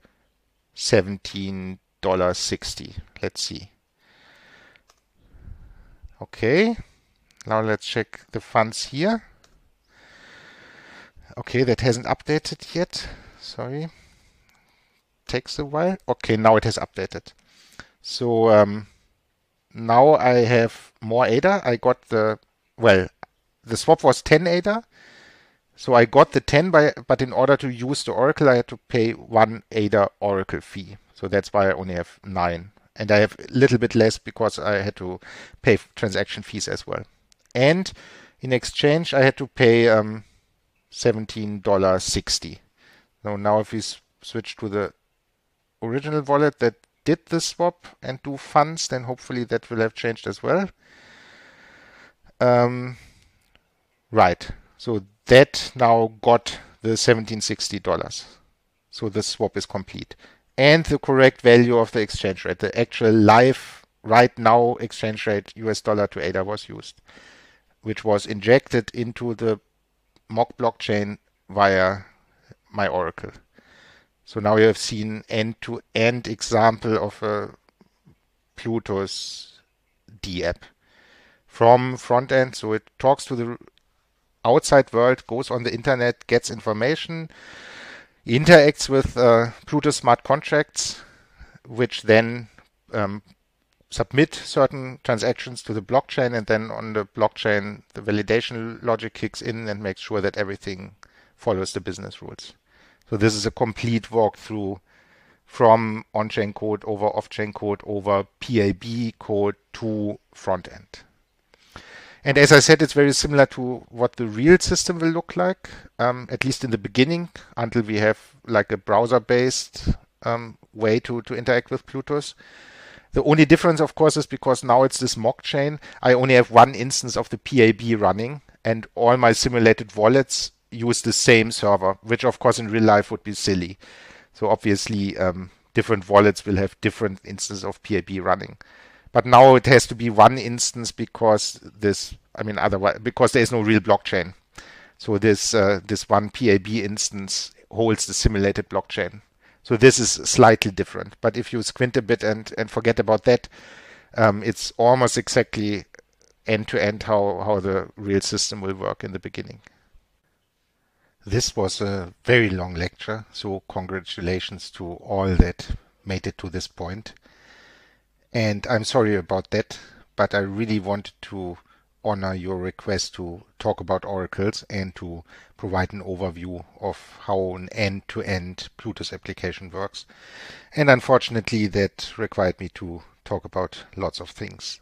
$17.60. Let's see. Okay, now let's check the funds here. Okay, that hasn't updated yet. Sorry. Takes a while. Okay, now it has updated. So now I have more ADA. I got the swap was 10 ADA. So I got the 10, but in order to use the Oracle, I had to pay 1 ADA Oracle fee. So that's why I only have 9. And I have a little bit less because I had to pay transaction fees as well. And in exchange, I had to pay $17.60. So now if we switch to the original wallet that did the swap and do funds, then hopefully that will have changed as well. Right. So that now got the $17.60. So the swap is complete. And the correct value of the exchange rate, the actual live, right now exchange rate US dollar to ADA was used, which was injected into the mock blockchain via my Oracle. So now you have seen end-to-end example of a Plutus D app from front end. So it talks to the outside world, goes on the internet, gets information, interacts with Plutus smart contracts, which then submit certain transactions to the blockchain, and then on the blockchain, the validation logic kicks in and makes sure that everything follows the business rules. So this is a complete walkthrough from on-chain code over off-chain code over PAB code to front end. And as I said, it's very similar to what the real system will look like, at least in the beginning, until we have like a browser-based way to interact with Plutus. The only difference, of course, is because now it's this mock chain. I only have one instance of the PAB running, and all my simulated wallets use the same server, which of course in real life would be silly. So obviously different wallets will have different instances of PAB running. But now it has to be one instance because otherwise, because there is no real blockchain. So this one PAB instance holds the simulated blockchain. So this is slightly different. But if you squint a bit and forget about that, it's almost exactly end-to-end how the real system will work in the beginning. This was a very long lecture, so congratulations to all that made it to this point. And I'm sorry about that, but I really wanted to honor your request to talk about oracles and to provide an overview of how an end-to-end Plutus application works. And unfortunately, that required me to talk about lots of things.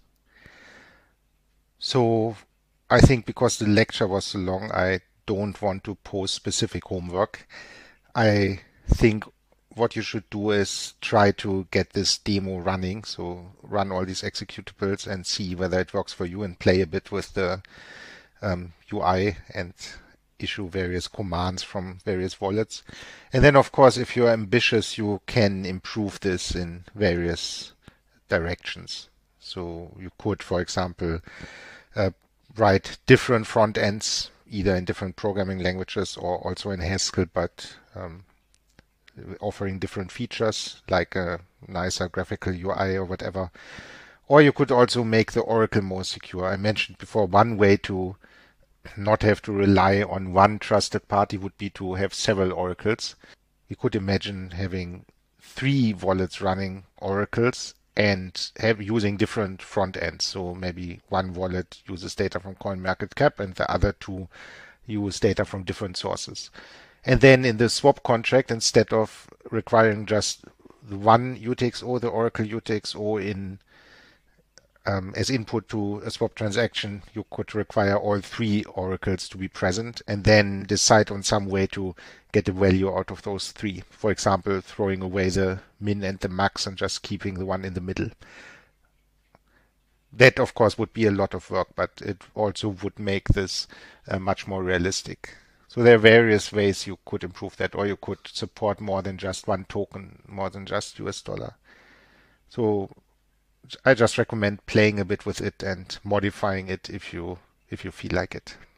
So I think because the lecture was so long, I don't want to post specific homework. I think what you should do is try to get this demo running. So run all these executables and see whether it works for you and play a bit with the UI and issue various commands from various wallets. And then, of course, if you're ambitious, you can improve this in various directions. So you could, for example, write different front ends, either in different programming languages or also in Haskell, but offering different features like a nicer graphical UI or whatever. Or you could also make the Oracle more secure. I mentioned before, one way to not have to rely on one trusted party would be to have several oracles. You could imagine having 3 wallets running oracles and using different front ends. So maybe one wallet uses data from CoinMarketCap and the other two use data from different sources. And then in the swap contract, instead of requiring just the one UTXO, the Oracle UTXO as input to a swap transaction, you could require all three oracles to be present and then decide on some way to get the value out of those three. For example, throwing away the min and the max and just keeping the one in the middle. That, of course, would be a lot of work, but it also would make this much more realistic. So there are various ways you could improve that, or you could support more than just one token, more than just US dollar. So I just recommend playing a bit with it and modifying it if you feel like it.